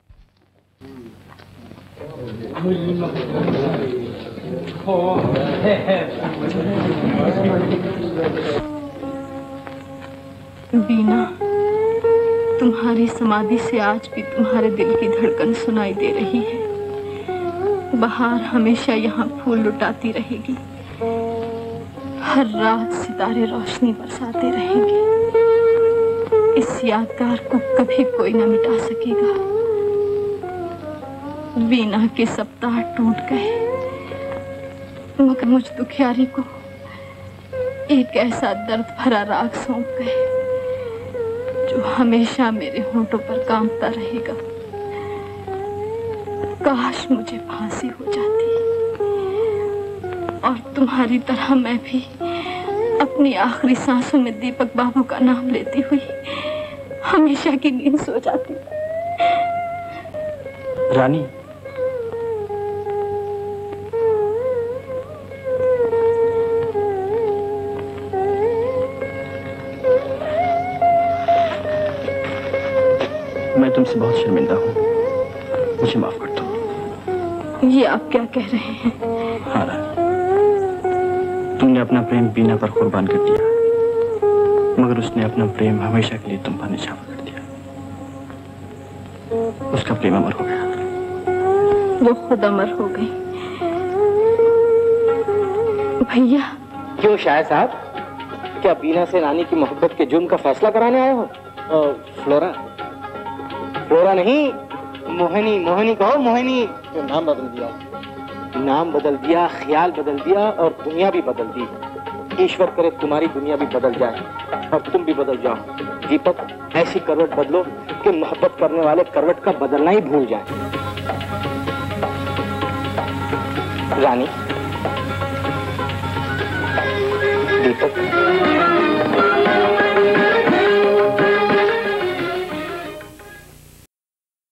बीना, तुम्हारी समाधि से आज भी तुम्हारे दिल की धड़कन सुनाई दे रही है। बहार हमेशा यहाँ फूल लुटाती रहेगी, हर रात सितारे रोशनी बरसाते रहेंगे। इस यादगार को कभी कोई न मिटा सकेगा। वीणा के सप्ताह टूट गए, मगर मुझ दुखियारी को एक ऐसा दर्द भरा राग सौंप गए जो हमेशा मेरे होंठों पर कांपता रहेगा। काश मुझे फांसी हो जाती और तुम्हारी तरह मैं भी अपनी आखिरी सांसों में दीपक बाबू का नाम लेती हुई हमेशा की नींद सो जाती। रानी, मैं तुमसे बहुत शर्मिंदा हूँ, मुझे माफ कर दो। ये आप क्या कह रहे हैं? हाँ रानी, तुमने अपना प्रेम बीना पर कुर्बान कर दिया, मगर उसने अपना प्रेम हमेशा के लिए तुम पर निछावर कर दिया। उसका प्रेम अमर हो गया। वो खुद अमर हो गई। भैया। क्यों शायर साहब, क्या बीना से रानी की मोहब्बत के जुर्म का फैसला कराने आए हो? फ्लोरा? फ्लोरा नहीं, मोहिनी। मोहिनी कहो, मोहिनी। तो नाम बदल दिया। नाम बदल दिया, ख्याल बदल दिया और दुनिया भी बदल दी। ईश्वर करे तुम्हारी दुनिया भी बदल जाए और तुम भी बदल जाओ। दीपक, ऐसी करवट बदलो कि मोहब्बत करने वाले करवट का बदलना ही भूल जाए। रानी, दीपक,